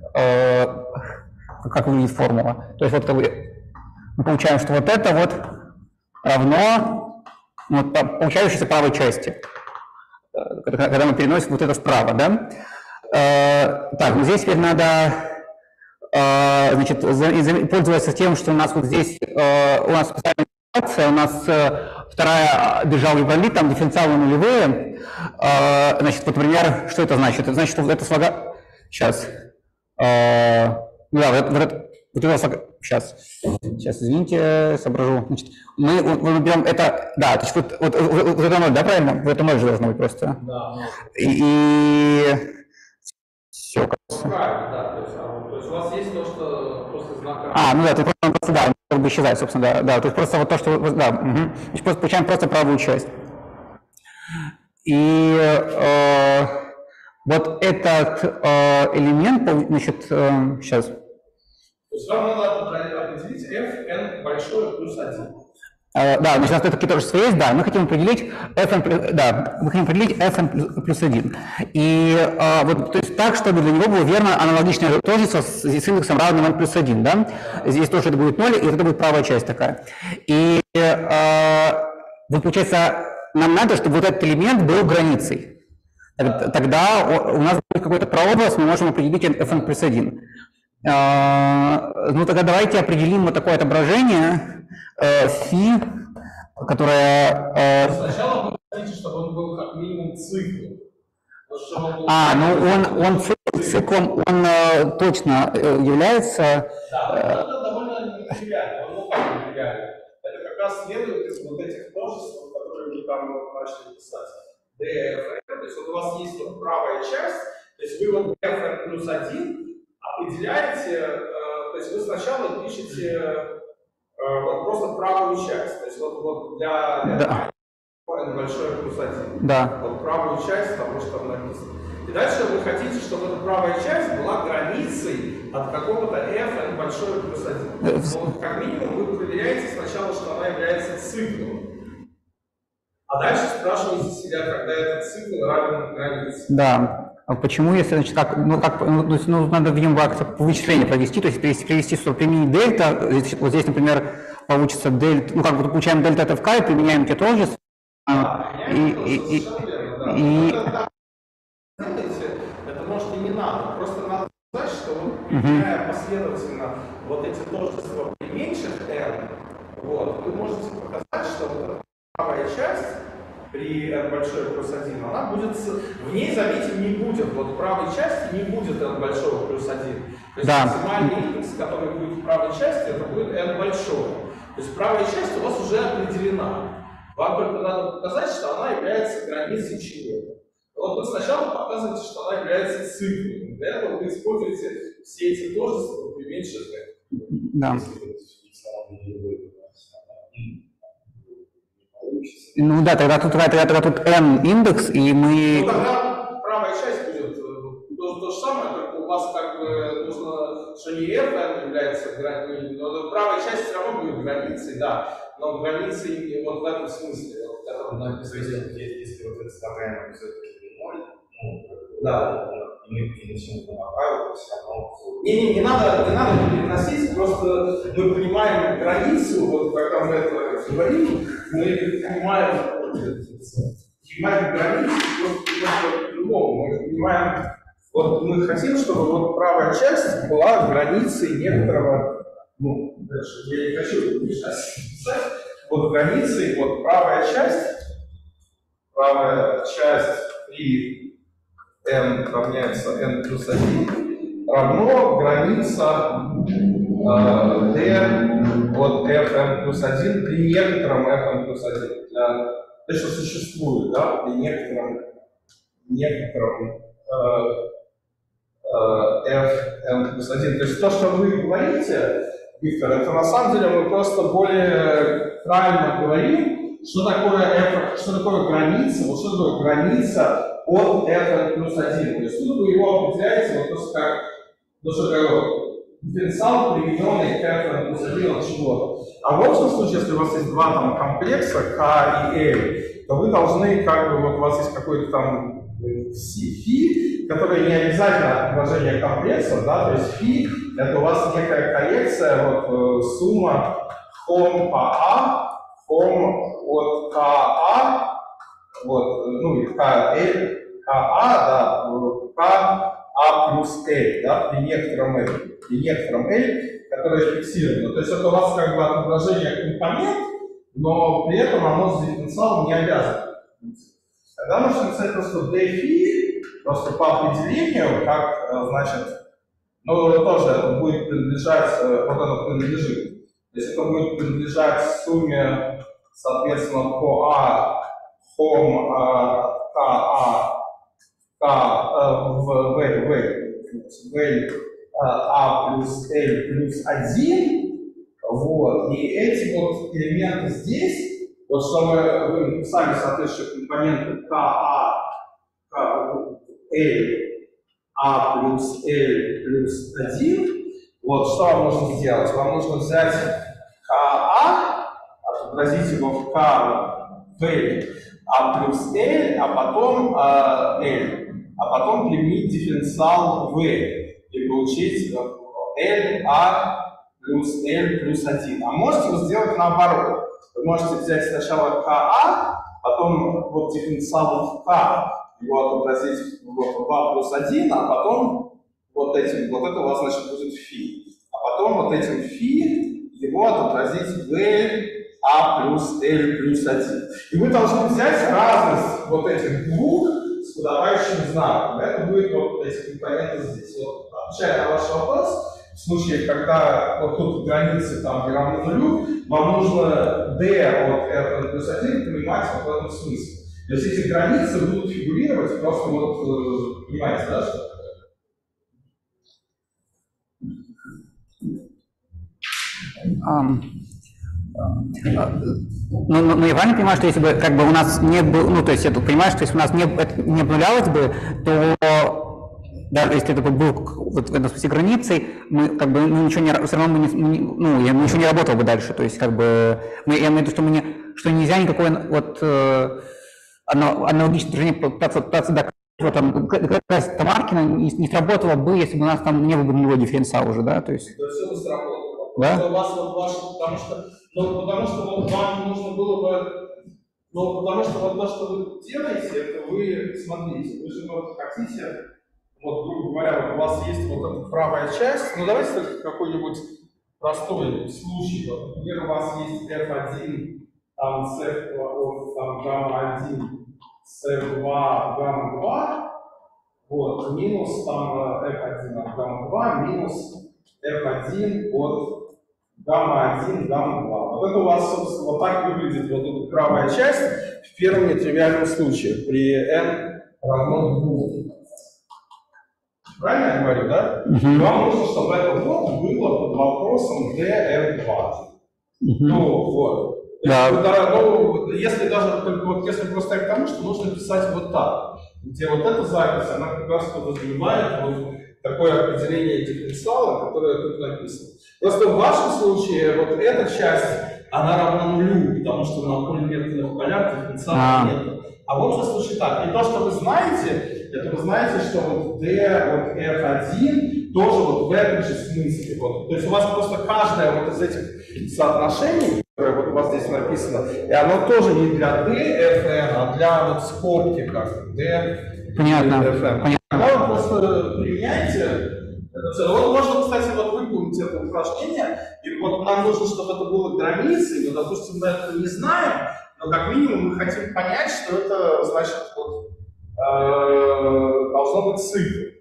как выглядит формула. То есть вот как бы мы получаем, что вот это вот равно вот, получающейся правой части, когда мы переносим вот это вправо, да? Так, ну здесь теперь надо, значит, пользоваться тем, что у нас вот здесь, у нас специальная ситуация, у нас вторая держава Ли, там дифференциалы нулевые. Значит, вот, например, что это значит? Это значит, что вот это слога... Сейчас. Да, вот это слога... Сейчас, извините, соображу. Значит, мы берем это... Да, то есть вот это ноль, да, правильно? Вот это ноль же должно быть просто. Да. И... Все, правильно, да. То есть у вас есть то, что просто знак... ну да, тут просто, да, как бы исчезает, собственно, да. То есть просто вот то, что... Да, Значит, просто получаем просто правую часть. И вот этот элемент, значит, сейчас... То есть вам надо определить fn большое плюс 1. Да, значит, у нас такие тоже есть, да, мы хотим определить fn, да, мы хотим определить fn плюс 1. И вот, то есть так, чтобы для него было верно аналогичное тождество с индексом равным n плюс 1, да? Здесь тоже это будет 0, и это будет правая часть такая. И вот получается, нам надо, чтобы вот этот элемент был границей. Тогда у нас будет какой-то прообраз, мы можем определить fn плюс 1. Ну тогда давайте определим вот такое отображение фи, которое... Сначала вы хотите, чтобы он был как минимум циклом. Ну он циклом, он точно является... Да, это довольно нетривиально, он нетривиально. Это как раз следует из вот этих множеств, которые вы там начали писать. DFN, то есть вот у вас есть вот правая часть, то есть вы вот DFN плюс 1 определяете, то есть вы сначала пишете вот просто правую часть, то есть вот для да. n большое плюс 1. Да. Вот правую часть того, что там написано. И дальше вы хотите, чтобы эта правая часть была границей от какого-то f n большое плюс 1. Но как минимум вы проверяете сначала, что она является циклом. А дальше спрашиваете себя, когда этот цикл равен границе. Да. А почему, если, значит, надо, видимо, вычисление провести, то есть привести, что применить дельта, вот здесь, например, получится дельта, ну, как бы получаем дельта от fk и применяем те тождества. Это может и не надо, просто надо сказать, что вот, применяя последовательно вот эти тождества при меньших n, вот, вы можете показать, что вот правая часть при n большое плюс 1, она будет, в ней, заметьте, не будет, вот в правой части не будет n большого плюс 1. То есть максимальный индекс, который будет в правой части, это будет n большое. То есть правая часть у вас уже определена. Вам только надо показать, что она является границей чего-то. Вот вы сначала показываете, что она является циклом. Для этого вы используете все эти тождества при меньших n. Да. Ну да, тогда тут n индекс, и мы... Ну тогда правая часть будет то же самое, только у вас как бы нужно, что не f является границей, но правая часть все равно будет границей, да, но границей вот в этом смысле. Если вот представляем все-таки 0, да, и мы перенесем на правило, то все равно... Не надо переносить, просто мы понимаем границу, вот когда мы это говорим, мы понимаем границу просто по-другому. Мы понимаем, вот мы хотим, чтобы вот правая часть была границей некоторого, ну, дальше я не хочу мешать, вот границей, вот правая часть при n равняется n плюс 1 равно граница d от fn плюс 1 при некотором fn плюс 1. То, что существует, да, при некотором fn плюс 1. То есть то, что вы говорите, Виктор, это на самом деле мы просто более правильно говорим, что такое граница, вот что такое граница от fn плюс 1. То есть тут вы его определяете вот просто как, ну что такое дифференциал, приведенный к fn плюс 1 от чего-то. А в общем случае, если у вас есть два там комплекса k и l, то вы должны, как бы, вот у вас есть какой-то там фи, который не обязательно отображение комплекса, да, то есть фи это у вас некая коллекция, вот сумма хом по а, хом от КА, вот, ну и КЛ, КА, да, КА плюс L, да, при некотором L, которое фиксировано. То есть это у вас как бы отображение компонент, но при этом оно с дифференциалом не обязано. Тогда можно написать просто dφ, просто по определению, как, значит, ну тоже это будет принадлежать, вот оно принадлежит. То есть это будет принадлежать сумме, соответственно, по А, хом, в А плюс L плюс 1, вот, и эти вот элементы здесь, вот что вы написали соответствующие компоненты L, А плюс L плюс 1, вот, что вам нужно сделать? Вам нужно взять КА, отобразить его в K, в L, А плюс L, а потом L, а потом применить дифференциал в L и получить L, А плюс L плюс 1. А можете вы сделать наоборот. Вы можете взять сначала КА, потом вот дифференциал в К, его отобразить в 2 плюс 1, а потом вот этим, вот это у вас значит будет фи. А потом вот этим фи его отобразить в L, А плюс L плюс 1. И вы должны взять разность вот этих двух с подавающим знаком. Это будет вот эти компоненты здесь. Вот, отвечая на ваш вопрос, в случае, когда вот тут границы там не равны нулю, вам нужно d от r плюс 1 понимать вот в этом смысле. То есть эти границы будут фигурировать, просто вот понимаете, да, что Ну, я правильно понимаю, что если бы как бы у нас не было, ну, то есть я тут понимаю, что если у нас не обнулялось бы, то даже если это был вот в этом смысле границей, мы как бы ничего не, все равно ничего не работало бы дальше, то есть как бы я имею в виду, что нельзя никакое вот аналогичное движение пытаться доказать, вот там Тамаркина не сработало бы, если бы у нас там не был бы нулевой дифференциал уже, да, то есть. это все бы сработало. Да? У вас вот ваш, потому что вот вам нужно было бы, ну, потому что вот то, что вы делаете, это вы, смотрите, вы же вот хотите, вот, грубо говоря, вот у вас есть вот эта правая часть, ну, давайте какой-нибудь простой случай, вот, например, у вас есть F1, там, с F, там, гамма-1, с F2, гамма-2, вот, минус, там, F1 от гамма-2, минус F1 от гамма-1, гамма-2. Вот это у вас, собственно, вот так выглядит вот эта правая часть в первом нетривиальном случае при n равно 2. Правильно я говорю, да? Вам нужно, чтобы это вот было под вопросом df2. Ну, вот. Да. Ну, если даже только вот, если просто к тому, что нужно писать вот так, где вот эта запись, она как раз подразумевает вот такое определение дифференциала, которое тут написано. Просто в вашем случае вот эта часть, она равна нулю, потому что на полиметрных полях дифференциала нет. А вот в случае так. И то, что вы знаете, это вы знаете, что вот d от f1 тоже вот в этом же смысле. Вот. То есть у вас просто каждое вот из этих соотношений, которое вот у вас здесь написано, и оно тоже не для d, fn, а для вот скобки как d, Понятно. fn. Понятно. Когда вы просто применяете это все. Вот можно, кстати, вот выполнить это упражнение, и вот нам нужно, чтобы это было границей, но, допустим, мы этого не знаем, но как минимум мы хотим понять, что это, значит, вот, должно быть цикл.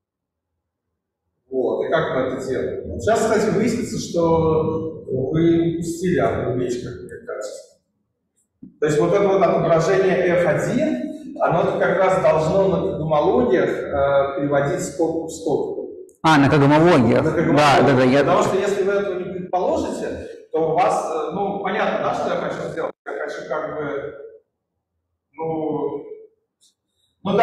Вот, и как мы это делаем? Вот сейчас, кстати, выяснится, что вы упустили одну вещь, как мне кажется. То есть вот это вот отображение F1, оно как раз должно на гомологиях переводить скобку в скобку. На когомологиях. Да. Потому что если вы этого не предположите, то у вас, ну, понятно, да, что я хочу сделать? Я хочу как бы, то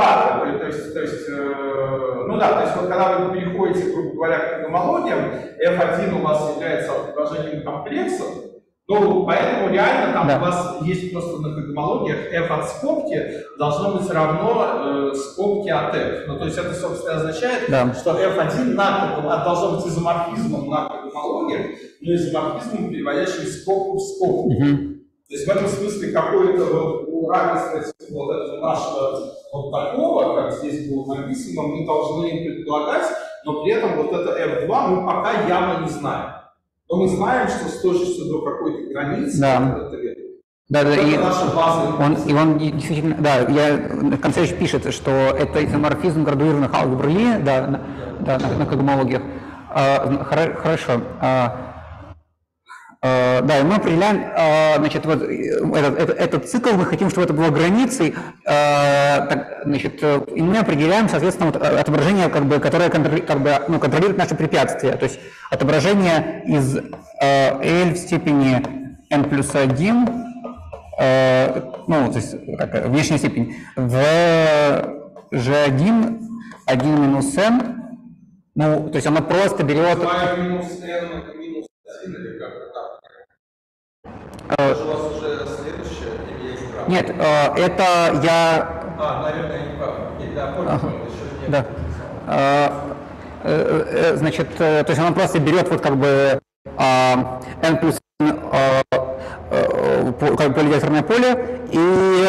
есть вот когда вы переходите, грубо говоря, к гомологиям, F1 у вас является отображением комплексов, ну, поэтому реально там у вас есть просто на гомологиях F от скобки должно быть равно скобке от F. Ну, то есть это, собственно, означает, что F1 должно быть изоморфизмом на гомологиях, но изоморфизмом, переводящим скобку в скобку. То есть в этом смысле какое-то вот равенство вот этого нашего вот такого, как здесь было написано, мы должны предполагать, но при этом вот это F2 мы пока явно не знаем. Но мы знаем, что с точностью до какой-то границы это наша база. Он действительно, в конце еще пишет, что это изоморфизм градуированных алгебр Ли, на когомологиях. Хорошо. И мы определяем, значит, вот этот цикл, мы хотим, чтобы это было границей, значит, и мы определяем, соответственно, вот отображение, которое контролирует наши препятствия, то есть отображение из L в степени n плюс 1, то есть внешняя степень, в G1, 1 минус n, то есть оно просто берет... Минус n, минус 1 или как-то так? Это у вас уже следующее, или я не прав? Нет, это я... Наверное, я не прав. Да, понял, еще нет. Да. Значит, то есть она просто берет вот как бы n плюс 1 поливекторное поле и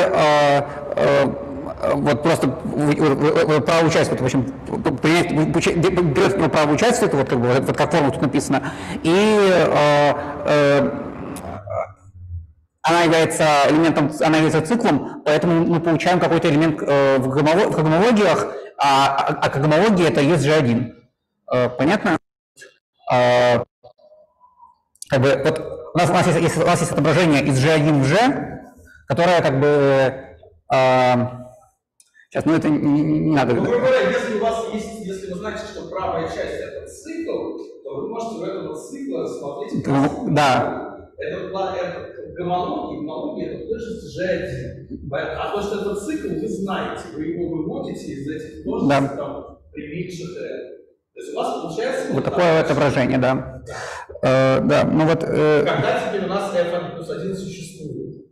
вот просто право участия, в общем, берет право участия, вот как бы вот как формула тут написано, и она является элементом, она является циклом, поэтому мы получаем какой-то элемент в гомологиях, а гомология это есть G1. Понятно? Как бы, вот у нас есть отображение из G1 в G, которое как бы... сейчас, ну это не надо. Ну, грубо говоря, если у вас есть, если вы знаете, что правая часть это цикл, то вы можете в этом цикла смотреть. Да. Это гомология это тоже G1. А то, что это цикл, вы знаете, вы его выводите из этих множеств, там, применивших N. То есть у вас получается... Вот такое отображение, да. Да, ну вот... Когда теперь у нас fn плюс 1 существует?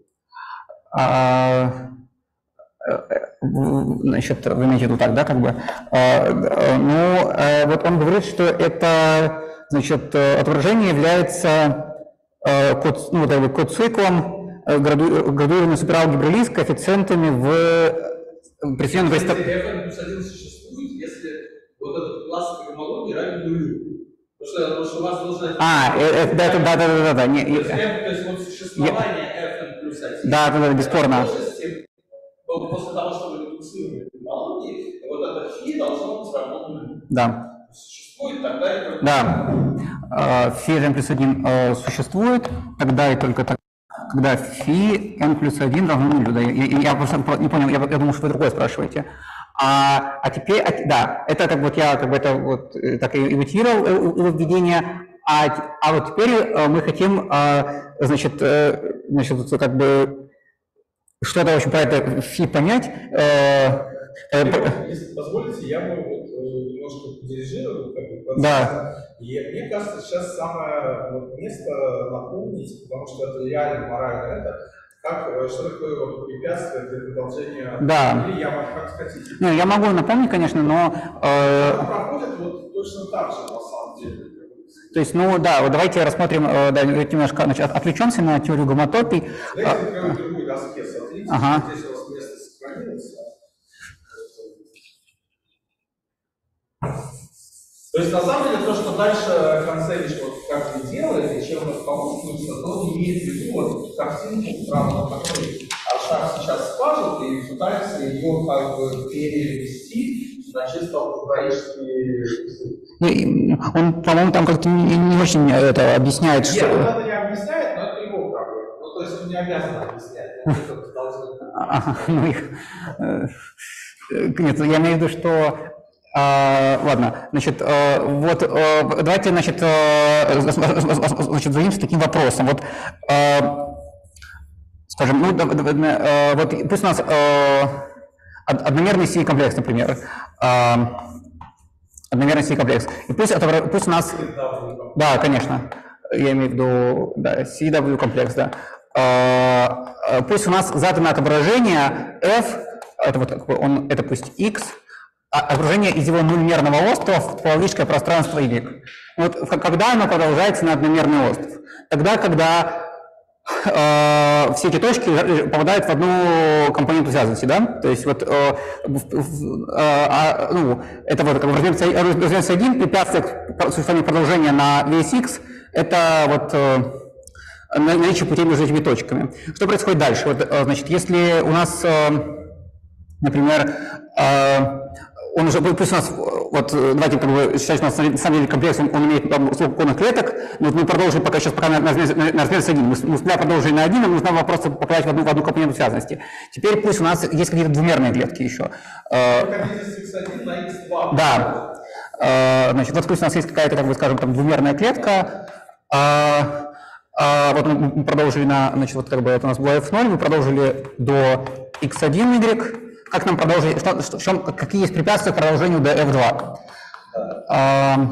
Значит, вы имеете в виду так, да, как бы? Ну, вот он говорит, что это, значит, отображение является код-циклом градуированной супералгебры Ли с коэффициентами в присоединенном... fn плюс 1 существует, если вот этот класс гомологии равен нулю. Потому что у вас должна... да. То есть вот существование fn плюс 1... Да, бесспорно. После того, что вы редуцируете гомологии, вот это φ должно быть равно нулю. Да. Существует тогда и только... Да. Φ n плюс 1 существует, тогда и только тогда, когда φ n плюс 1 равно нулю. Да, я просто не понял, я думал, что вы другое спрашиваете. А теперь, да, это как вот я как бы это вот так и имитировал введение, а вот теперь мы хотим, значит, как бы что-то очень про это фи понять. Если позволите, я бы вот немножко подирижировал, как бы, процесс. Да. И мне кажется, сейчас самое вот место напомнить, потому что это реально морально это, что такое вот препятствие для продолжения. Да. Или я могу как хотите. Ну, я могу напомнить, конечно, но... Она проходит вот точно так же, на самом деле. То есть, ну да, вот давайте рассмотрим, да, немножко, значит, отвлечемся на теорию гомотопий. Давайте откроем другую доске, смотрите, ага. Здесь у вас место сохранилось. То есть, на самом деле, то, что дальше Концевич вот как бы делает, и чем он руководствуется, то он имеет в виду вот картинку, правда, которую Аршак сейчас скажет, и пытается ее как бы перевести на чисто алгебраические язык. Он, по-моему, там как-то не очень это объясняет, что... Нет, он это не объясняет, но это его проблема. Ну, то есть он не обязан объяснять, это должны... Нет, я имею в виду, что... ладно, значит, вот давайте, значит, займемся таким вопросом. Вот, скажем, ну, вот пусть у нас одномерный C-комплекс, например, одномерный C-комплекс, и пусть у нас, да, конечно, я имею в виду, да, CW-комплекс, да, пусть у нас задано отображение F, это вот это пусть X, окружение из его нульмерного острова в топологическое пространство Y. Вот когда оно продолжается на одномерный остров? Тогда, когда все эти точки попадают в одну компоненту связанности, да? То есть вот ну, это вот как бы размер 1, препятствие к существованию продолжения на весь X, это вот наличие путей между этими точками. Что происходит дальше? Вот, значит, если у нас, например, он уже, пусть у нас, вот, давайте как бы считать, что у нас на самом деле комплекс, он имеет сколько конных клеток, но вот мы продолжим пока на размер 1. Мы всегда продолжили на 1, нам нужно вопрос попадать в одну компоненту связанности. Теперь пусть у нас есть какие-то двумерные клетки еще. Да. Значит, вот пусть у нас есть какая-то, как бы, скажем, там, двумерная клетка. Вот мы продолжили на, значит, вот как бы это у нас было f0, мы продолжили до x1y. Как нам продолжить, какие есть препятствия к продолжению до f2?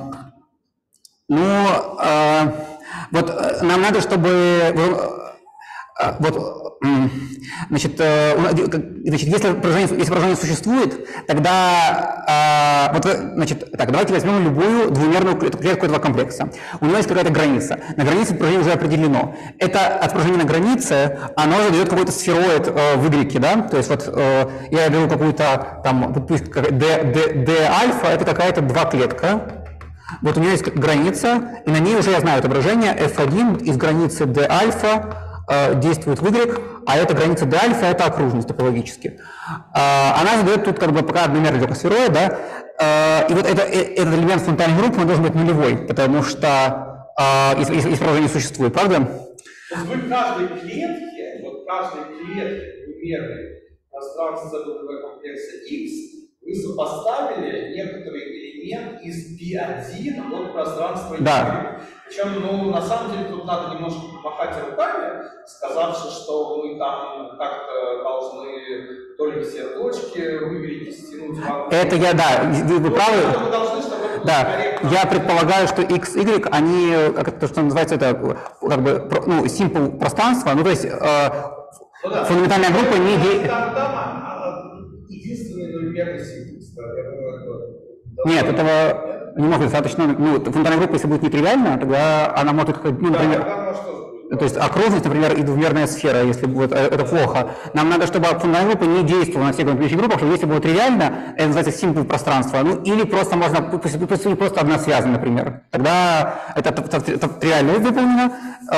Вот нам надо, чтобы Значит, если поражение существует, тогда значит, так, давайте возьмем любую двумерную клетку этого комплекса. У него есть какая-то граница. На границе поражение уже определено. Это отражение на границе, оно задает какой-то сфероид в Y, да? То есть вот я беру какую-то там D альфа, это какая-то 2 клетка. Вот у нее есть граница, и на ней уже я знаю отображение F1 из границы D альфа действует в Y, а эта граница D альфа это окружность топологически. Она задает тут как бы пока одномерный сфероид, да, и вот этот элемент фундаментальной группы он должен быть нулевой, потому что поражение существует, правда? То есть вы в каждой клетке, двумерной пространства комплекса X, вы сопоставили некоторый элемент из P1 от пространства Y. Да. Причем, ну, на самом деле, тут надо немножко помахать руками, сказавши, что мы там как-то должны то ли все точки выберите, стянуть. Это я, да, вы правы. Вы должны, чтобы это да, я предполагаю, что X, Y, они, как то, что называется, это как бы, ну, simple пространство, ну, то есть фундаментальная группа не... Единственный нулевой символ. Нет, этого не может достаточно. Ну, фундаментальная группа, если будет нетривиальная, тогда она может, ну, например, то есть окружность, например, и двумерная сфера, если будет, это плохо. Нам надо, чтобы фундаментальная группа не действовала на всех предыдущих группах, чтобы если было тривиально, это называется simple пространство, ну, или просто можно, пусть просто односвязано, например. Тогда это тривиально выполнено,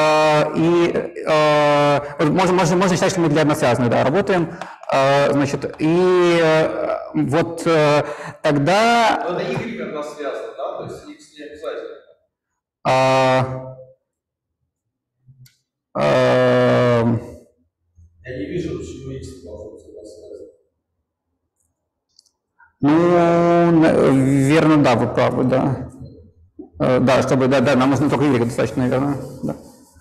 и можно считать, что мы для односвязанных, да, работаем. Значит, и вот тогда... Но на Y односвязано, да? То есть X не обязательно. Я не вижу, почему X должен быть односвязано. Ну, верно, да, вы правы, да. Да, чтобы, да, нам нужно только Y достаточно, наверное, да.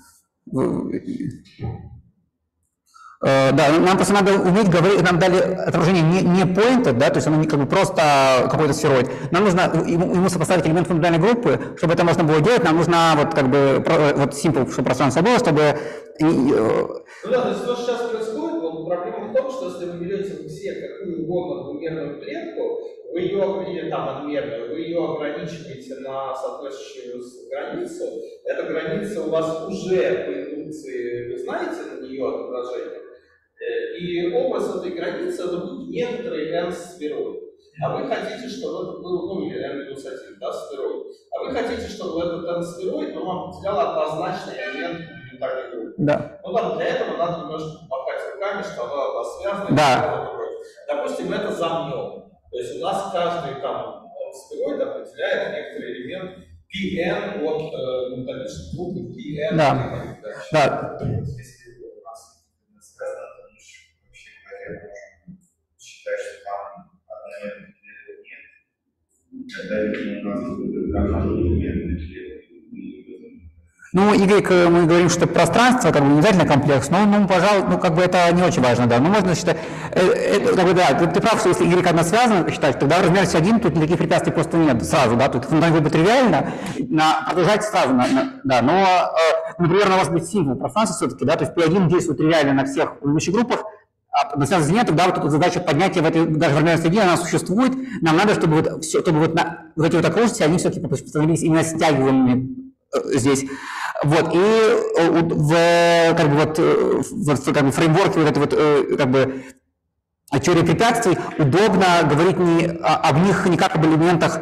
Да, нам просто надо уметь говорить, нам дали отображение не pointed, да, то есть оно не как бы просто какой-то сфероид. Нам нужно ему сопоставить элемент фундаментальной группы, чтобы это можно было делать, нам нужно вот как бы вот simple, чтобы пространство было, чтобы... Ну да, то есть то, что сейчас происходит, вот проблема в том, что если вы берете все какую угодно двумерную клетку, вы ее, или там одномерную, вы ее ограничиваете на соответствующую границу, эта граница у вас уже по индукции, вы знаете на нее отображение, и образ этой границы это будет некоторый n-сфероид. А вы хотите, чтобы это был, ну, или n-1, да, сфероид. А вы хотите, чтобы этот n-сфероид вам определял однозначный элемент фундаментальной группы. Да. Ну да, для этого надо немножко помахать руками, что оно односвязано. Да. Допустим, это замнем. То есть у нас каждый там сфероид определяет некоторый элемент Pn от фундаментальной группы Pn. Да. Да. Если у нас сказано, то вообще говоря, можно считать, что там одномерных клеток нет, тогда у нас будет одномерные клетки. Ну, Y, мы говорим, что пространство, как бы, не обязательно комплекс, но, ну, пожалуй, ну, как бы это не очень важно, да. Ну, можно считать, как бы, да, ты прав, что если Y односвязано считать, тогда в размере 1 тут никаких препятствий просто нет сразу, да, тут фундаментальная группа тривиально, продолжать сразу, да, но, например, у вас будет символ пространства все-таки, да, то есть P1 действует тривиально на всех предыдущих группах, а на связи нет, тогда вот эта задача поднятия в этой, даже в размере 1, она существует, нам надо, чтобы вот, чтобы вот, вот эти вот окружности, они все-таки становились именно стягиваемыми здесь. Вот, и в, как бы, вот, как бы, фреймворке вот этой вот, как бы, теории препятствий удобно говорить об них не как об элементах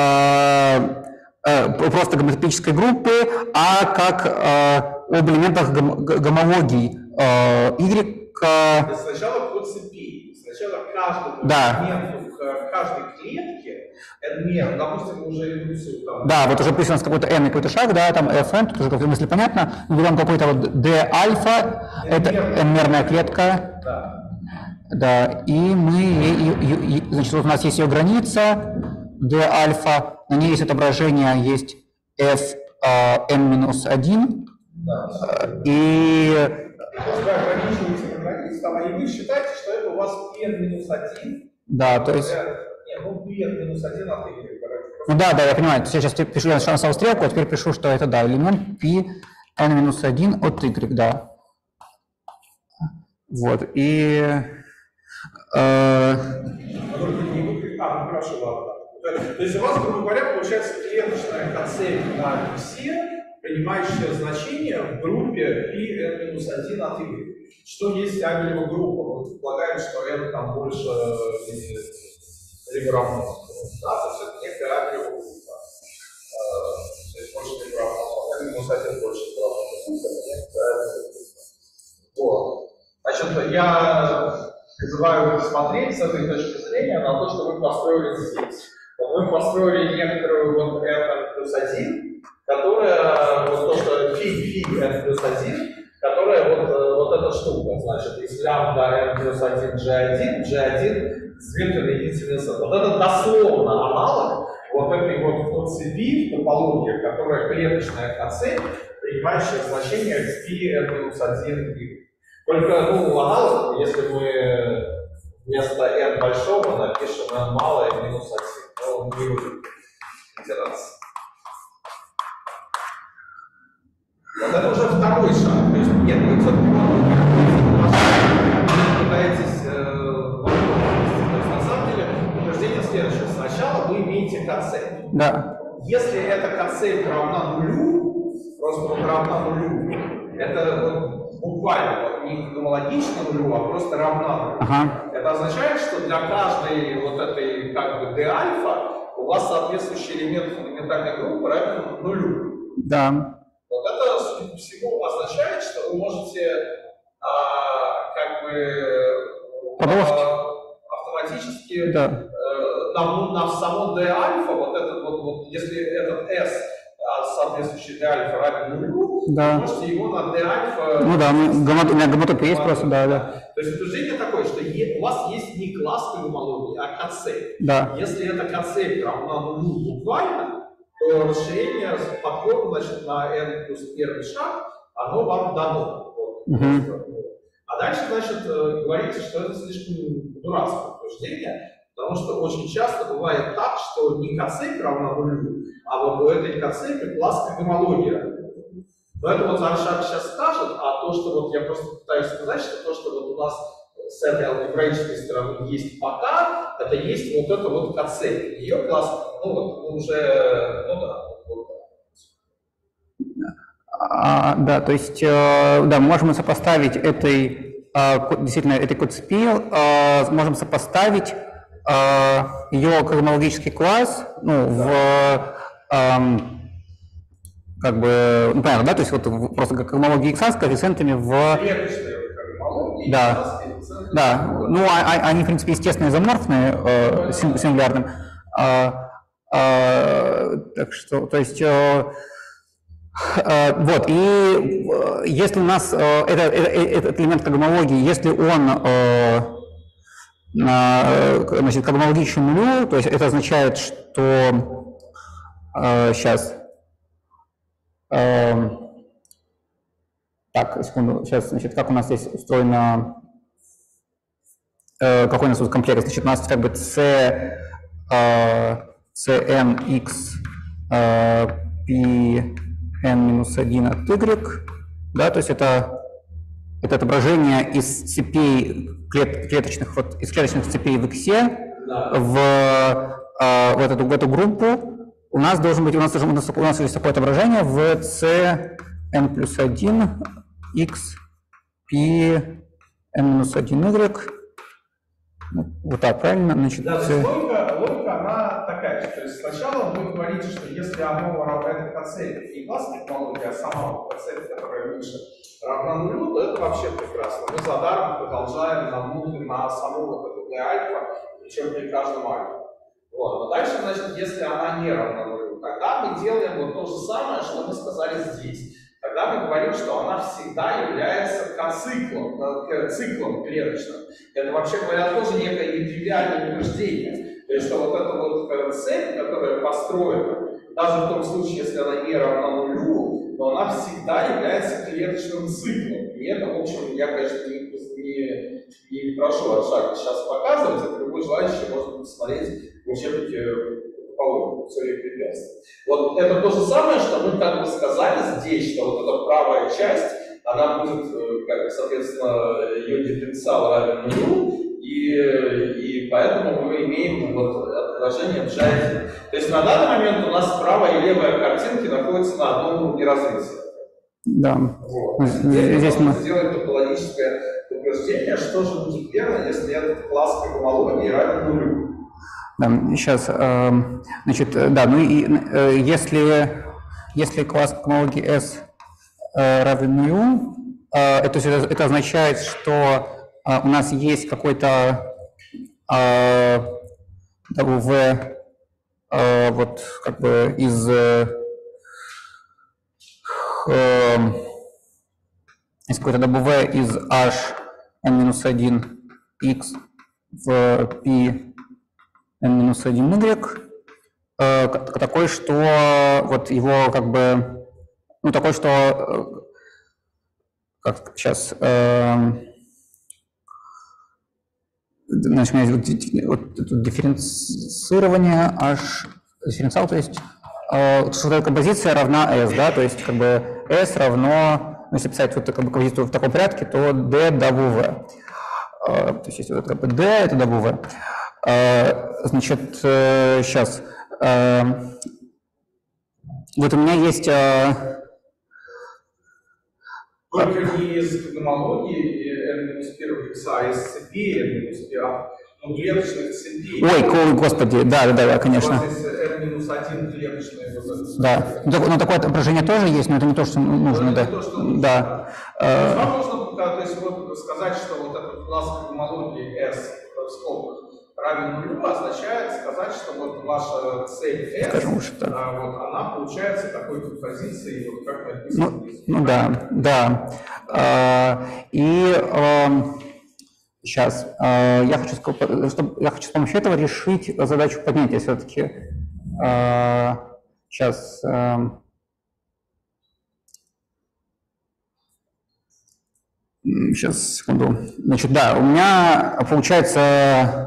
просто гомотопической группы, а как об элементах гомологии Y. То есть сначала по цепи, сначала каждому элементу в каждой клетке n-мер, допустим, мы уже индукцию там... Да, вот уже пусть у нас какой-то n какой-то шаг, да, там fn, тут уже как мысли понятно, мы берем какой-то вот d альфа, это n-мерная клетка, да, и мы, значит, вот у нас есть ее граница, d альфа, на ней есть отображение, есть f n-1, и... То есть вы ограничиваете границу, там, и вы считаете, что это у вас n-1. Да, то есть... Нет, ну n-1 от y. Ну да, я понимаю, я сейчас пишу я сначала стрелку, а теперь пишу, что это, да, элемент p n-1 от y, да. Вот, и... Ну хорошо, ладно. То есть у вас, грубо говоря, получается клеточная концепт на все, принимающая значение в группе Pn-1 от Y. Что есть Абелева группа? Мы предполагаем, что n там больше либо равно. Да, то есть это некая Абелева группа. То есть больше либо равно. N-1 больше либо равно. Вот. Значит, я призываю посмотреть с этой точки зрения на то, что мы построили здесь. Мы построили некоторую вот n+1, которая, вот то, что фиг n+1, которая вот эта штука, значит, из лямбда n+1 g1 с векторной единицей веса. Вот это дословно аналог вот этой вот цепи в топологии, которая клеточная цепь, принимающая значение xp n+1y. Только, аналог, если мы вместо n большого напишем n малое минус 1. Он не будет итерации. Вот это уже второй шаг. То есть, нет, вы пытаетесь то есть, на самом деле, утверждение следующее. Сначала вы имеете концепт. Да. Если эта концепт равна нулю, просто вот равна нулю, это вот буквально не гомологично нулю, а просто равна нулю. Ага. Это означает, что для каждой вот этой как бы d-альфа у вас соответствующий элемент фундаментальной группы равен нулю. Да. Вот это, судя по всему, означает, что вы можете как бы автоматически на само d-альфа, вот этот вот, если этот s соответствующий d-альфа равен нулю, да. вы можете его на d-альфа... Ну да, у меня гомотопия есть просто, да. То есть утверждение такое, что у вас есть не класс гомологии, а концепт. Да. Если эта концепт равна нулю буквально, то расширение подхода, значит, на n плюс первый шаг, оно вам дано. Вот. А дальше, значит, говорится, что это слишком дурацкое утверждение, потому что очень часто бывает так, что не концепт равна нулю, а вот у этой концепта класс гомология. Но это вот Аршак сейчас скажет, а то, что вот я просто пытаюсь сказать, что то, что вот у нас с этой алгебраической стороны есть пока, это есть вот это вот концепт. Ее класс, уже, да, то есть, да, можем сопоставить действительно этой код-цепи, можем сопоставить ее когомологический класс, как бы, понятно, да, то есть вот просто как когомология x с коэффициентами в... Да, да, они, в принципе, естественно, изоморфные, сингулярным. Так что, то есть, вот, и если у нас этот элемент когомологии, если он, значит, когомологичен нулю, то есть это означает, что, сейчас, так, секунду, сейчас, значит, как у нас здесь устроено, какой у нас тут комплект, значит, у нас как бы cnx pn-1 от y, да, то есть это отображение из цепей клеточных, вот из клеточных цепей в x в эту группу. У нас есть такое отображение в cn+1 x pn-1y. Вот так, правильно? Значит, да, то есть логика, она такая же. То есть сначала вы говорите, что если оно равно этой концепт, не классная технология, а сама концепт, которая выше, равна нулю, то это вообще прекрасно. Мы за даром продолжаем на саму вот эту альфа, причем при каждом альфа. Вот. Но дальше, значит, если она не равна нулю, тогда мы делаем вот то же самое, что мы сказали здесь. Тогда мы говорим, что она всегда является циклом клеточным. Это, вообще говоря, тоже некое нетривиальное утверждение. То есть, что вот эта вот цепь, которая построена, даже в том случае, если она не равна нулю, но она всегда является клеточным циклом. И это, в общем, я, конечно, не прошу Аршака сейчас показывать, это любой желающий может посмотреть в учебнике по теории препятствий. Вот это то же самое, что мы как бы сказали здесь, что вот эта правая часть она будет, соответственно, ее дифференциал равен нулю, и поэтому мы имеем вот отображение в шаре. То есть на данный момент у нас правая и левая картинки находятся на одном уровне развития. Да. Вот. Здесь мы сделаем топологическое утверждение, что же будет верно, если этот класс когомологии равен нулю. Да, сейчас, значит, да, ну и если класс когомологии S равен нулю, это означает, что у нас есть какой-то W вот как бы из какой-то W из H n-1 x в P n-1y такой, что вот его как бы, ну такой, что как сейчас значит, у меня есть вот дифференцирование H, дифференциал, то есть что эта композиция равна S, да, то есть как бы S равно, ну, если писать вот как бы композицию в таком порядке, то DW. То есть если вот как бы D, это W. Значит, сейчас. Вот у меня есть... Только не из когомологии n-1 x, а из цепи n-5, ну, клеточных цепей. Ой, господи, да, конечно. У вас есть n-1 клеточные. Да, но такое отображение тоже есть, но это не то, что нужно, да. Да. Вам можно, то есть, вот, сказать, что вот этот класс когомологии S в скобках равен нулю, означает сказать, что вот ваша цель S, вот, она получается такой композицией, вот как написано. Ну да. И сейчас я хочу с помощью этого решить задачу поднятия все-таки. Сейчас. Сейчас, секунду. Значит, да, у меня получается...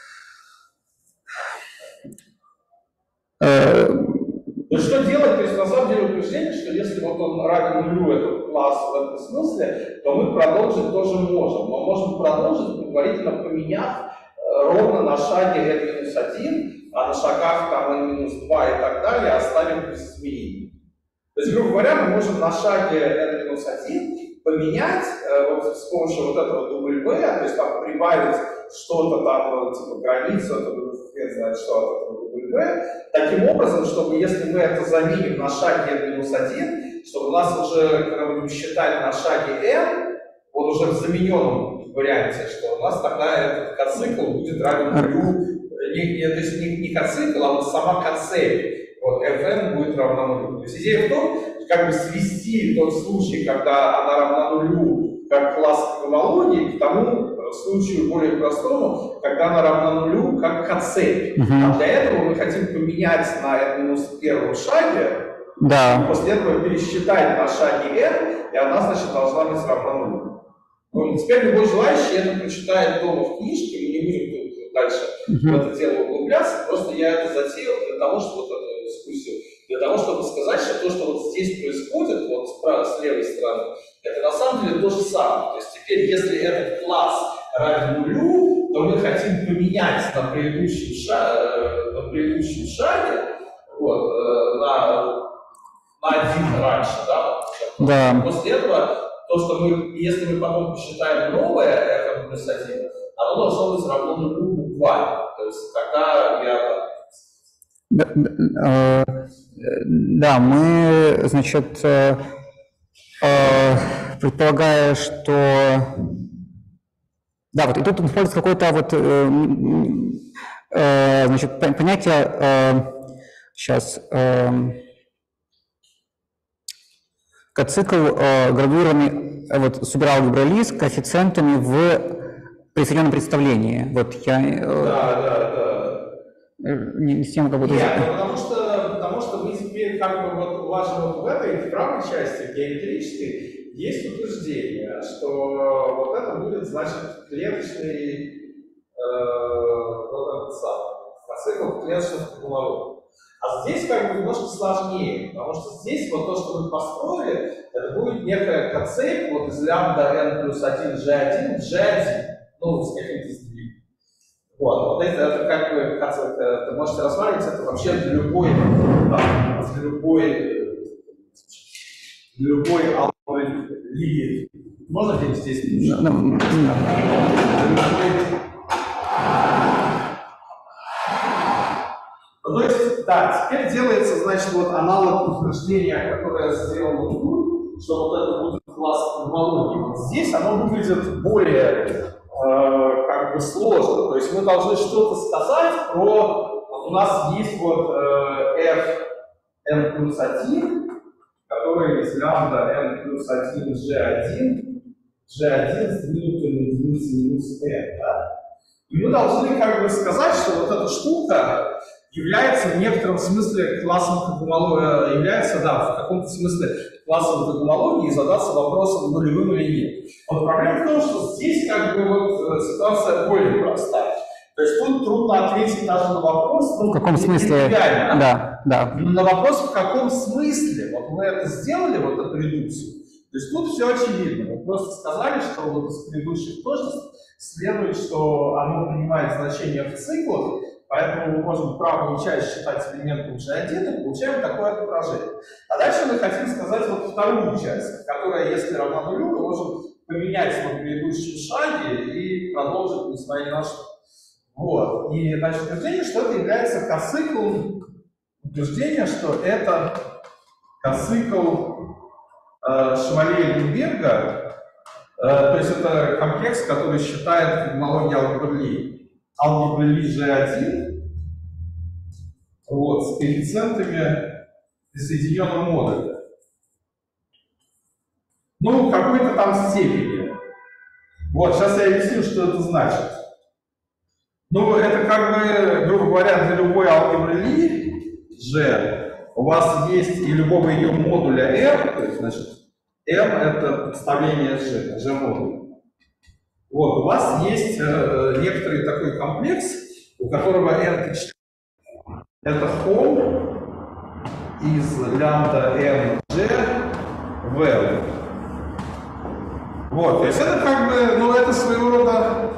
Ну что делать? То есть на самом деле утверждение, что если вот он равен нулю, этот класс в этом смысле, то мы продолжить тоже можем. Мы можем продолжить, предварительно поменяв ровно на шаге n-1, а на шагах там n-2 и так далее оставим без изменений. То есть, грубо говоря, мы можем на шаге n-1 поменять вот с помощью вот этого W, то есть там прибавить что-то там, типа границу, это не знает, что от этого W, таким образом, чтобы если мы это заменим на шаге n-1, чтобы у нас уже, когда мы будем считать на шаге n, он уже в замененном варианте, что у нас тогда этот коцикл будет равен нулю, то есть не коцикл, а вот сама коцель. Вот fn будет равна нулю. То есть идея в том, как бы свести тот случай, когда она равна нулю, как класс когомологии, к тому случаю более простому, когда она равна нулю, как коцель. А для этого мы хотим поменять на n-1 шаге, и после этого пересчитать на шаге n, и она, значит, должна быть равна нулю. Ну, теперь любой желающий это прочитает дома в книжке, мы не будем тут дальше в это дело углубляться, просто я это затеял для того, чтобы вот эту дискуссию, для того, чтобы сказать, что то, что вот здесь происходит, вот с левой стороны, это на самом деле то же самое. То есть теперь, если этот класс равен нулю, то мы хотим поменять на предыдущем шаге вот, на один раньше, да? Да. После этого то, что мы, если мы потом посчитаем новое f плюс 1, оно должно быть равно нулю буквально. То есть тогда я... Да, мы, значит, предполагая, что... Да, вот и тут используется какое-то вот, значит, понятие, сейчас, коцикл, градуированный вот, супералгебра с коэффициентами в присоединенном представлении. Вот я... Да. Не с тем, как будто... Нет, потому что мы теперь, как бы, вот у вас же вот в этой, в правой части геометрической, есть утверждение, что вот это будет, значит, клеточный вот этот самый коцикл клеточных когомологий. А с здесь как бы немножко сложнее, потому что здесь вот то, что мы построили, это будет некая концепт вот из лямбда n плюс 1 g1 в g1, ну, с каким-то сдвигом. Вот это как бы, это можете рассматривать, это вообще для любой алгебры линии. Можно где-нибудь здесь? То есть, да, теперь делается, значит, вот аналог утверждения, которое сделано тут, что вот это будет класс космологии. Вот здесь оно выглядит более как бы сложно. То есть мы должны что-то сказать про... Вот у нас есть вот fn плюс 1, который из лямбда n плюс 1 g1 сдвинутый на единицу минус n, да? И мы должны как бы сказать, что вот эта штука является в некотором смысле классом когномологии, является, да, в каком-то смысле классом когномологии, и задаться вопросом, нулевым или нет. Вот проблема в том, что здесь как бы вот ситуация более простая. То есть тут трудно ответить даже на вопрос, ну, в каком смысле? Да, да. На вопрос, в каком смысле вот мы это сделали, вот эту редукцию. То есть тут все очевидно. Мы просто сказали, что вот из предыдущих тождеств следует, что оно принимает значение в циклах, поэтому мы можем правую часть считать элементом G1 и получаем такое отображение. А дальше мы хотим сказать вот вторую часть, которая, если равна нулю, мы можем поменять на предыдущем шаге и продолжить, несмотря ни на что. Вот. И значит, утверждение, что это является коциклом, утверждение, что это коцикл Шевалье-Линберга, то есть это комплекс, который считает когномологию алгебры Ли G1 вот, с коэффициентами присоединенного модуля. Ну, в какой-то там степени. Вот, сейчас я объясню, что это значит. Ну, это как бы, грубо говоря, для любой алгебры Ли G у вас есть и любого ее модуля R, то есть, значит, M это представление G модуля. Вот, у вас есть некоторый такой комплекс, у которого n это хом из лямбда n g в L. Вот, то есть это как бы, ну это своего рода,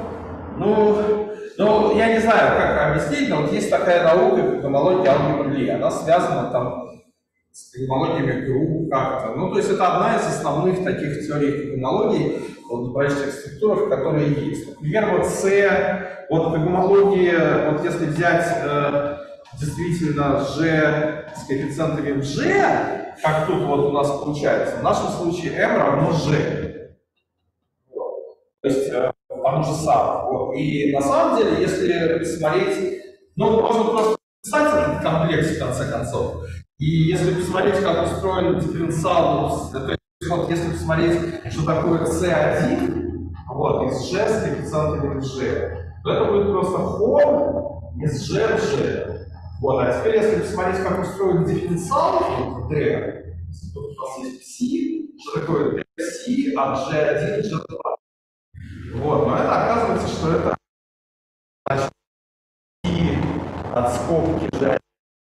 ну я не знаю, как объяснить, но вот есть такая наука, когномология алгебры Ли, она связана там с когномологиями групп как-то. Ну, то есть это одна из основных таких теорий когномологий в алгебраических структурах, которые есть. Например, вот вот когномология, вот если взять действительно G с коэффициентами G, как тут вот у нас получается, в нашем случае M равно G. То есть оно же самое. Вот. И на самом деле, если смотреть, ну, можно просто писать этот комплекс в конце концов. И если посмотреть, как устроен дифференциал, то есть вот если посмотреть, что такое C1, вот, из G с коэффициентами G, то это будет просто хом из G в G. Вот, а теперь если посмотреть, как устроен дифференциал, вот, D, тут у нас есть psi, что такое psi от G1 к G2. Вот, но это оказывается, что это значит, psi от скобки G1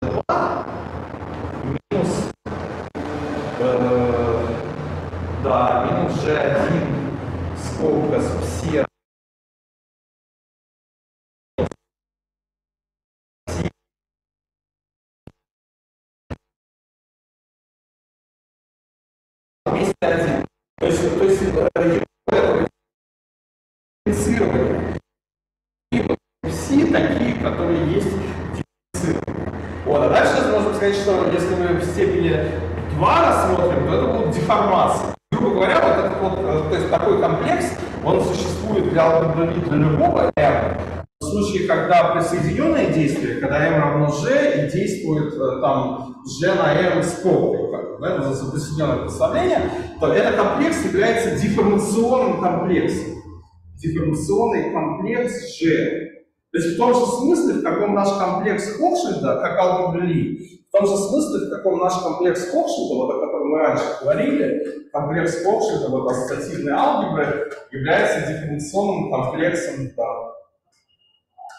минус, минус G1 скобка с psi вместе 1. То есть это дифференцирование. И вот psi такие, которые есть дифференцирование. Вот, а дальше можно сказать, что если мы в степени 2 рассмотрим, то это будет деформация. Грубо говоря, вот этот вот, то есть такой комплекс, он существует для любого m. В случае, когда присоединенное действие, когда m равно g и действует там g на m скобкой, да, за присоединенное представление, то этот комплекс является деформационным комплексом. Дифференционный комплекс G. То есть в том же смысле, в каком наш комплекс Хохшильда, как алгебра Ли, в том же смысле, в каком наш комплекс Хохшильда, вот о котором мы раньше говорили, комплекс Хохшильда, вот ассоциативной алгебры, является дифференционным комплексом там, от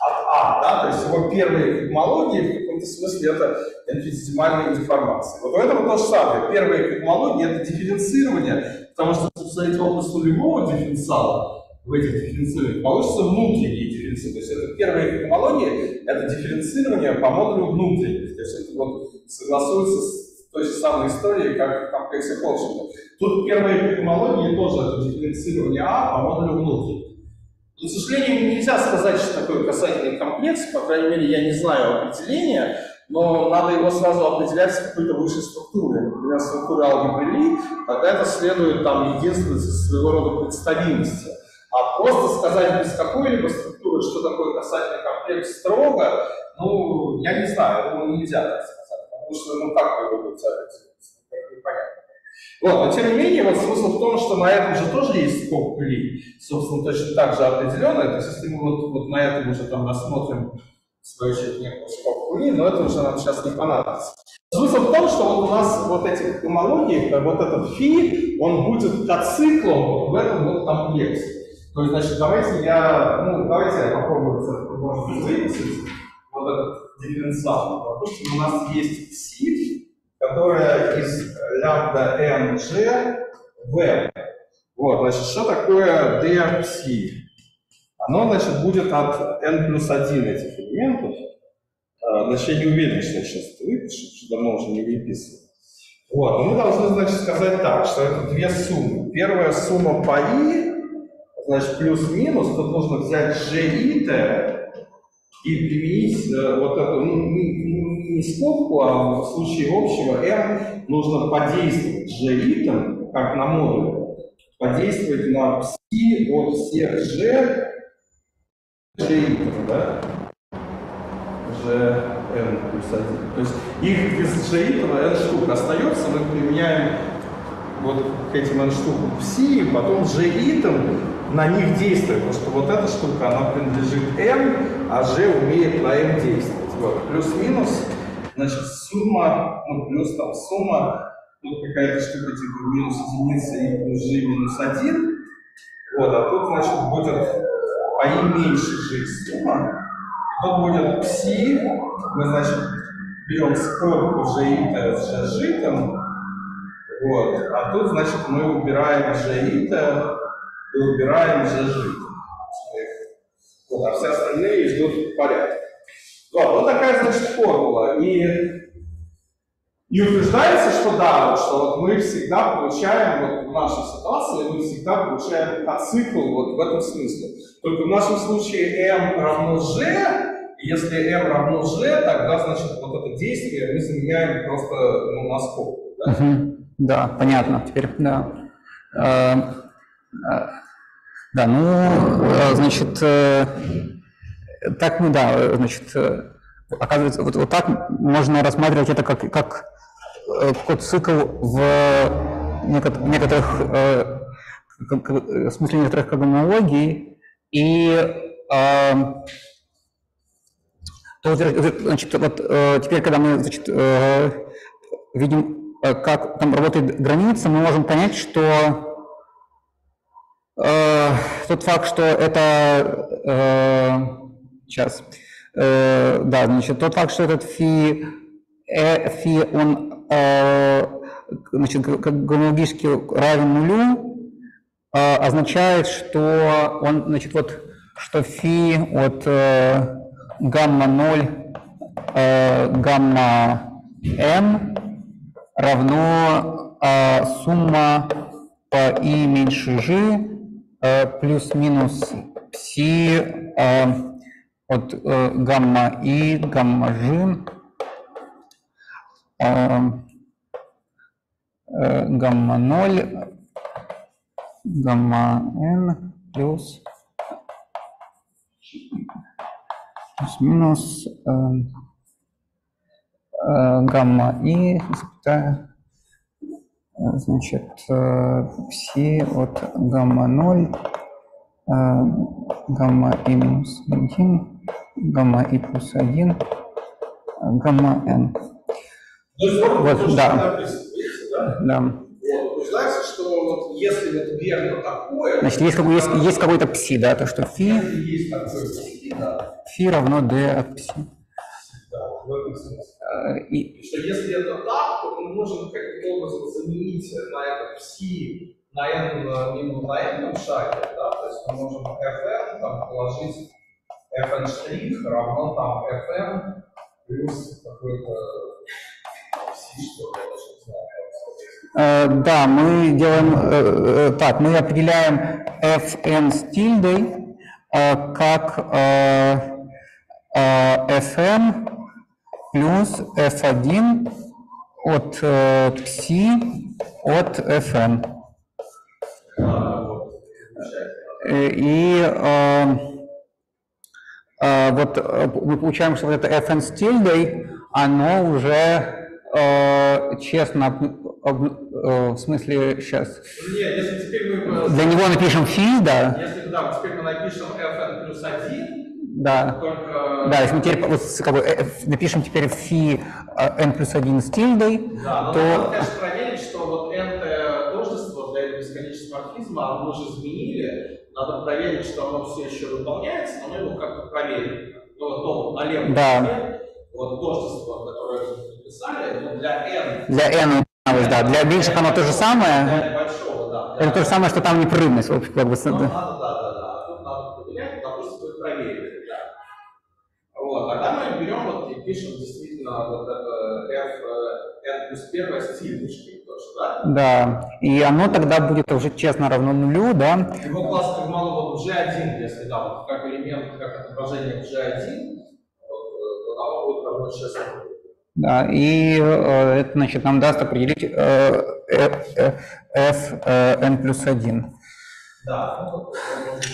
да, то есть его первые космологии в каком-то смысле это инфинитимальная информация. Вот у этого то же самое. Первые космологии это дифференцирование, потому что, посмотреть область нулевого дифференциала, в этих дифференцирующих получится внутренние дифференции. То есть это первые космологии, это дифференцирование по модулю внутренних. То есть это вот согласуется с той же самой историей, как в комплексе Холшина. Тут первые космологии тоже это дифференцирование А по модулю внутренних. Но, к сожалению, нельзя сказать, что такое касательный комплекс, по крайней мере, я не знаю определения, но надо его сразу определять с какой-то высшей структурой. Например, структура алгебры Ли, тогда это следует там единственности своего рода представимости. А просто сказать без какой-либо структуры, что такое касательный комплекс строго, ну, я не знаю, думаю, нельзя так сказать, потому что, ну, как вы его будете определить, непонятно. Вот, но тем не менее, вот смысл в том, что на этом же тоже есть скобка Ли, собственно, точно так же определенная, то есть если мы вот на этом уже там рассмотрим, в свою очередь, некую скобку Ли, но это уже нам сейчас не понадобится. Смысл в том, что вот у нас вот эти космологии, вот этот фи, он будет коциклом вот в этом вот комплексе. То есть, значит, давайте я попробую это можно выписать, вот этот дифференциал. Допустим, у нас есть пси, которая из лямбда mg v. Вот, значит, что такое d пси? Оно, значит, будет от n плюс 1 этих элементов. Значит, я не уверен, что я сейчас это выпишу, что давно уже не выписывал. Вот, но мы должны, значит, сказать так, что это две суммы. Первая сумма по i, значит, плюс-минус, тут нужно взять g-ит и применить вот эту, не скобку, а в случае общего m нужно подействовать g-итом, как на модуль, подействовать на пси от всех g-итов, да? gn плюс 1. То есть их без g-итова n штук остается, мы применяем вот к этим n штукам пси, и потом g-итом на них действует, потому что вот эта штука, она принадлежит m, а g умеет на m действовать. Вот. Плюс-минус, значит, сумма, ну, плюс там сумма, тут какая-то штука типа минус единица и плюс g минус 1. Вот, а тут, значит, будет по i меньше g сумма. И тут будет пси, мы, значит, берем скобку g-ита с g-итом. Вот, а тут, значит, мы убираем g-ита и убираем g-жит. Вот, а все остальные ждут в порядке. Вот такая, значит, формула. И утверждается, что да, что вот мы всегда получаем, вот в нашей ситуации, мы всегда получаем коцикл вот в этом смысле. Только в нашем случае m равно g, и если m равно g, тогда, значит, вот это действие мы заменяем просто на скобку. Да? Да, понятно. Теперь, да. Да, ну, значит, так, ну да, значит, оказывается, вот так можно рассматривать это как код-цикл в некоторых, в смысле некоторых когнологий, и то, значит, вот теперь, когда мы, значит, видим, как там работает граница, мы можем понять, что тот факт, что это да, значит, тот факт, что этот фи он значит, гомологически равен нулю, означает, что он, значит, вот, что фи от гамма 0 гамма m равно сумма по i меньше g плюс-минус пси от гамма i, гамма g, гамма 0, гамма n плюс-минус гамма i, значит, пси от гамма 0, гамма i минус 1, гамма i плюс 1, гамма n. Вот, да. Да. Да. Утверждается, что что вот если вот верно такое... Значит, есть какой-то пси, да, то, что фи... Если есть такой пси, да. Фи равно d от пси. Да, в этом смысле. И что если это так, то мы можем каким-то образом заменить на это пси на n минус на n шаге, да, то есть мы можем fn там положить fn штрих равно там fn плюс какой-то пси, что я даже не знаю. да, мы делаем так, мы определяем fn с тильдой как fn плюс f1 от пси от fn. И вот мы получаем, что вот это fn с тильдой, оно уже честно, в смысле, сейчас. Нет, если теперь мы... Для него напишем фи, да. Если да, теперь мы напишем fn плюс 1, да. только... Да, если мы теперь вот, как бы, напишем теперь фи n плюс 1 с тильдой, да, но то... надо, конечно, проверить, что вот n множество для этого бесконечного морфизма, оно уже изменили. Надо проверить, что оно все еще выполняется, но мы его как-то проверим. Ну, вот на левом стороне, вот множество, которое мы написали, но для n... Для n, да, для меньших оно то же самое. Для большого, да. Это то же самое, что там непрерывность. Как бы, ну, надо, да. Тут надо проверять, допустим, вы проверили. Вот, тогда мы берем вот и пишем действительно вот это n плюс 1 с тильдочкой тоже, да? Да, и оно тогда будет уже честно равно нулю, да? Его класс как мало вот G1, если да, вот как элемент, как отображение G1, вот, то оно будет равно честно. Да, и это, значит, нам даст определить f n плюс 1. Да, ну вот,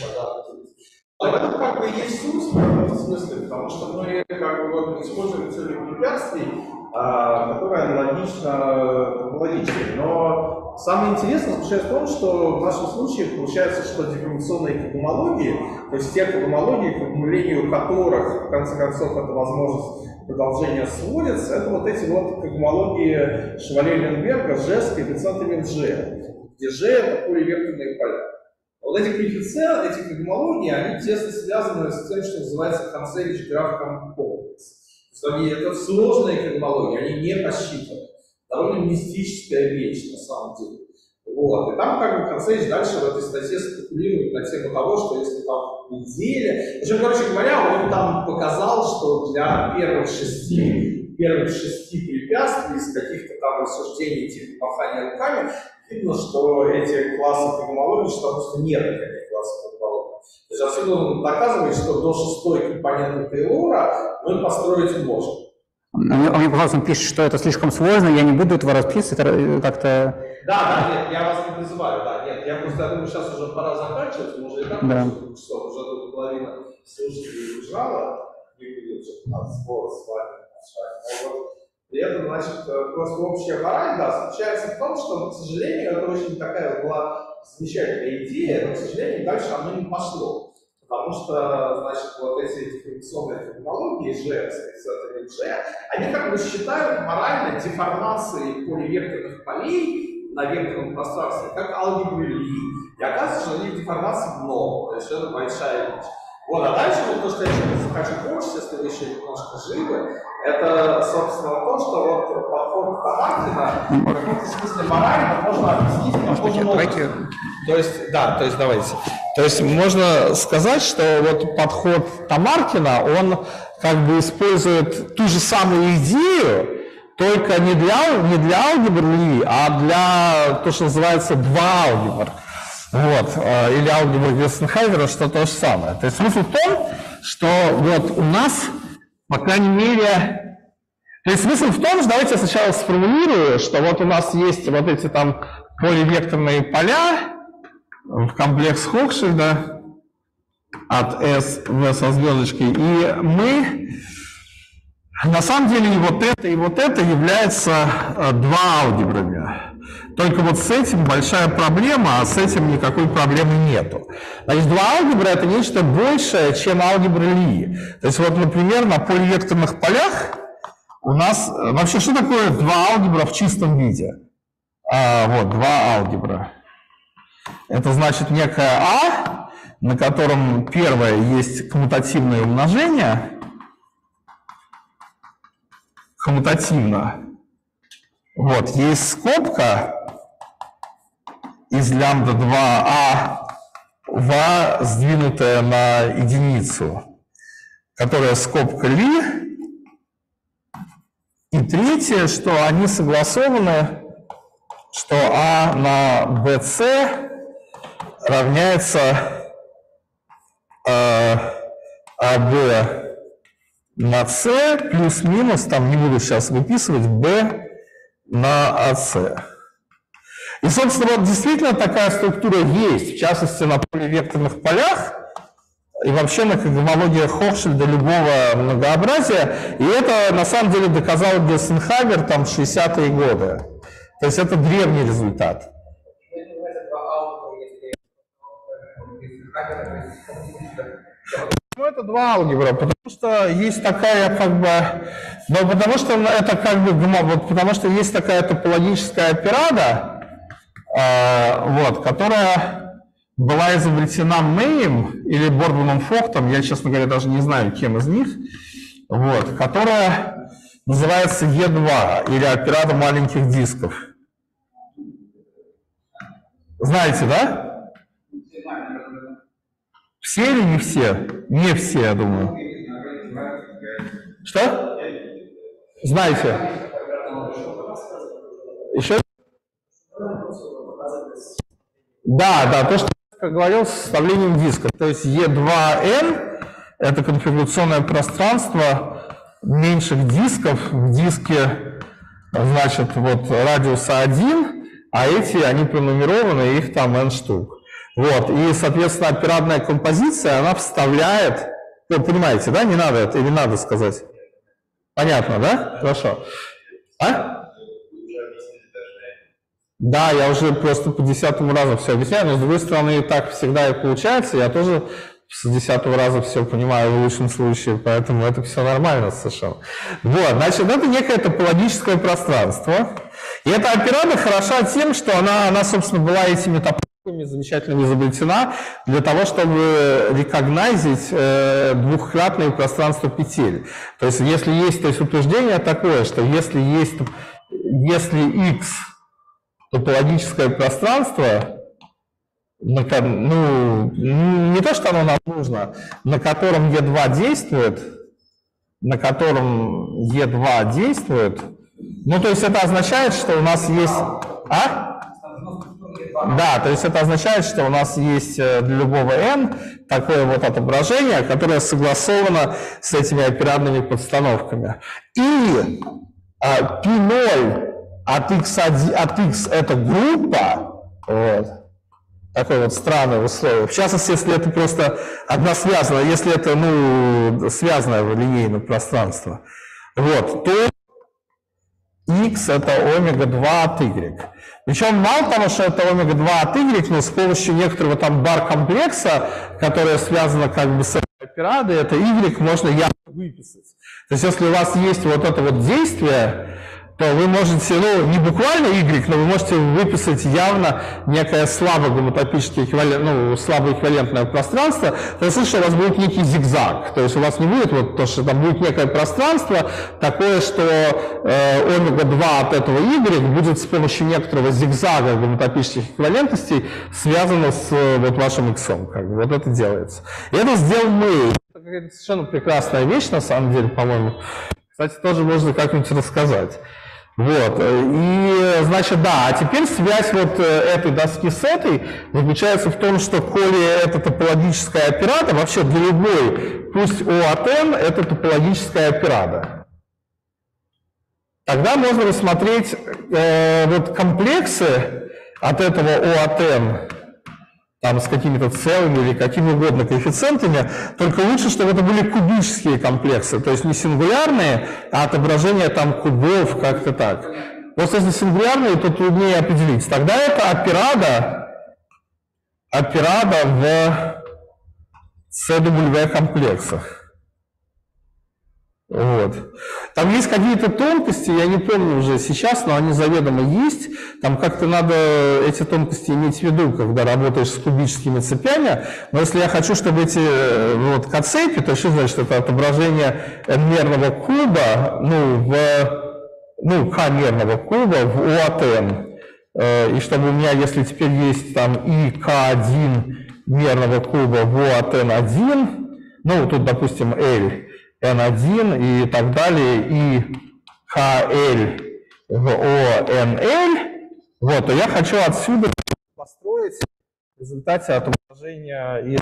это как бы и есть суть в этом смысле, потому что мы как бы вот используем целью препятствий, которая аналогична топологической. Но самое интересное заключается в том, что в нашем случае получается, что деформационные когомологии, то есть те когомологии, к формулированию которых, в конце концов, это возможность продолжения сводится, это вот эти вот когомологии Шевале-Ленберга, G с коэффициентами G, где G это поливекторные поля. Вот эти коэффициенты, эти когомологии, они тесно связаны с тем, что называется Концевич граф комплекс. Это сложные когомологии, они не посчитаны. Довольно мистическая вещь на самом деле. Вот. И там как бы Концевич дальше в этой статье спекулирует на тему того, что если там в неделе... Причем, короче говоря, он там показал, что для первых шести препятствий из каких-то там рассуждений типа махания руками видно, что эти классы когомологии, что просто нет никаких классов когомологии. То есть отсюда он доказывает, что до шестой компоненты Тейлора мы построить можем. Он мне, пожалуйста, пишет, что это слишком сложно, я не буду этого расписывать, это как-то... Да, нет, я вас не призываю, да, нет, я думаю, сейчас уже пора заканчивать, мы уже и так часов, уже тут половина слушателей убежала, не будет уже сбор с вами решать. Но вот при этом, значит, просто общая мораль, да, заключается в том, что, к сожалению, это очень такая была замечательная идея, но, к сожалению, дальше оно не пошло. Потому что, значит, вот эти дифференционные технологии G, они как бы считают морально деформации поливекторных полей на векторном пространстве как алгебры Ли. И оказывается, что у них деформации много, то есть это большая вещь. Вот, а дальше вот то, что я еще хочу кончить, если вы еще немножко живы, это, собственно, то, что вот подход Тамаркина в каком-то смысле морально можно объяснить подходом опыта. То есть, да, то есть давайте. То есть можно сказать, что вот подход Тамаркина, он как бы использует ту же самую идею, только не для алгебр Ли, а для то, что называется два алгебр. Вот, или алгебра Гессенхайзера, что то же самое. То есть смысл в том, что вот у нас, по крайней мере, то есть смысл в том, что давайте я сначала сформулирую, что вот у нас есть вот эти там поливекторные поля в комплекс Хокшильда от S в со звездочкой, и мы на самом деле и вот это являются два алгебрами. Только вот с этим большая проблема, а с этим никакой проблемы нету. Значит, два алгебра — это нечто большее, чем алгебра Ли. То есть вот, например, на поливекторных полях у нас... Вообще, что такое два алгебра в чистом виде? Вот, 2 алгебра. Это значит некое А, на котором первое есть коммутативное умножение. Коммутативно. Вот, есть скобка из лямбда 2А в сдвинутая на единицу, которая скобка ли. И третье, что они согласованы, что А на БС равняется АБ на С плюс-минус, там не буду сейчас выписывать, Б на АС. И, собственно, вот действительно такая структура есть, в частности, на поливекторных полях и вообще на когомологии Хохшильда любого многообразия. И это, на самом деле, доказал Гессенхаймер там в 60-е годы. То есть это древний результат. Ну, это 2 алгебра, потому что есть такая, как бы, ну, потому что это как бы, вот, потому что есть такая топологическая операда, вот, которая была изобретена Мэем или Бордманом Фохтом, я, честно говоря, даже не знаю, кем из них, вот, которая называется Е2, или операда маленьких дисков. Знаете, да? Все или не все? Не все, я думаю. Что? Знаете? Еще? Да, то, что я говорил, с составлением диска. То есть E2N – это конфигурационное пространство меньших дисков в диске, значит, вот радиуса 1, а эти, они пронумерованы, их там n штук. Вот, и, соответственно, операдная композиция, она вставляет, вы понимаете, да, не надо это, или надо сказать? Понятно, да? Хорошо. А? Да, я уже просто по 10-му разу все объясняю, но, с другой стороны, так всегда и получается, я тоже с 10-го раза все понимаю в лучшем случае, поэтому это все нормально совершенно. Вот, значит, это некое топологическое пространство, и эта операда хороша тем, что она собственно, была этими топологиями замечательно изобретена для того, чтобы рекогнайзить двухкратное пространство петель. То есть, если есть, то есть утверждение такое, что если X топологическое пространство, ну, не то, что оно нам нужно, на котором E2 действует, ну, то есть это означает, что у нас есть... Да, то есть это означает, что у нас есть для любого n такое вот отображение, которое согласовано с этими операдными подстановками. И P0 от x это группа, вот, такое вот странное условие. В частности, если это просто односвязано, если это, ну, связанное линейное пространство, вот, то x это омега-2 от y. Причем мало того, что это омега-2 от y, но с помощью некоторого там бар-комплекса, которое связано как бы с этой операдой, это y можно явно выписать. То есть если у вас есть вот это вот действие, то вы можете, ну, не буквально y, но вы можете выписать явно некое слабо гомотопическое эквивалент, ну, слабо эквивалентное пространство, то есть у вас будет некий зигзаг. То есть у вас не будет вот то, что там будет некое пространство такое, что омега-2 от этого y будет с помощью некоторого зигзага гомотопических эквивалентностей связано с вот вашим x. Как бы, вот это делается. И это сделал мы. Это совершенно прекрасная вещь, на самом деле, по-моему. Кстати, тоже можно как-нибудь рассказать. Вот, и, значит, да, а теперь связь вот этой доски с этой заключается в том, что коли это топологическая операда, вообще для любой, пусть O от n, это топологическая операда. Тогда можно рассмотреть вот комплексы от этого O от n, там с какими-то целыми или какими угодно коэффициентами, только лучше, чтобы это были кубические комплексы, то есть не сингулярные, а отображение там кубов, как-то так. Просто если сингулярные, то труднее определить. Тогда это операда в CW комплексах. Вот. Там есть какие-то тонкости, я не помню уже сейчас, но они заведомо есть. Там как-то надо эти тонкости иметь в виду, когда работаешь с кубическими цепями. Но если я хочу, чтобы эти вот к-цепи, то что значит это отображение n-мерного куба, k-мерного куба в U от n. И чтобы у меня, если теперь есть там и k1 мерного куба в U от n1, ну тут, допустим, L, N1 и так далее, и KL в ONL, вот, то я хочу отсюда построить в результате отображения из,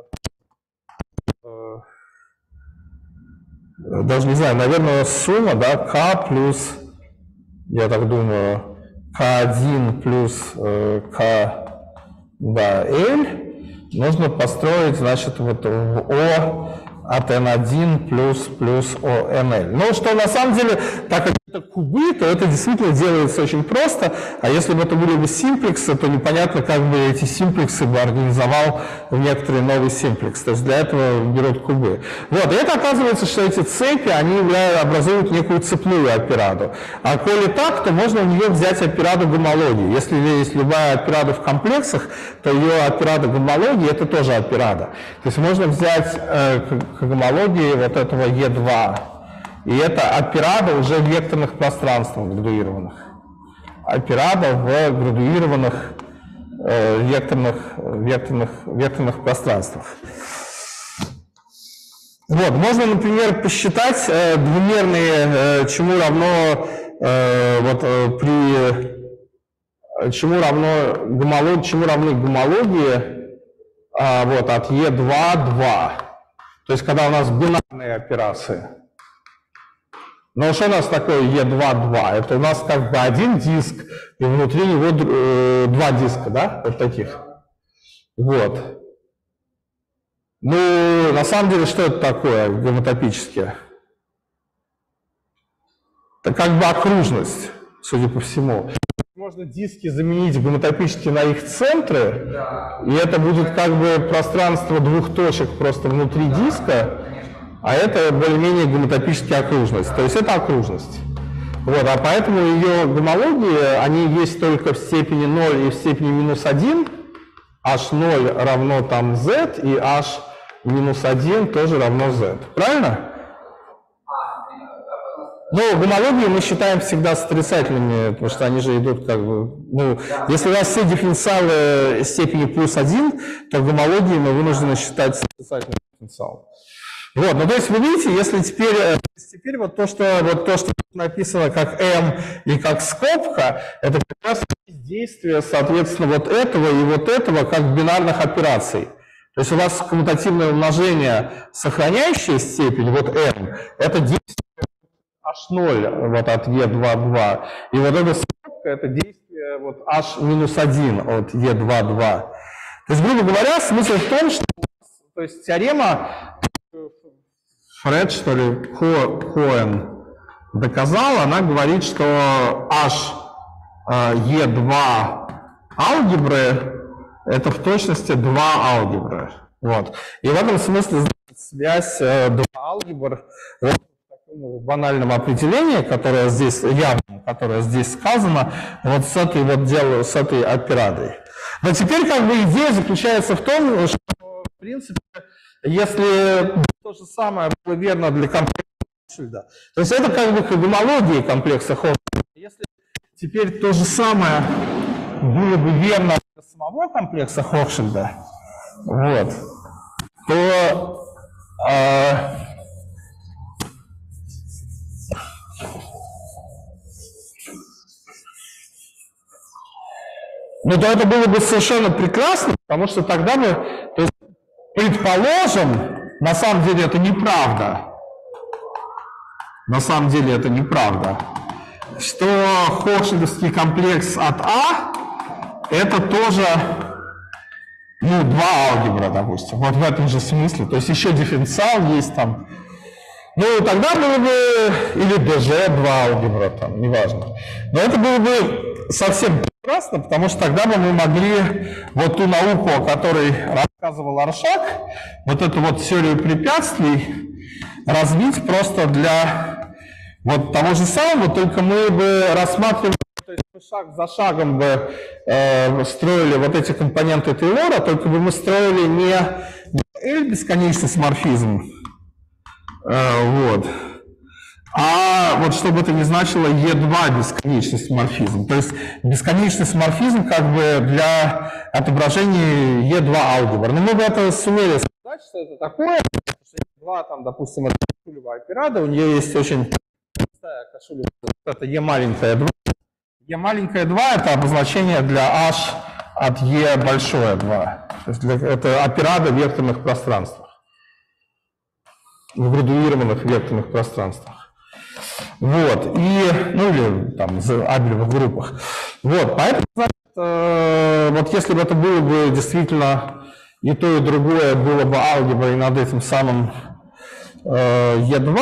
даже не знаю, наверное, сумма, да, K плюс, я так думаю, K1 плюс K, да, L, нужно построить, значит, вот в O от n1 плюс ONL. Но что на самом деле, так как это кубы, то это действительно делается очень просто, а если бы это были бы симплексы, то непонятно, как бы эти симплексы бы организовал в некоторый новый симплекс. То есть для этого берут кубы. Вот, и это оказывается, что эти цепи, они образуют некую цепную операду. А коли так, то можно у нее взять операду гомологии. Если есть любая операда в комплексах, то ее операда гомологии это тоже операда. То есть можно взять к гомологии вот этого E2. И это операда уже в векторных пространствах градуированных. Операда в градуированных векторных пространствах. Вот, можно, например, посчитать двумерные, чему равно чему равны гомологии вот, от E2, 2. То есть, когда у нас бинарные операции. Но что у нас такое E2, 2? Это у нас как бы один диск, и внутри него два диска, да? Вот таких. Вот. Ну, на самом деле, что это такое гомотопически? Это как бы окружность, судя по всему. Можно диски заменить гомотопически на их центры, и это будет как бы пространство двух точек просто внутри диска, а это более-менее гомотопическая окружность. То есть это окружность. Вот, а поэтому ее гомологии, они есть только в степени 0 и в степени минус 1. H0 равно там z, и H минус 1 тоже равно z. Правильно? Ну, гомологии мы считаем всегда с отрицательными, потому что они же идут как бы... Ну, если у нас все дифференциалы степени плюс 1, то гомологии мы вынуждены считать с отрицательным дифференциалом. Вот, ну то есть вы видите, если теперь вот то, что написано как m и как скобка, это как раз действие, соответственно, вот этого и вот этого как бинарных операций. То есть у вас коммутативное умножение, сохраняющее степень, вот m, это действие h0 вот от e2, 2, и вот эта скобка, это действие вот h-1 от e2, 2. То есть, грубо говоря, смысл в том, что то есть теорема Фред, что ли, Коэн доказал, она говорит, что E2 алгебры это в точности 2 алгебры. Вот. И в этом смысле связь 2 алгебр вот, в таком банальном определении, которое здесь явно, которое здесь сказано, вот с этой операдой. Но теперь как бы идея заключается в том, что в принципе если то же самое было верно для комплекса Хохшильда, то есть это как бы к гомологии комплекса Хохшильда. Если теперь то же самое было бы верно для самого комплекса Хохшильда, вот, то то это было бы совершенно прекрасно, потому что тогда мы, то есть, предположим, на самом деле это неправда. На самом деле это неправда. Что хохшильдовский комплекс от А это тоже, 2 алгебра, допустим. Вот в этом же смысле. То есть еще дифференциал есть там. Тогда было бы, или ДЖ 2 алгебра, там, неважно. Но это было бы совсем прекрасно, потому что тогда бы мы могли вот ту науку, о которой рассказывал Аршак, вот эту вот теорию препятствий, развить просто для вот того же самого, только мы бы рассматривали, то есть мы шаг за шагом бы строили вот эти компоненты Тейлора, только бы мы строили не L бесконечный сморфизм, вот, а вот чтобы это не значило E2 бесконечный сморфизм. То есть бесконечный сморфизм как бы для отображения E2 алгебр. Но мы бы это сумели сказать, что это такое. E2, там, допустим, это кашулевая операда, у нее есть очень простая кашулевая, это E маленькая 2. E маленькая 2 это обозначение для H от E большое 2. То есть это операда в векторных пространствах, в градуированных векторных пространствах. Вот, и, ну или там в абелевых группах. Вот, поэтому, значит, вот если бы это было бы действительно и то, и другое было бы алгеброй над этим самым E2,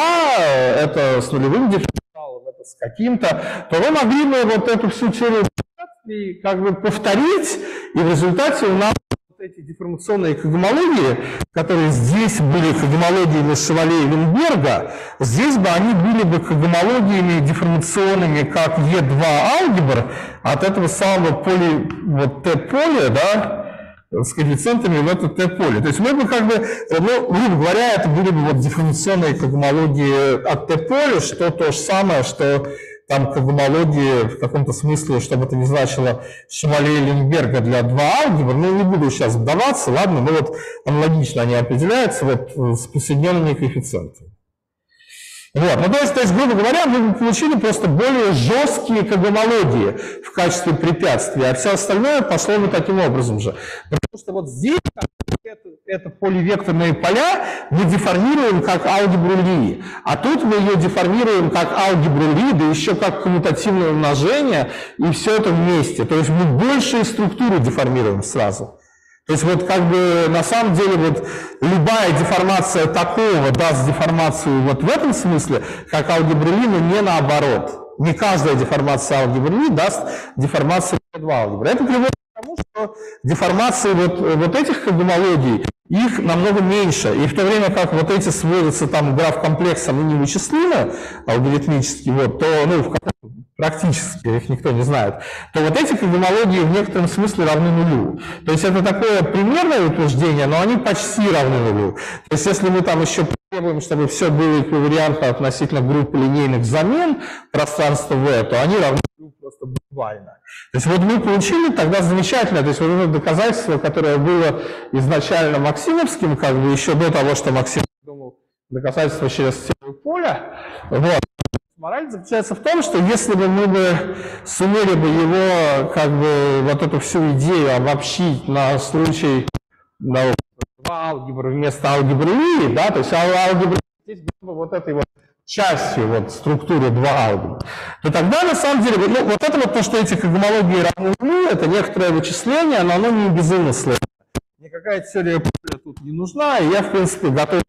это с нулевым дифференциалом, это с каким-то, то вы могли бы вот эту всю теорию как бы повторить, и в результате у нас эти деформационные когомологии, которые здесь были когомологиями Шевале и Винберга, здесь бы они были бы когомологиями деформационными, как E2 алгебр, от этого самого вот Т-поля, да, с коэффициентами в это Т-поле. То есть мы бы как бы, ну, грубо говоря, это были бы вот деформационные когомологии от Т-поля, что то же самое, что там когомологии в каком-то смысле, чтобы это не значило Шевале и Линберга для 2 алгебр, ну не буду сейчас вдаваться, ладно, но вот аналогично они определяются вот с присоединенными коэффициентами. Вот, ну то есть, грубо говоря, мы получили просто более жесткие когомологии в качестве препятствия, а все остальное пошло бы таким образом же. Потому что вот здесь это поливекторные поля мы деформируем как алгебру Ли, а тут мы ее деформируем как алгебру Ли, да еще как коммутативное умножение, и все это вместе. То есть мы большие структуры деформируем сразу. То есть вот как бы на самом деле вот любая деформация такого даст деформацию вот в этом смысле, как алгебра Ли, но не наоборот. Не каждая деформация алгебры Ли даст деформацию E2 алгебры. Это приводит к тому, что деформации вот этих когомологий, их намного меньше. И в то время как вот эти сводятся там граф-комплексом и невычислимы алгоритмически, вот, то ну, практически их никто не знает, то вот эти когомологии в некотором смысле равны нулю. То есть это такое примерное утверждение, но они почти равны нулю. То есть если мы там еще требуем, чтобы все было эквивариантно относительно группы линейных замен пространства V, то они равны нулю просто буквально. То есть вот мы получили тогда замечательно, то есть вот это доказательство, которое было изначально максимовским, как бы еще до того, что Максим думал доказательство через теорию поля, вот. Мораль заключается в том, что если бы мы бы сумели бы его, как бы, вот эту всю идею обобщить на случай два алгебры вместо алгебры Ли, да, то есть алгебра здесь была бы вот этой вот частью вот структуры 2 алгебры, то тогда на самом деле, ну, вот это вот то, что эти когомологии равны нулю, это некоторое вычисление, но оно не безумно сложно. Никакая теория поля тут не нужна, и я, в принципе, готов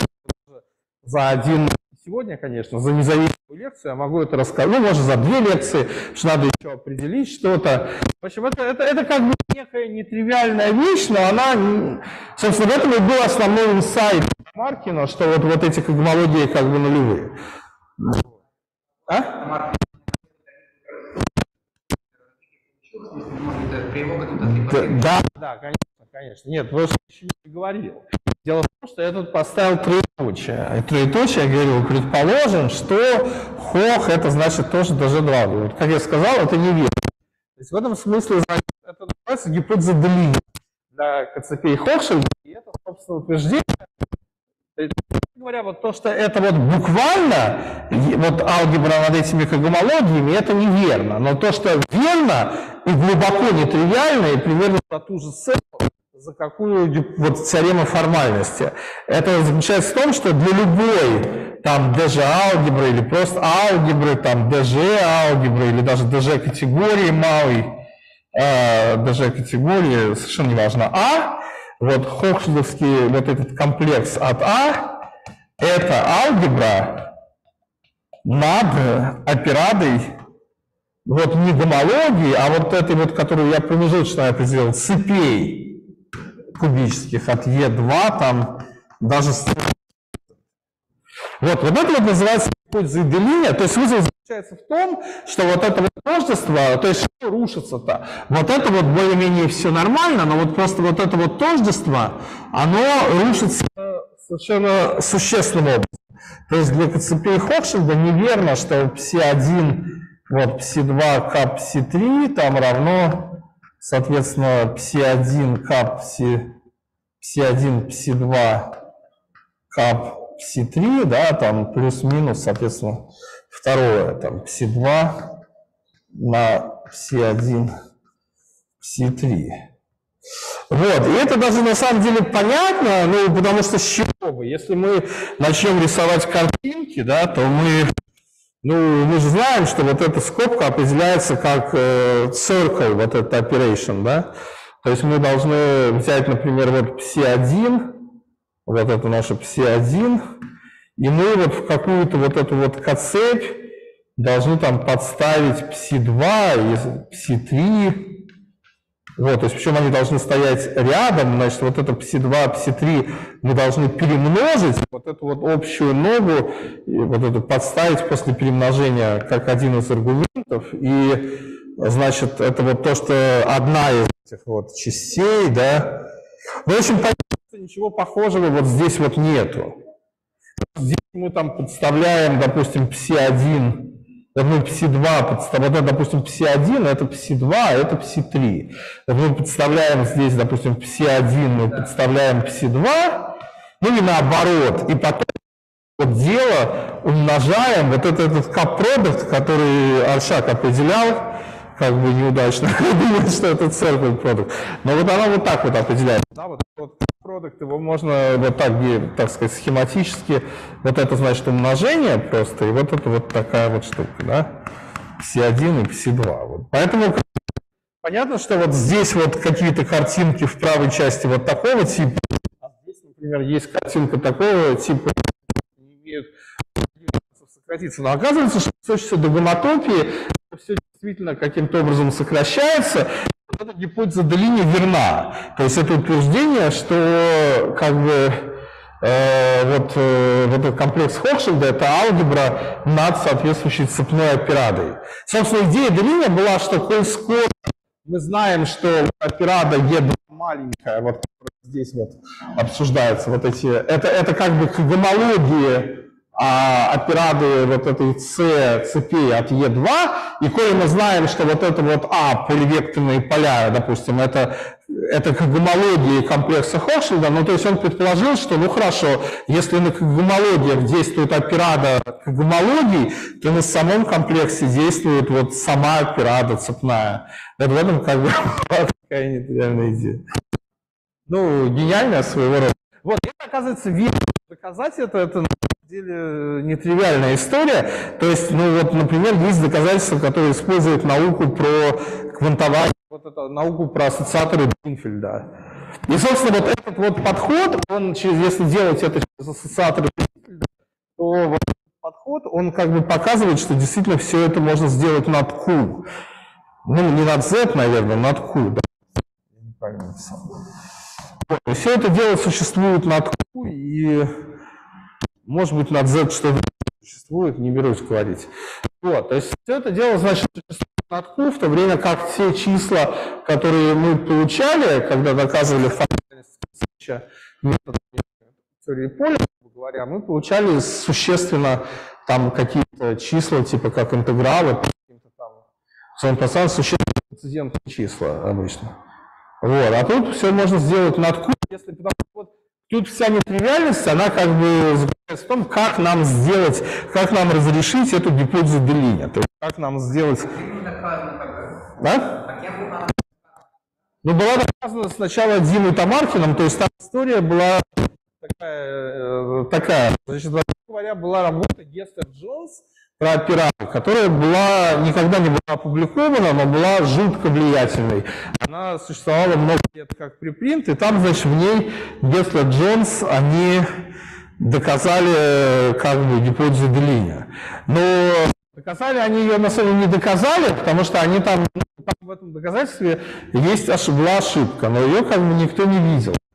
за один... Сегодня, конечно, за независимую лекцию я могу это рассказать, ну, может, за 2 лекции, что надо еще определить что-то. В общем, это как бы некая нетривиальная вещь, но она, собственно, в этом и был основной инсайт Маркина, что вот эти когомологии как бы нулевые. А? Да, конечно. Нет, вы еще не говорил. Дело в том, что я тут поставил троеточие. И троеточие, я говорил, предположим, что Хох это значит тоже ДЖ2. Вот, как я сказал, это неверно. То есть в этом смысле это называется гипотеза Делинга для КЦП и Хохшильда. И это, собственно, утверждение. Говоря, вот то, что это вот буквально, вот алгебра над этими когомологиями, это неверно. Но то, что верно и глубоко нетривиально, и примерно за ту же цену, за какую вот теорему формальности. Это заключается в том, что для любой там ДЖ-алгебры или просто алгебры, там ДЖ-алгебры или даже ДЖ-категории малой, ДЖ-категории, совершенно не важно, вот хохшильдовский вот этот комплекс от это алгебра над операдой вот не гомологии, а вот этой вот, которую я промежуточно определил, цепей кубических от Е2, там даже... Вот это вот называется гипотеза деления. То есть смысл заключается в том, что вот это вот тождество, то есть что рушится-то? Вот это вот более-менее все нормально, но вот просто вот это вот тождество, оно рушится совершенно существенным образом. То есть для цепей Хохшильда неверно, что psi1, вот psi2, кап psi3 там равно, соответственно, psi1, кап psi1, psi2, кап psi3, да, там плюс-минус, соответственно, второе, там psi2 на psi1, psi3. Вот, и это даже на самом деле понятно, ну, потому что с чего бы, если мы начнем рисовать картинки, да, то мы же знаем, что вот эта скобка определяется как circle, вот этот operation, да, то есть мы должны взять, например, вот psi1, вот это наша psi1, и мы вот в какую-то вот эту вот цепь должны там подставить psi2 и psi3. Вот, то есть, причем они должны стоять рядом, значит, вот это psi2, psi3 мы должны перемножить, вот эту вот общую ногу, и вот эту подставить после перемножения как один из аргументов, и, значит, это вот то, что одна из этих вот частей, да. В общем, понятно, что ничего похожего вот здесь вот нету. Здесь мы там подставляем, допустим, psi1, мы psi2 подставляем, вот, допустим, psi1, это psi2, это psi3. Мы подставляем здесь, допустим, psi1, мы подставляем psi2, ну и наоборот. И потом вот дело умножаем, вот этот кап-продукт, который Аршак определял, как бы неудачно, думает, что это circle продукт. Но вот она вот так вот определяет. Да, вот продукт, его можно вот так сказать, схематически, вот это значит умножение просто, и вот это вот такая вот штука, да, psi1 и psi2. Вот. Поэтому понятно, что вот здесь вот какие-то картинки в правой части вот такого типа, а здесь, например, есть картинка такого типа, не имеют сократиться. Но оказывается, что с точки зрения гомотопии все действительно каким-то образом сокращается. Вот эта гипотеза Делини верна. То есть это утверждение, что как бы вот этот комплекс Хохшильда — это алгебра над соответствующей цепной операдой. Собственно, идея Делини была, что коль скоро мы знаем, что операда E2 маленькая, вот здесь вот обсуждается, вот эти, это как бы к гомологии операды вот этой цепей от E2, и коли мы знаем, что вот это вот поливекторные поля, допустим, это к гомологии комплекса Хохшильда, ну то есть он предположил, что ну хорошо, если на гомологиях действует операда к гомологии, то на самом комплексе действует вот сама операда цепная. Вот в этом как бы такая нетривиальная идея. Ну, гениальная своего рода. Вот, это оказывается верно. Доказать это на самом деле нетривиальная история. То есть, ну вот, например, есть доказательства, которые используют науку про квантование, вот это, науку про ассоциаторы Гринфельда. И, собственно, вот этот вот подход, он, если делать это через ассоциаторы Гринфельда, то вот этот подход, он как бы показывает, что действительно все это можно сделать над Q. Ну, не над Z, наверное, над Q, да. Я неправильно написал. Вот, все это дело существует над Q, и, может быть, над Z что-то существует, не берусь говорить. Вот, то есть все это дело, значит, существует над Q, в то время как те числа, которые мы получали, когда доказывали формальность метода теории поля, грубо говоря, мы получали существенно там какие-то числа, типа как интегралы, каким-то там своим пространством существенно прецедентные числа обычно. Вот, а тут все можно сделать над Q, если потому что вот тут вся нетривиальность, она как бы заключается в том, как нам сделать, как нам разрешить эту гипотезу Делини. То есть как нам сделать. Да? Ну, была доказана сначала Димой Тамаркиным, то есть там история была такая. Значит, вообще говоря, была работа Гестер-Джонс про операторы, которая никогда не была опубликована, но была жутко влиятельной. Она существовала много лет как препринт, и там, значит, в ней Гестер-Джонс, они доказали как бы гипотезу Делини. Но доказали они ее, на самом деле, не доказали, потому что они там в этом доказательстве была ошибка, но ее как бы никто не видел.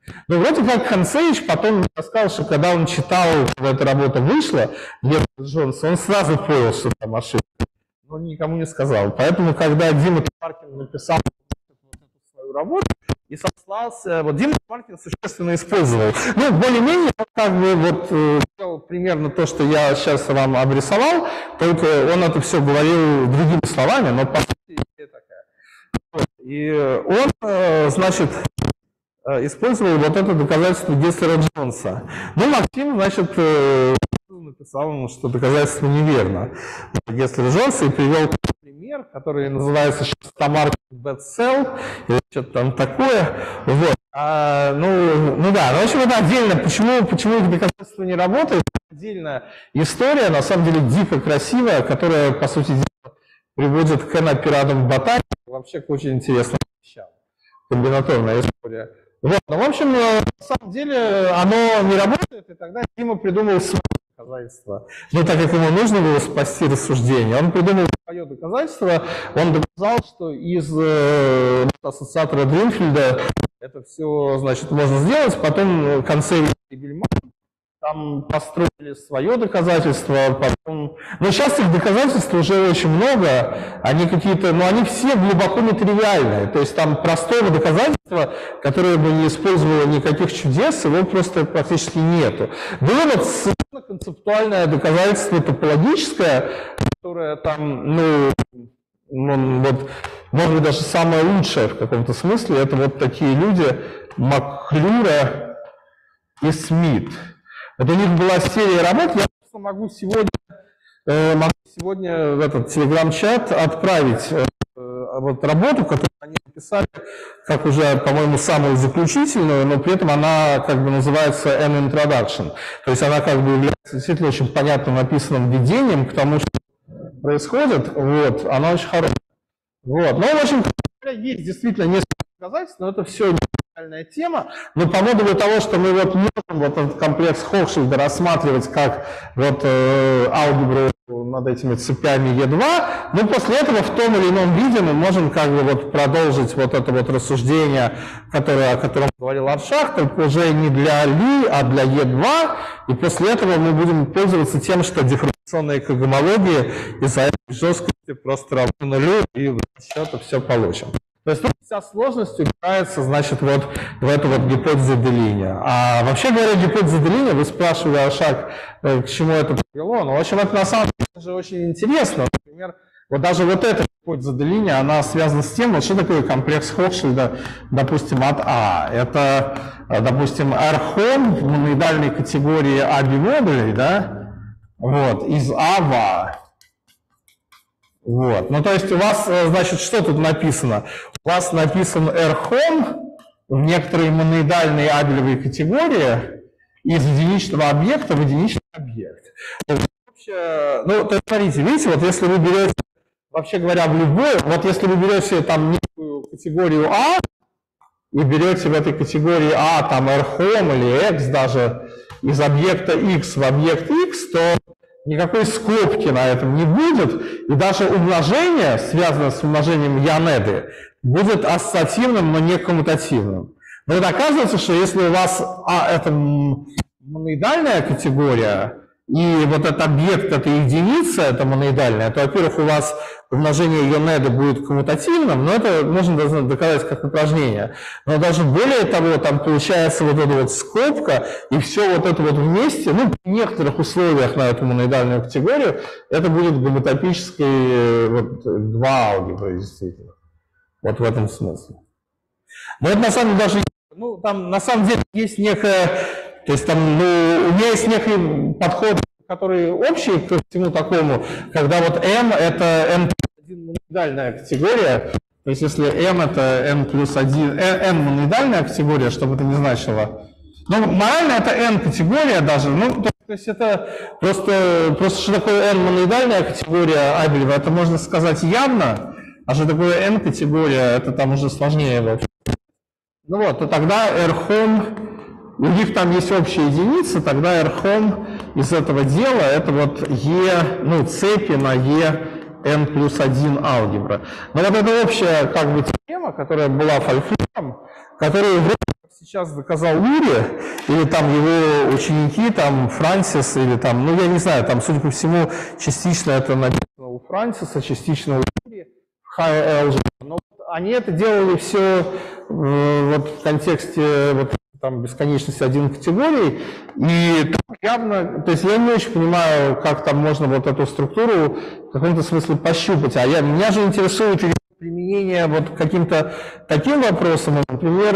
Но вроде как Концевич потом мне рассказал, что когда он читал, когда эта работа вышла, Лев Джонс, он сразу понял, что там ошибка. Но никому не сказал. Поэтому, когда Дима Тупаркин написал свою работу и сослался, вот Дима Тупаркин существенно использовал. Ну, более-менее, как бы вот делал примерно то, что я сейчас вам обрисовал, только он это все говорил другими словами, но по сути идея такая. Вот. И он, значит, использовал вот это доказательство Гесслера-Джонса. Ну, Максим, значит, написал ему, что доказательство неверно. Гесслера-Джонса и привел пример, который называется «Шестомаркет bad sell» или что-то там такое. Вот. Ну да, в общем, это отдельно. Почему их доказательство не работает? Отдельная история, на самом деле дико красивая, которая, по сути дела, приводит к N-оператам ботаники, вообще к очень интересным вещам. Комбинаторная история. Вот, ну, в общем, на самом деле оно не работает, и тогда Дима придумал свое доказательство. Но так как ему нужно было спасти рассуждение, он придумал свое доказательство, он доказал, что из ассоциатора Дринфельда это все, значит, можно сделать, потом Концевич и Бельман там построили свое доказательство, потом... Но сейчас их доказательств уже очень много, они какие-то, но они все глубоко нетривиальные, то есть там простого доказательства, которое бы не использовало никаких чудес, его просто практически нету. Было вот совершенно концептуальное доказательство топологическое, которое там, вот, может быть, даже самое лучшее в каком-то смысле, это вот такие люди, Маклюра и Смит. Вот у них была серия работ, я просто могу сегодня в этот телеграм-чат отправить вот работу, которую они написали, как уже, по-моему, самую заключительную, но при этом она как бы называется An Introduction. То есть она как бы является действительно очень понятно написанным введением к тому, что происходит. Вот, она очень хорошая. Вот. Ну, в общем, есть действительно несколько доказательств, но это все реальная тема. Но по модулю того, что мы вот можем вот этот комплекс Хохшильда рассматривать как вот алгебру над этими цепями Е2, но после этого в том или ином виде мы можем как бы вот продолжить вот это вот рассуждение, о котором говорил Аршак, только уже не для Ли, а для Е2, и после этого мы будем пользоваться тем, что дифференциационные когомологии из-за этой жесткости просто равны нулю, и в счете все получим. То есть тут вся сложность упирается, значит, вот в эту вот гипотезу Делиня. А вообще говоря, гипотеза Делиня, вы спрашивали, Аршак, к чему это привело, но в общем это на самом деле же очень интересно. Например, вот даже вот эта гипотеза Делиня, она связана с тем, вот что такое комплекс Хохшильда, допустим, от А. Это, допустим, R-хом в моноидальной категории А бимодулей, да, вот, из А в А. Вот. Ну, то есть у вас, значит, что тут написано? У вас написан R-хом в некоторой моноидальной абелевой категории из единичного объекта в единичный объект. Вообще, ну, то есть, смотрите, видите, вот если вы берете, вообще говоря, в любой, вот если вы берете там некую категорию А и берете в этой категории А там R-хом или X даже из объекта X в объект X, то никакой скобки на этом не будет, и даже умножение, связанное с умножением Янеды, будет ассоциативным, но не коммутативным. Но это оказывается, что если у вас это моноидальная категория, и вот этот объект, это единица, это моноидальная, то, во-первых, у вас умножение Янеды будет коммутативным, но это можно доказать как упражнение. Но даже более того, там получается вот эта вот скобка, и все вот это вот вместе, ну, в некоторых условиях на эту моноидальную категорию, это будет гомотопической вот, 2 алгебры, действительно. Вот в этом смысле. Но это на самом деле даже, ну, там на самом деле есть некая, то есть там, ну, у меня есть некий подход, который общий ко всему такому, когда вот M это N+1 моноидальная категория, то есть если M это N+1, N моноидальная категория, чтобы это не значило, ну, морально это N категория даже, ну, то есть это просто что такое N моноидальная категория Абелева, это можно сказать явно, а что такое N категория, это там уже сложнее вообще. Ну вот, то тогда R-хом, у них там есть общая единица, тогда R-хом из этого дела это вот E, ну, цепи на E N+1 алгебра. Но вот это общая как бы тема, которая была фольклором, которую вроде как сейчас доказал Лури, или там его ученики, там Франсис, или там, ну я не знаю, там, судя по всему, частично это написано у Франсиса, частично у Лури, High Algebra, но они это делали все вот в контексте вот, там, бесконечности один категорий, и явно, то есть я не очень понимаю, как там можно вот эту структуру в каком-то смысле пощупать, меня же интересует применение вот каким-то таким вопросом, например,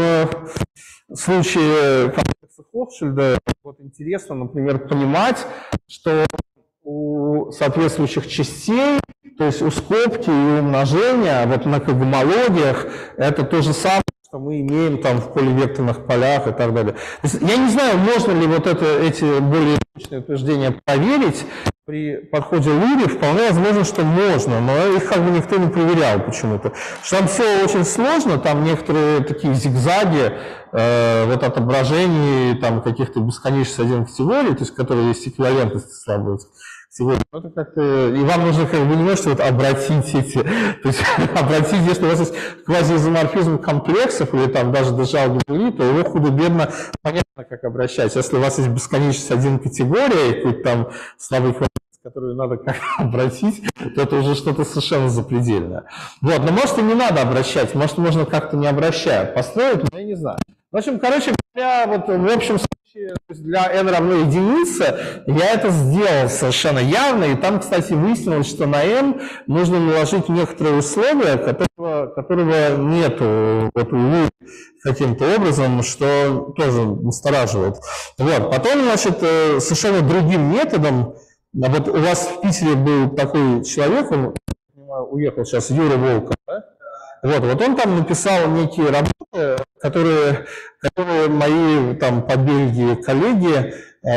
в случае комплекса Хохшильда, вот интересно, например, понимать, что у соответствующих частей, то есть у скобки и умножения, вот на когомологиях, это то же самое, что мы имеем там в поливекторных полях и так далее. То есть, я не знаю, можно ли вот эти более точные утверждения проверить при подходе Лури, вполне возможно, что можно, но их как бы никто не проверял почему-то. Что там все очень сложно, там некоторые такие зигзаги, вот отображений там каких-то бесконечных один категорий, то есть которые есть эквивалентность слабых. Сегодня это как-то, и вам нужно как бы немножко вот обратить эти, то есть обратить, если у вас есть квазиизоморфизм комплексов или там даже алгебры, то его худо-бедно понятно, как обращать. Если у вас есть бесконечность один категория, и какой-то там слабый квадрат, которую надо как-то обратить, то это уже что-то совершенно запредельное. Вот, но может и не надо обращать, может можно как-то не обращая построить, но я не знаю. В общем, короче говоря, вот в общем случае для n равно единице я это сделал совершенно явно, и там, кстати, выяснилось, что на n нужно наложить некоторые условия, которого нету вот у Лури каким-то образом, что тоже настораживает. Вот. Потом, значит, совершенно другим методом, вот у вас в Питере был такой человек, он уехал сейчас, Юра Волков, да? Вот он там написал некие работы, которые мои там по Бельгии коллеги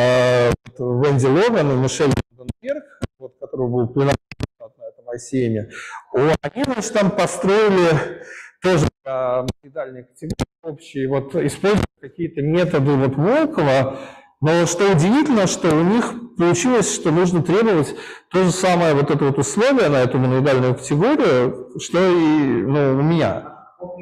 Венди Логан и Мишель Ванденберг, вот, который был пленарный на этом ICM, они, значит, там построили тоже моноидальные категории общие, вот используя какие-то методы вот Волкова. Но что удивительно, что у них получилось, что нужно требовать то же самое вот это вот условие на эту моноидальную категорию, что и у меня.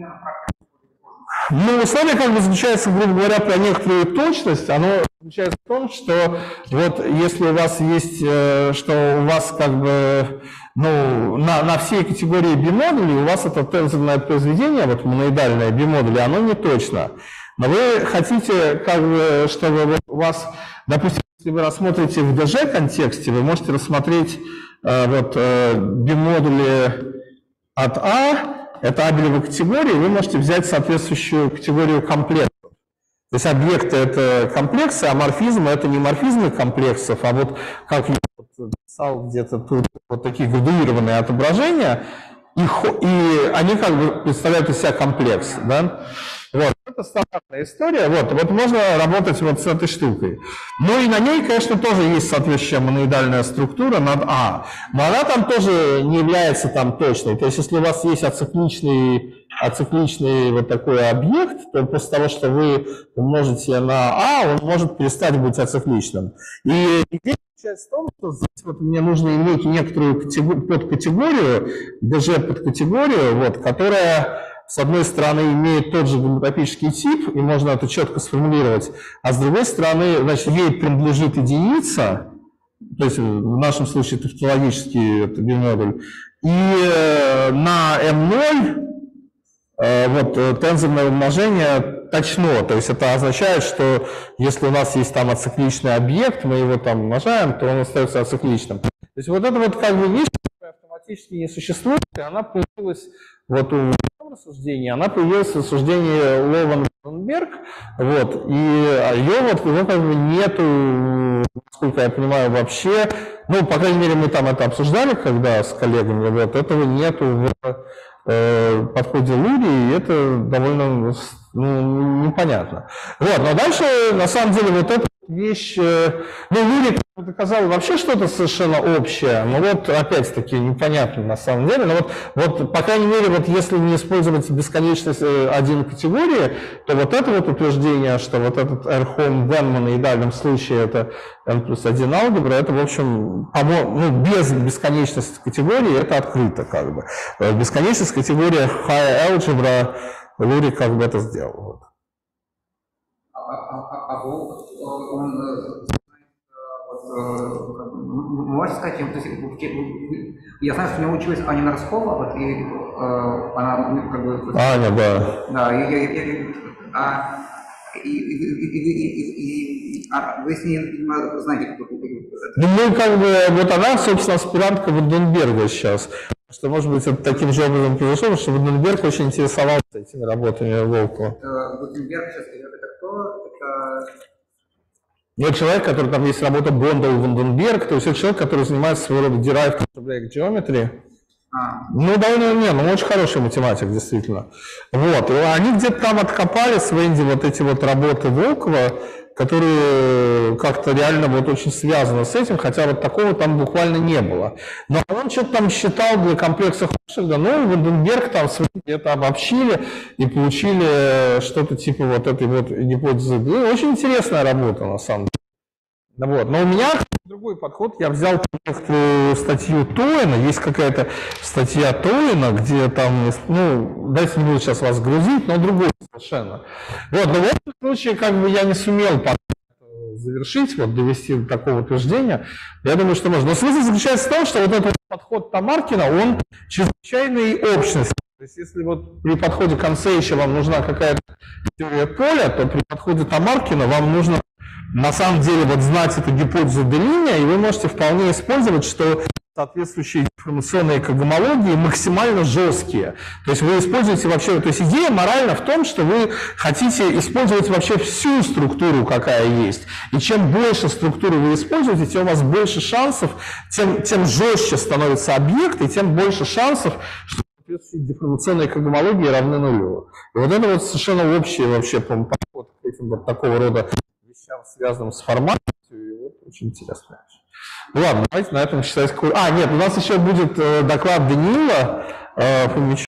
Ну, условие как бы заключается, грубо говоря, про некоторую точность, оно заключается в том, что вот если у вас есть, что у вас как бы, на всей категории бимодулей у вас это тензорное произведение, вот моноидальное бимодули, оно не точно. Но вы хотите, как бы, чтобы вот у вас, допустим, если вы рассмотрите в ДЖ-контексте, вы можете рассмотреть бимодули от А, это абелевые категории, вы можете взять соответствующую категорию комплексов. То есть объекты – это комплексы, а морфизмы – это не морфизмы комплексов, а вот, как я писал где-то тут, вот такие градуированные отображения, и они как бы представляют из себя комплекс, да? Вот, это стандартная история, вот можно работать вот с этой штукой. Ну и на ней, конечно, тоже есть соответствующая моноидальная структура над А, но она там тоже не является там точной. То есть если у вас есть ацикличный вот такой объект, то после того, что вы умножите на А, он может перестать быть ацикличным. И идея заключается в том, что здесь вот мне нужно иметь некоторую подкатегорию, ДЖ-подкатегорию, вот, которая с одной стороны имеет тот же гомотопический тип, и можно это четко сформулировать, а с другой стороны, значит, ей принадлежит единица, то есть в нашем случае тавтологический бимодуль, и на M0 вот тензорное умножение точно, то есть это означает, что если у нас есть там ацикличный объект, мы его там умножаем, то он остается ацикличным. То есть вот это вот как бы вещь автоматически не существует, и она появилась вот у рассуждения, она появилась в рассуждении Лован-Ванденберг, вот, и его как бы нету, насколько я понимаю, вообще, по крайней мере, мы там это обсуждали, когда с коллегами, вот, этого нету в подходе Лури, и это довольно непонятно. Вот, но дальше, на самом деле, вот эта вещь, Лури доказал вообще что-то совершенно общее, но вот опять-таки непонятно на самом деле, но вот по крайней мере, вот если не использовать бесконечность один категории, то вот это вот утверждение, что вот этот R-Home в n-моноидальном случае это n+1 алгебра, это, в общем, без бесконечности категории это открыто как бы. Бесконечность категории High Algebra Лури как бы это сделал. Волк, он можете сказать, то есть, я знаю, что у него училась Аня Носкова, вот, и она как бы... Аня, да. Да, вы с ней, видимо, знаете, кто... Ну, мы как бы, вот она, собственно, аспирантка Ванденберга сейчас. Что, может быть, это таким же образом произошло, потому что Ванденберг очень интересовался этими работами Волкова. Ванденберг сейчас, это кто? Это... Вот человек, который, там есть работа Бондал Ванденберг, то есть это человек, который занимается своего рода derived algebraic geometry. Ну, довольно, он очень хороший математик, действительно. Вот, и они где-то там откопали с Венди вот эти вот работы Волкова, которые как-то реально вот очень связаны с этим, хотя вот такого там буквально не было. Но он что-то там считал для комплекса Хошельда, ну, Ванденберг там где-то обобщили и получили что-то типа вот этой вот гипотезы. Ну, очень интересная работа, на самом деле. Вот. Но у меня другой подход. Я взял статью Тоина, есть какая-то статья Тоина, где там, ну, дайте не буду сейчас вас грузить, но другой совершенно. Вот, но в этом случае как бы я не сумел завершить, вот, довести до такого утверждения. Я думаю, что можно. Но смысл заключается в том, что вот этот подход Тамаркина, он чрезвычайной общности. То есть если вот при подходе Консейча вам нужна какая-то теория поля, то при подходе Тамаркина вам нужно на самом деле вот знать эту гипотезу деления, и вы можете вполне использовать, что соответствующие информационные когомологии максимально жесткие. То есть вы используете вообще, то есть идея морально в том, что вы хотите использовать вообще всю структуру, какая есть. И чем больше структуры вы используете, тем у вас больше шансов, тем жестче становится объект, и тем больше шансов, что соответствующие деформационные когомологии равны нулю. И вот это вот совершенно общий вообще подход к этим вот такого рода вещам, связанным с формальностью, и вот очень интересно. Ну ладно, давайте на этом считать... нет, у нас еще будет доклад Даниила по